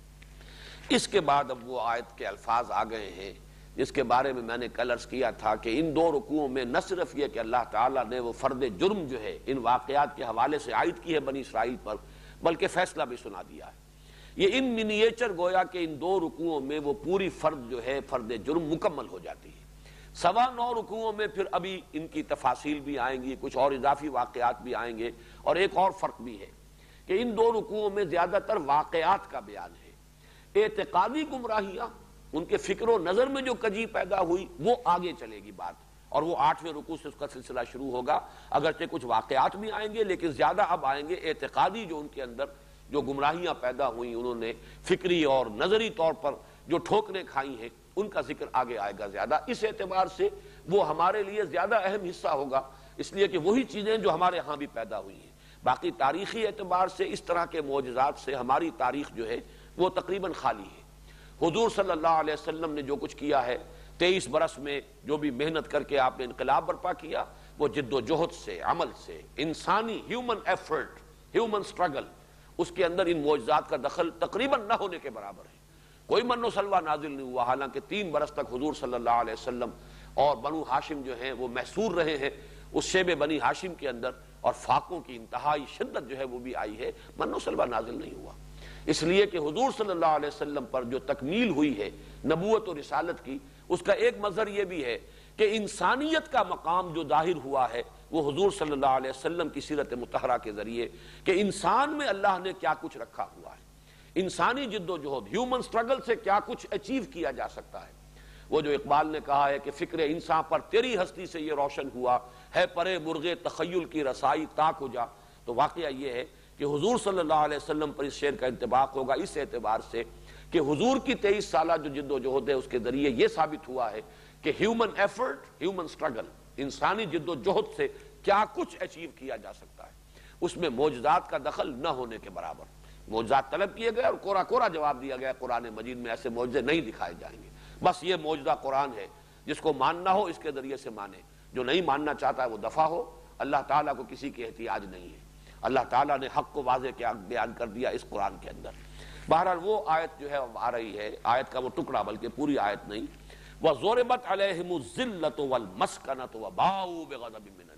اس کے بعد اب وہ آیت کے الفاظ آ گئے ہیں جس کے بارے میں میں نے کل عرض کیا تھا کہ ان دو رکوعوں میں نہ صرف یہ کہ اللہ تعالیٰ نے وہ فرد جرم جو ہے ان واقعات کے حوالے سے عائد کی ہے بنی اسرائیل پر، بلکہ فیصلہ بھی سنا دیا ہے. یہ ان منیچر گویا کہ ان دو رکوعوں میں وہ پوری فرد جو ہے فرد جرم مکمل ہو جاتی ہے. سوا نو رکوعوں میں پھر ابھی ان کی تفاصیل بھی آئیں گی، کچھ اور اضافی واقعات بھی آئیں گے. اور ایک اور فرق بھی ہے کہ ان دو رکوعوں میں زیادہ تر واقعات کا بیان ہے. اعتقادی گمراہیاں، ان کے فکر و نظر میں جو کجی پیدا ہوئی وہ آگے چلے گی بات، اور وہ آٹھویں رکوع سے اس کا سلسلہ شروع ہوگا. اگرچہ کچھ واقعات بھی آئیں گے لیکن زیادہ اب آئیں گے اعتقادی جو ان کے اندر جو گمراہیاں پیدا ہوئیں، انہوں نے فکری اور نظری طور پر جو ٹھوکریں کھائی ہیں، ان کا ذکر آگے آئے گا زیادہ. اس اعتبار سے وہ ہمارے لیے زیادہ اہم حصہ ہوگا، اس لیے کہ وہی چیزیں جو ہمارے ہاں بھی پیدا ہوئی ہیں. باقی تاریخی اعتبار سے اس طرح کے معجزات سے ہماری تاریخ جو ہے وہ تقریباً خالی ہے. حضور صلی اللہ علیہ وسلم نے جو کچھ کیا ہے تیئیس برس میں، جو بھی محنت کر کے آپ نے انقلاب برپا کیا، وہ جد و جہد سے، عمل سے، انسانی ہیومن ایفرٹ، ہیومن سٹرگل، اس کے اندر ان معجزات کا دخل تقریباً نہ ہونے کے برابر ہے۔ کوئی من و سلوہ نازل نہیں ہوا، حالانکہ تین برس تک حضور صلی اللہ علیہ وسلم اور بنو ہاشم جو ہیں وہ محصور رہے ہیں اس شیب بنی ہاشم کے اندر، اور فاقوں کی انتہائی شدت جو ہے وہ بھی آئی ہے، من و سلوہ نازل نہیں ہوا۔ اس لیے کہ حضور صلی اللہ علیہ وسلم پر جو تکمیل ہوئی ہے نبوت و رسالت کی، اس کا ایک مظہر یہ بھی ہے کہ انسانیت کا مقام جو ظاہر ہوا ہے وہ حضور صلی اللہ علیہ وسلم کی سیرت مطہرہ کے ذریعے، کہ انسان میں اللہ نے کیا کچھ رکھا ہوا ہے، انسانی جد و جہد، ہیومن سٹرگل سے کیا کچھ اچیو کیا جا سکتا ہے۔ وہ جو اقبال نے کہا ہے کہ فکر انسان پر تیری ہستی سے یہ روشن ہوا ہے، پرے مرغ تخیل کی رسائی تاک ہو جا، تو واقعہ یہ ہے کہ حضور صلی اللہ علیہ وسلم پر اس شعر کا انطباق ہوگا اس اعتبار سے کہ حضور کی تیئیس سالہ جو جد و جہد ہے اس کے ذریعے یہ ثابت ہوا ہے کہ ہیومن ایفرٹ، ہیومن سٹرگل، انسانی جد و جہد سے کیا کچھ اچیو کیا جا سکتا ہے، اس میں معجزات کا دخل نہ ہونے کے برابر۔ معجزات طلب کیے گئے اور کورا کورا جواب دیا گیا، قرآن مجید میں ایسے معجزے نہیں دکھائے جائیں گے، بس یہ معجزہ قرآن ہے، جس کو ماننا ہو اس کے ذریعے سے مانے، جو نہیں ماننا چاہتا ہے وہ دفع ہو۔ اللہ تعالیٰ کو کسی کی احتیاج نہیں ہے، اللہ تعالیٰ نے حق کو واضح کیا بیان کر دیا اس قرآن کے اندر۔ بہرحال وہ آیت جو ہے آ رہی ہے، آیت کا وہ ٹکڑا بلکہ پوری آیت نہیں، وَضُرِبَتْ عَلَيْهِمُ الذِّلَّةُ وَالْمَسْكَنَةُ وَبَاءُوا بِغَضَبٍ مِّنَ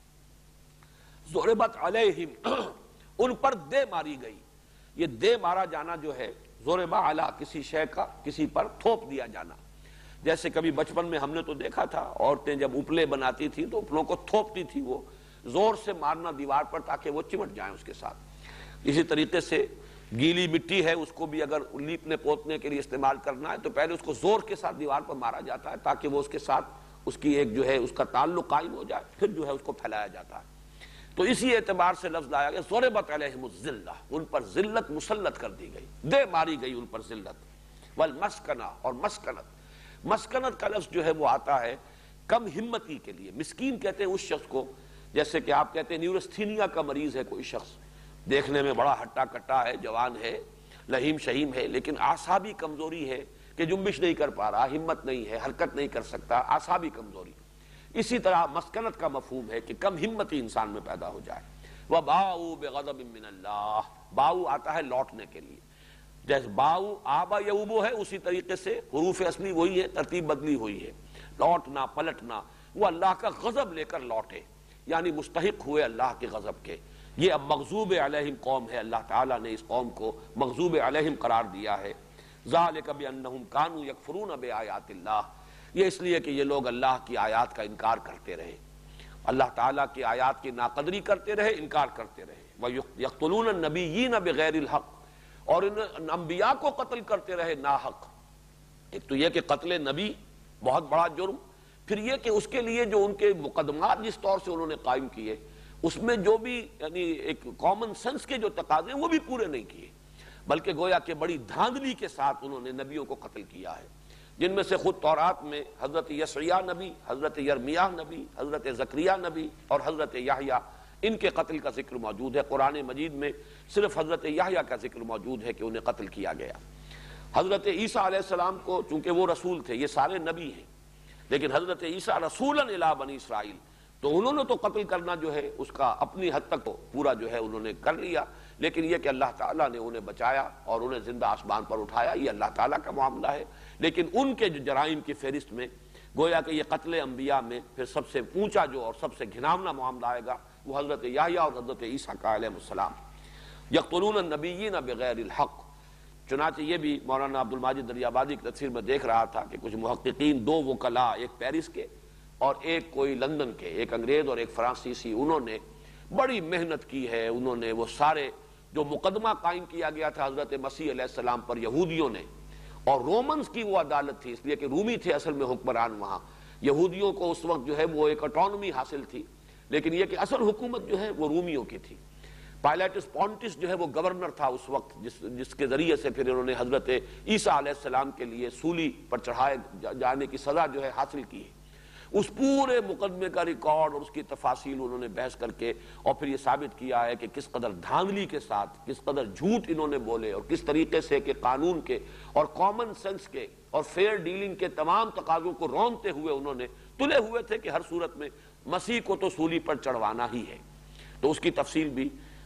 اللَّهِ۔ ضُرِبَتْ عَلَيْهِمْ، ان پر دے ماری گئی۔ یہ دے مارا جانا جو ہے، ضرب علی کسی شے کا کسی پر تھوپ دیا جانا، جیسے کبھی بچپن میں ہم نے تو دیکھا تھا عورتیں جب اپلے بناتی تھیں تو اپلوں کو تھوپتی تھی، وہ زور سے مارنا دیوار پر تاکہ وہ چمٹ جائیں اس کے ساتھ۔ اسی طریقے سے گیلی مٹی ہے، اس کو بھی اگر لیپنے پوتنے کے لیے استعمال کرنا ہے تو پہلے اس کو زور کے ساتھ دیوار پر مارا جاتا ہے تاکہ وہ اس کے ساتھ اس کی ایک جو ہے اس کا تعلق قائم ہو جائے، پھر جو ہے اس کو پھیلایا جاتا ہے۔ تو اسی اعتبار سے لفظ لایا گیا ضربت علیہم الذلہ، ان پر ذلت مسلط کر دی گئی، دے ماری گئی ان پر ذلت، والمسکنہ، اور مسکنت۔ مسکنت کا لفظ جو ہے وہ آتا ہے کم ہمتی کے لیے، مسکین کہتے ہیں اس شخص کو، جیسے کہ آپ کہتے ہیں نیورستھینیا کا مریض ہے کوئی شخص، دیکھنے میں بڑا ہٹا کٹا ہے، جوان ہے، لہیم شہیم ہے، لیکن اعصابی کمزوری ہے کہ جنبش نہیں کر پا رہا، ہمت نہیں ہے، حرکت نہیں کر سکتا، اعصابی کمزوری۔ اسی طرح مسکنت کا مفہوم ہے کہ کم ہمتی انسان میں پیدا ہو جائے۔ وَبَاءُوا بِغَضَبٍ مِّنَ اللَّهِ، باؤ آتا ہے لوٹنے کے لیے، جیسے باؤ آبا یعوبو ہے، اسی طریقے سے حروف اصلی وہی ہے، ترتیب بدلی ہوئی ہے، لوٹنا پلٹنا، وہ اللہ کا غضب لے کر لوٹے، یعنی مستحق ہوئے اللہ کے غضب کے۔ یہ اب مغضوب علیہم قوم ہے، اللہ تعالیٰ نے اس قوم کو مغضوب علیہم قرار دیا ہے۔ ذَلِكَ بِأَنَّهُمْ كَانُوا يَكْفُرُونَ بِآيَاتِ اللَّهِ، یہ اس لیے کہ یہ لوگ اللہ کی آیات کا انکار کرتے رہے، اللہ تعالیٰ کی آیات کی ناقدری کرتے رہے، انکار کرتے رہے۔ وَيَقْتُلُونَ النَّبِيِّينَ بِغَيْرِ الْحَقِّ، اور ان انبیاء کو قتل کرتے رہے ناحق۔ ایک تو یہ کہ قتل نبی بہت بڑا جرم، پھر یہ کہ اس کے لیے جو ان کے مقدمات جس طور سے انہوں نے قائم کیے، اس میں جو بھی یعنی ایک کامن سینس کے جو تقاضے ہیں وہ بھی پورے نہیں کیے، بلکہ گویا کہ بڑی دھاندلی کے ساتھ انہوں نے نبیوں کو قتل کیا ہے، جن میں سے خود تورات میں حضرت یسعیاہ نبی، حضرت یرمیاہ نبی، حضرت زکریا نبی اور حضرت یحییٰ، ان کے قتل کا ذکر موجود ہے۔ قرآن مجید میں صرف حضرت یحییٰ کا ذکر موجود ہے کہ انہیں قتل کیا گیا۔ حضرت عیسیٰ علیہ السلام کو چونکہ وہ رسول تھے، یہ سارے نبی ہیں، لیکن حضرت عیسیٰ رسولاً الی بنی اسرائیل، تو انہوں نے تو قتل کرنا جو ہے اس کا اپنی حد تک پورا جو ہے انہوں نے کر لیا، لیکن یہ کہ اللہ تعالیٰ نے انہیں بچایا اور انہیں زندہ آسمان پر اٹھایا، یہ اللہ تعالیٰ کا معاملہ ہے۔ لیکن ان کے جو جرائم کی فہرست میں گویا کہ یہ قتل انبیاء میں پھر سب سے اونچا جو اور سب سے گھناؤنا معاملہ آئے گا وہ حضرت یحییٰ اور حضرت عیسیٰ کا علیہ السلام۔ یقتلون النبیین بغیر الحق، چنانچہ یہ بھی مولانا عبد الماجد دریابادی کی تفسیر میں دیکھ رہا تھا کہ کچھ محققین، دو وکلاء، ایک پیرس کے اور ایک کوئی لندن کے، ایک انگریز اور ایک فرانسیسی، انہوں نے بڑی محنت کی ہے، انہوں نے وہ سارے جو مقدمہ قائم کیا گیا تھا حضرت مسیح علیہ السلام پر یہودیوں نے، اور رومنز کی وہ عدالت تھی، اس لیے کہ رومی تھے اصل میں حکمران وہاں، یہودیوں کو اس وقت جو ہے وہ ایک اٹانومی حاصل تھی، لیکن یہ کہ اصل حکومت جو ہے وہ رومیوں کی تھی۔ پائلیٹس پونٹس جو ہے وہ گورنر تھا اس وقت، جس جس کے ذریعے سے پھر انہوں نے حضرت عیسیٰ علیہ السلام کے لیے سولی پر چڑھائے جانے کی سزا جو ہے حاصل کی ہے۔ اس پورے مقدمے کا ریکارڈ اور اس کی تفاصیل انہوں نے بحث کر کے اور پھر یہ ثابت کیا ہے کہ کس قدر دھاندلی کے ساتھ، کس قدر جھوٹ انہوں نے بولے، اور کس طریقے سے کہ قانون کے اور کامن سینس کے اور فیئر ڈیلنگ کے تمام تقاضوں کو رونتے ہوئے انہوں نے تلے ہوئے تھے کہ ہر صورت میں مسیح کو تو سولی پر چڑھوانا ہی ہے۔ تو اس کی تفصیل بھی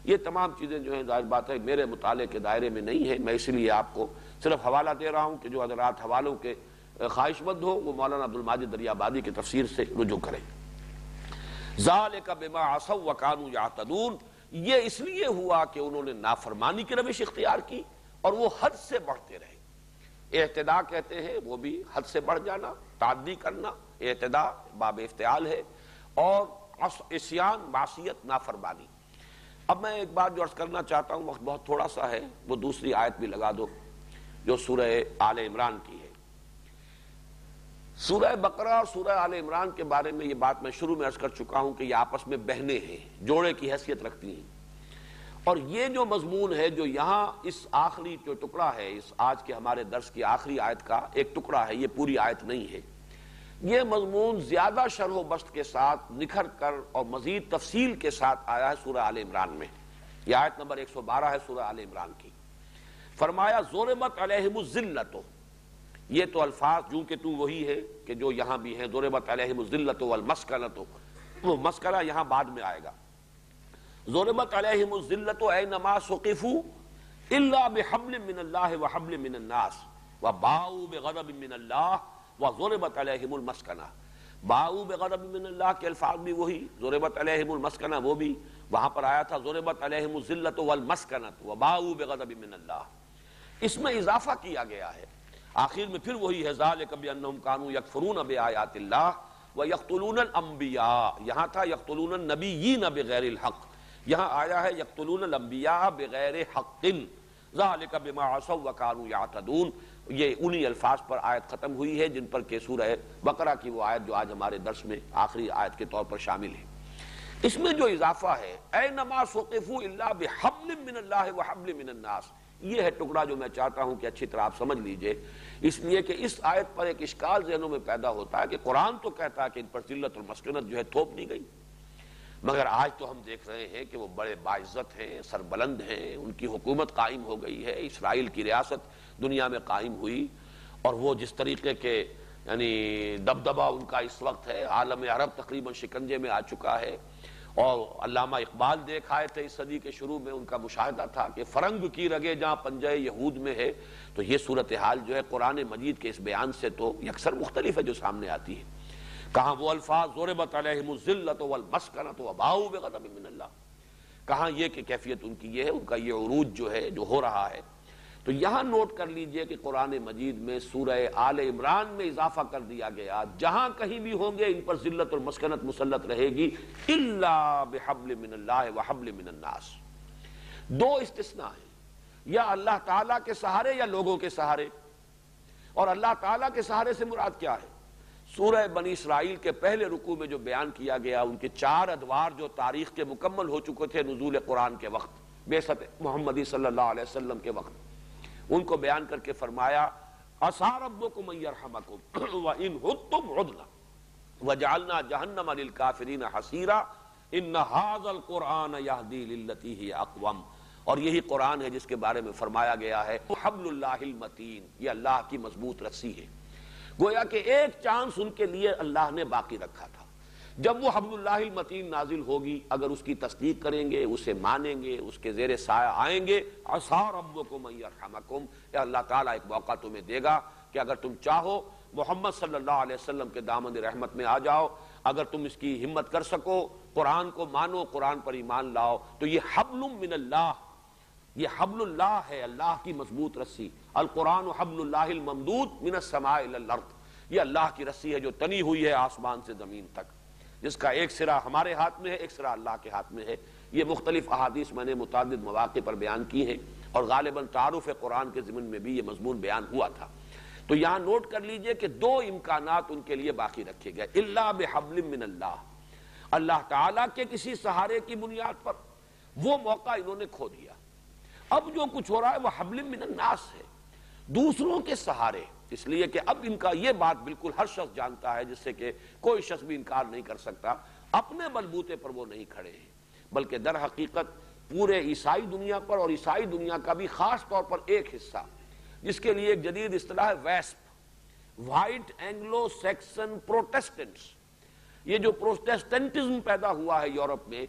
یہ تمام چیزیں جو ہیں ظاہر بات ہے میرے مطالعے کے دائرے میں نہیں ہے، میں اس لیے آپ کو صرف حوالہ دے رہا ہوں کہ جو حضرات حوالوں کے خواہش مند ہو وہ مولانا عبدالماجد دریابادی کی تفسیر سے رجوع کریں۔ ذالک بما عصوا وکانوا یعتدون، یہ اس لیے ہوا کہ انہوں نے نافرمانی کی روش اختیار کی اور وہ حد سے بڑھتے رہے۔ اعتداء کہتے ہیں وہ بھی حد سے بڑھ جانا، تعدی کرنا، اعتداء باب افتعال ہے، اور عصیان معصیت نافرمانی۔ اب میں ایک بات جو عرض کرنا چاہتا ہوں، وقت بہت تھوڑا سا ہے، وہ دوسری آیت بھی لگا دو جو سورہ آل عمران کی ہے۔ سورہ بقرہ اور سورہ آل عمران کے بارے میں یہ بات میں شروع میں عرض کر چکا ہوں کہ یہ آپس میں بہنیں ہیں، جوڑے کی حیثیت رکھتی ہیں، اور یہ جو مضمون ہے جو یہاں اس آخری جو ٹکڑا ہے، اس آج کے ہمارے درس کی آخری آیت کا ایک ٹکڑا ہے، یہ پوری آیت نہیں ہے۔ یہ مضمون زیادہ شرح و بسط کے ساتھ نکھر کر اور مزید تفصیل کے ساتھ آیا ہے سورہ آل عمران میں۔ یہ آیت نمبر ایک سو بارہ ہے سورہ آل عمران کی۔ فرمایا ضربت علیہم الذلۃ، یہ تو الفاظ جو کہ تو وہی ہے کہ جو یہاں بھی ہیں، ضربت علیہم الذلۃ والمسکنۃ، وہ مسکنہ یہاں بعد میں آئے گا۔ ضربت علیہم الذلۃ اینما ثقفوا الا بحبل من اللہ وحبل من الناس وباؤوا بغضب من اللہ وضربت علیہم المسکنہ۔ باؤوا بغضب من اللہ کے الفاظ بھی وہی، ضربت علیہم المسکنہ وہ بھی، وہاں پر آیا تھا ضربت علیہم الذلۃ والمسکنۃ وباؤوا بغضب من اللہ۔ اس میں اضافہ کیا گیا ہے، آخر میں پھر وہی ہے، ذالک بانہم کانوا یکفرون بآیات اللہ ویقتلون الانبیاء، یہاں تھا یقتلون النبیین بغیر الحق، یہاں آیا ہے یقتلون الانبیاء بغیر حق، ذالک بما عصوا وکانوا یعتدون۔ یہ انہی الفاظ پر آیت ختم ہوئی ہے جن پر کہ سورہ بقرہ کی وہ آیت جو آج ہمارے درس میں آخری آیت کے طور پر شامل ہے۔ اس میں جو اضافہ ہے اینما ثقفوا الا بحبل من اللہ وحبل من الناس، یہ ہے ٹکڑا جو میں چاہتا ہوں کہ اچھی طرح آپ سمجھ لیجئے، اس لیے کہ اس آیت پر ایک اشکال ذہنوں میں پیدا ہوتا ہے کہ قرآن تو کہتا ہے کہ ان پر ذلت اور مسکنت جو ہے تھوپ دی گئی، مگر آج تو ہم دیکھ رہے ہیں کہ وہ بڑے باعزت ہیں، سربلند ہیں، ان کی حکومت قائم ہو گئی ہے، اسرائیل کی ریاست دنیا میں قائم ہوئی، اور وہ جس طریقے کے یعنی دبدبہ ان کا اس وقت ہے، عالم عرب تقریباً شکنجے میں آ چکا ہے۔ اور علامہ اقبال دیکھ آئے تھے اس صدی کے شروع میں، ان کا مشاہدہ تھا کہ فرنگ کی رگے جہاں پنجہ یہود میں ہے، تو یہ صورتحال جو ہے قرآن مجید کے اس بیان سے تو یکسر مختلف ہے جو سامنے آتی ہے۔ کہاں وہ الفاظ ضربت علیہم الذلۃ والمسکنۃ وباؤوا بغضب من اللہ، کہاں یہ کہ کیفیت ان کی یہ ہے، ان کا یہ عروج جو ہے جو ہو رہا ہے۔ تو یہاں نوٹ کر لیجئے کہ قرآن مجید میں سورہ آل عمران میں اضافہ کر دیا گیا، جہاں کہیں بھی ہوں گے ان پر ذلت اور مسکنت مسلط رہے گی، الا بحبل من اللہ وحبل من الناس۔ دو استثناء ہیں، یا اللہ تعالیٰ کے سہارے یا لوگوں کے سہارے، اور اللہ تعالیٰ کے سہارے سے مراد کیا ہے؟ سورہ بنی اسرائیل کے پہلے رکوع میں جو بیان کیا گیا، ان کے چار ادوار جو تاریخ کے مکمل ہو چکے تھے نزول قرآن کے وقت، بعثت محمدی صلی اللہ علیہ وسلم کے وقت، ان کو بیان کر کے فرمایا عسیٰ ربکم ان یرحمکم وان عدتم عدنا وجعلنا جہنم للکافرین حصیرا ان ھذا القرآن یہدی للتی ہی اقوم۔ اور یہی قرآن ہے جس کے بارے میں فرمایا گیا ہے حبل اللہ المتین، یہ اللہ کی مضبوط رسی ہے۔ گویا کہ ایک چانس ان کے لیے اللہ نے باقی رکھا تھا، جب وہ حبل اللہ المتین نازل ہوگی، اگر اس کی تصدیق کریں گے، اسے مانیں گے، اس کے زیر سایہ آئیں گے، عسیٰ ربکم ان یرحمکم، یا اللہ تعالیٰ ایک موقع تمہیں دے گا کہ اگر تم چاہو محمد صلی اللہ علیہ وسلم کے دامن رحمت میں آ جاؤ، اگر تم اس کی ہمت کر سکو، قرآن کو مانو، قرآن پر ایمان لاؤ، تو یہ حبل من اللہ، یہ حبل اللہ ہے، اللہ کی مضبوط رسی۔ القرآن حبل اللہ الممدود من السماء الی الارض، یہ اللہ کی رسی ہے جو تنی ہوئی ہے آسمان سے زمین تک، جس کا ایک سرا ہمارے ہاتھ میں ہے، ایک سرا اللہ کے ہاتھ میں ہے۔ یہ مختلف احادیث میں نے متعدد مواقع پر بیان کی ہیں، اور غالباً تعارف قرآن کے ضمن میں بھی یہ مضمون بیان ہوا تھا۔ تو یہاں نوٹ کر لیجئے کہ دو امکانات ان کے لیے باقی رکھے گئے، الا بحبل من اللہ، اللہ تعالیٰ کے کسی سہارے کی بنیاد پر، وہ موقع انہوں نے کھو دیا۔ اب جو کچھ ہو رہا ہے وہ حبل من الناس ہے، دوسروں کے سہارے، اس لیے کہ اب ان کا یہ بات بالکل ہر شخص جانتا ہے، جس سے کہ کوئی شخص بھی انکار نہیں کر سکتا، اپنے بلبوتے پر وہ نہیں کھڑے ہیں، بلکہ در حقیقت پورے عیسائی دنیا پر، اور عیسائی دنیا کا بھی خاص طور پر ایک حصہ، جس کے لیے ایک جدید اصطلاح ہے ویسپ، وائٹ اینگلو سیکسن پروٹیسٹنٹس، یہ جو پروٹیسٹنٹزم پیدا ہوا ہے یورپ میں،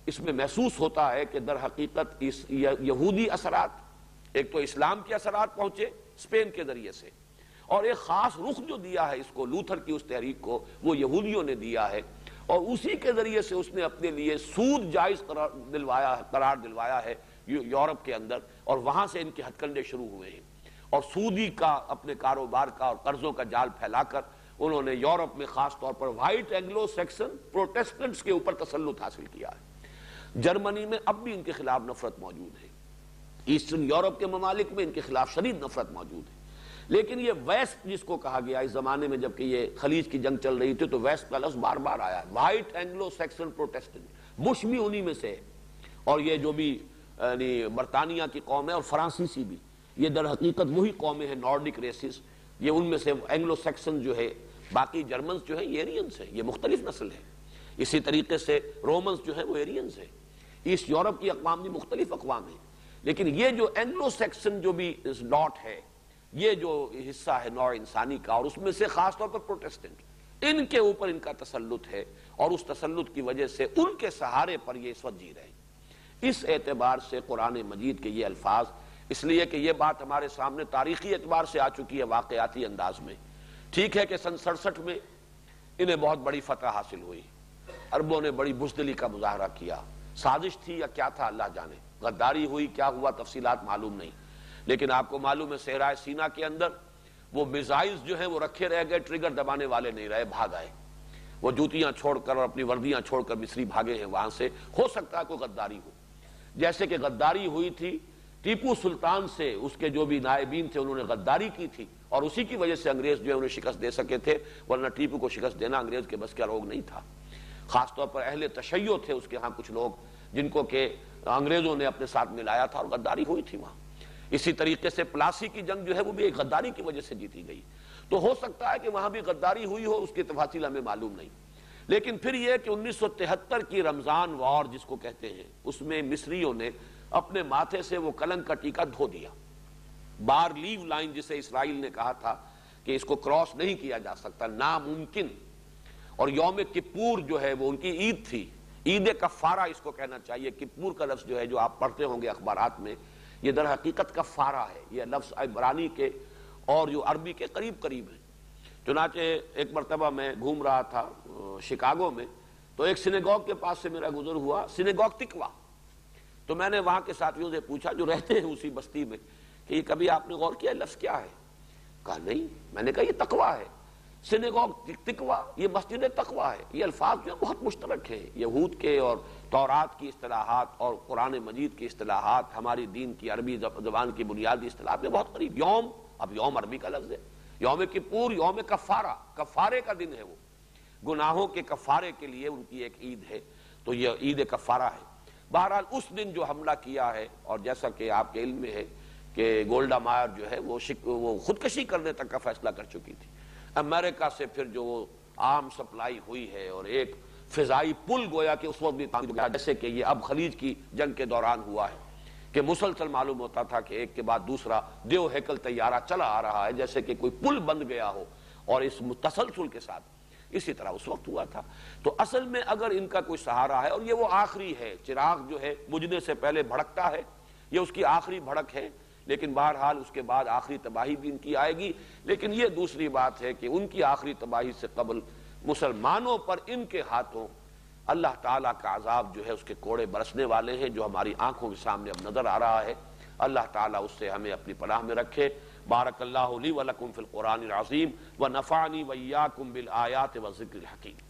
اس میں محسوس ہوتا ہے کہ در حقیقت اس یہودی اثرات، ایک تو اسلام کے اثرات پہنچے اسپین کے ذریعے سے، اور ایک خاص رخ جو دیا ہے اس کو، لوتھر کی اس تحریک کو، وہ یہودیوں نے دیا ہے، اور اسی کے ذریعے سے اس نے اپنے لیے سود جائز قرار دلوایا قرار دلوایا ہے یورپ کے اندر، اور وہاں سے ان کے ہتھ کنڈے شروع ہوئے ہیں، اور سودی کا اپنے کاروبار کا اور قرضوں کا جال پھیلا کر انہوں نے یورپ میں خاص طور پر وائٹ اینگلو سیکسن پروٹیسٹنٹس کے اوپر تسلط حاصل کیا ہے۔ جرمنی میں اب بھی ان کے خلاف نفرت موجود ہے، ایسٹرن یورپ کے ممالک میں ان کے خلاف شدید نفرت موجود ہے، لیکن یہ ویسٹ جس کو کہا گیا اس زمانے میں جبکہ یہ خلیج کی جنگ چل رہی تھی تو ویسٹ کا لفظ بار بار آیا ہے، white Anglo Saxon Protestant, Bush بھی انہی میں سے ہے، اور یہ جو بھی یعنی برطانیہ کی قوم ہے اور فرانسیسی بھی، یہ در حقیقت وہی قومیں ہیں نارڈک ریسز، یہ ان میں سے اینگلو سیکسن جو ہے، باقی جرمنز جو ہیں یہ ایرینز ہیں، یہ مختلف نسل ہے، اسی طریقے سے رومنز جو ہیں وہ ایرینز ہیں، ایسٹ یورپ کی اقوام بھی مختلف اقوام ہیں، لیکن یہ جو اینگلو سیکسن جو بھی لاٹ ہے، یہ جو حصہ ہے نوع انسانی کا، اور اس میں سے خاص طور پر پروٹیسٹنٹ، ان کے اوپر ان کا تسلط ہے، اور اس تسلط کی وجہ سے ان کے سہارے پر یہ اس وقت جی رہے ہیں۔ اس اعتبار سے قرآن مجید کے یہ الفاظ، اس لیے کہ یہ بات ہمارے سامنے تاریخی اعتبار سے آ چکی ہے واقعاتی انداز میں، ٹھیک ہے کہ سن سڑسٹھ میں انہیں بہت بڑی فتح حاصل ہوئی، عربوں نے بڑی بزدلی کا مظاہرہ کیا، سازش تھی یا کیا تھا اللہ جانے، غداری ہوئی، کیا ہوا تفصیلات معلوم نہیں، لیکن آپ کو معلوم ہے صحرائے سینا کے اندر وہ میزائلز جو ہیں وہ رکھے رہ گئے، ٹریگر دبانے والے نہیں رہے، بھاگ آئے، وہ جوتیاں چھوڑ کر اور اپنی وردیاں چھوڑ کر مصری بھاگے ہیں وہاں سے۔ ہو سکتا ہے کوئی غداری ہو، جیسے کہ غداری ہوئی تھی ٹیپو سلطان سے، اس کے جو بھی نائبین تھے انہوں نے غداری کی تھی، اور اسی کی وجہ سے انگریز جو ہے انہیں شکست دے سکے تھے، ورنہ ٹیپو کو شکست دینا انگریز کے بس کا روگ نہیں تھا۔ خاص طور پر اہل تشیع تھے اس کے ہاں کچھ لوگ جن کو کہ انگریزوں نے اپنے ساتھ ملایا تھا، اور غداری ہوئی تھی وہاں۔ اسی طریقے سے پلاسی کی جنگ جو ہے وہ بھی ایک غداری کی وجہ سے جیتی گئی، تو ہو سکتا ہے کہ وہاں بھی غداری ہوئی ہو، اس کی تفاصیل ہمیں معلوم نہیں، لیکن پھر یہ کہ انیس سو تہتر کی رمضان وار جس کو کہتے ہیں، اس میں مصریوں نے اپنے ماتھے سے وہ کلنک کا ٹیکہ دھو دیا، بار لیو لائن جسے اسرائیل نے کہا تھا کہ اس کو کراس نہیں کیا جا سکتا، ناممکن، اور یوم کپور جو ہے وہ ان کی عید تھی، عید کفارہ اس کو کہنا چاہیے، کپور کا لفظ جو ہے جو آپ پڑھتے ہوں گے اخبارات میں، یہ در حقیقت کفارہ ہے، یہ لفظ عبرانی کے اور جو عربی کے قریب قریب ہے۔ چنانچہ ایک مرتبہ میں گھوم رہا تھا شکاگو میں، تو ایک سینیگوگ کے پاس سے میرا گزر ہوا، سینیگوگ تقویٰ، تو میں نے وہاں کے ساتھیوں سے پوچھا جو رہتے ہیں اسی بستی میں کہ یہ کبھی آپ نے غور کیا لفظ کیا ہے؟ کہا نہیں، میں نے کہا یہ تقویٰ ہے، سینیگوگ تقویٰ، یہ مسجد تقویٰ ہے۔ یہ الفاظ جو بہت مشترک ہیں، یہود کے اور تورات کی اصطلاحات اور قرآن مجید کی اصطلاحات ہماری دین کی عربی زبان کی بنیادی اصطلاحات میں بہت قریب۔ یوم، اب یوم عربی کا لفظ ہے، یوم کپور، یوم کفارہ، کفارے کا دن ہے، وہ گناہوں کے کفارے کے لیے ان کی ایک عید ہے، تو یہ عید کفارہ ہے۔ بہرحال اس دن جو حملہ کیا ہے، اور جیسا کہ آپ کے علم میں ہے کہ گولڈا مائر جو ہے وہ شک وہ خودکشی کرنے تک کا فیصلہ کر چکی تھی، امریکہ سے پھر جو وہ عام سپلائی ہوئی ہے، اور ایک فضائی پل گویا کہ اس وقت بھی تعمیر ہوا، جیسے کہ یہ اب خلیج کی جنگ کے دوران ہوا ہے کہ مسلسل معلوم ہوتا تھا کہ ایک کے بعد دوسرا دیو ہیکل طیارہ چلا آ رہا ہے، جیسے کہ کوئی پل بند گیا ہو، اور اس تسلسل کے ساتھ اسی طرح اس وقت ہوا تھا۔ تو اصل میں اگر ان کا کوئی سہارا ہے، اور یہ وہ آخری ہے، چراغ جو ہے بجھنے سے پہلے بھڑکتا ہے، یہ اس کی آخری بھڑک ہے، لیکن بہرحال اس کے بعد آخری تباہی بھی ان کی آئے گی، لیکن یہ دوسری بات ہے کہ ان کی آخری تباہی سے قبل مسلمانوں پر ان کے ہاتھوں اللہ تعالیٰ کا عذاب جو ہے اس کے کوڑے برسنے والے ہیں، جو ہماری آنکھوں کے سامنے اب نظر آ رہا ہے۔ اللہ تعالیٰ اس سے ہمیں اپنی پناہ میں رکھے۔ بارک اللہ لی و لکم فی القرآن العظیم و نفعنی و ایاکم بالآیات و ذکر الحکیم۔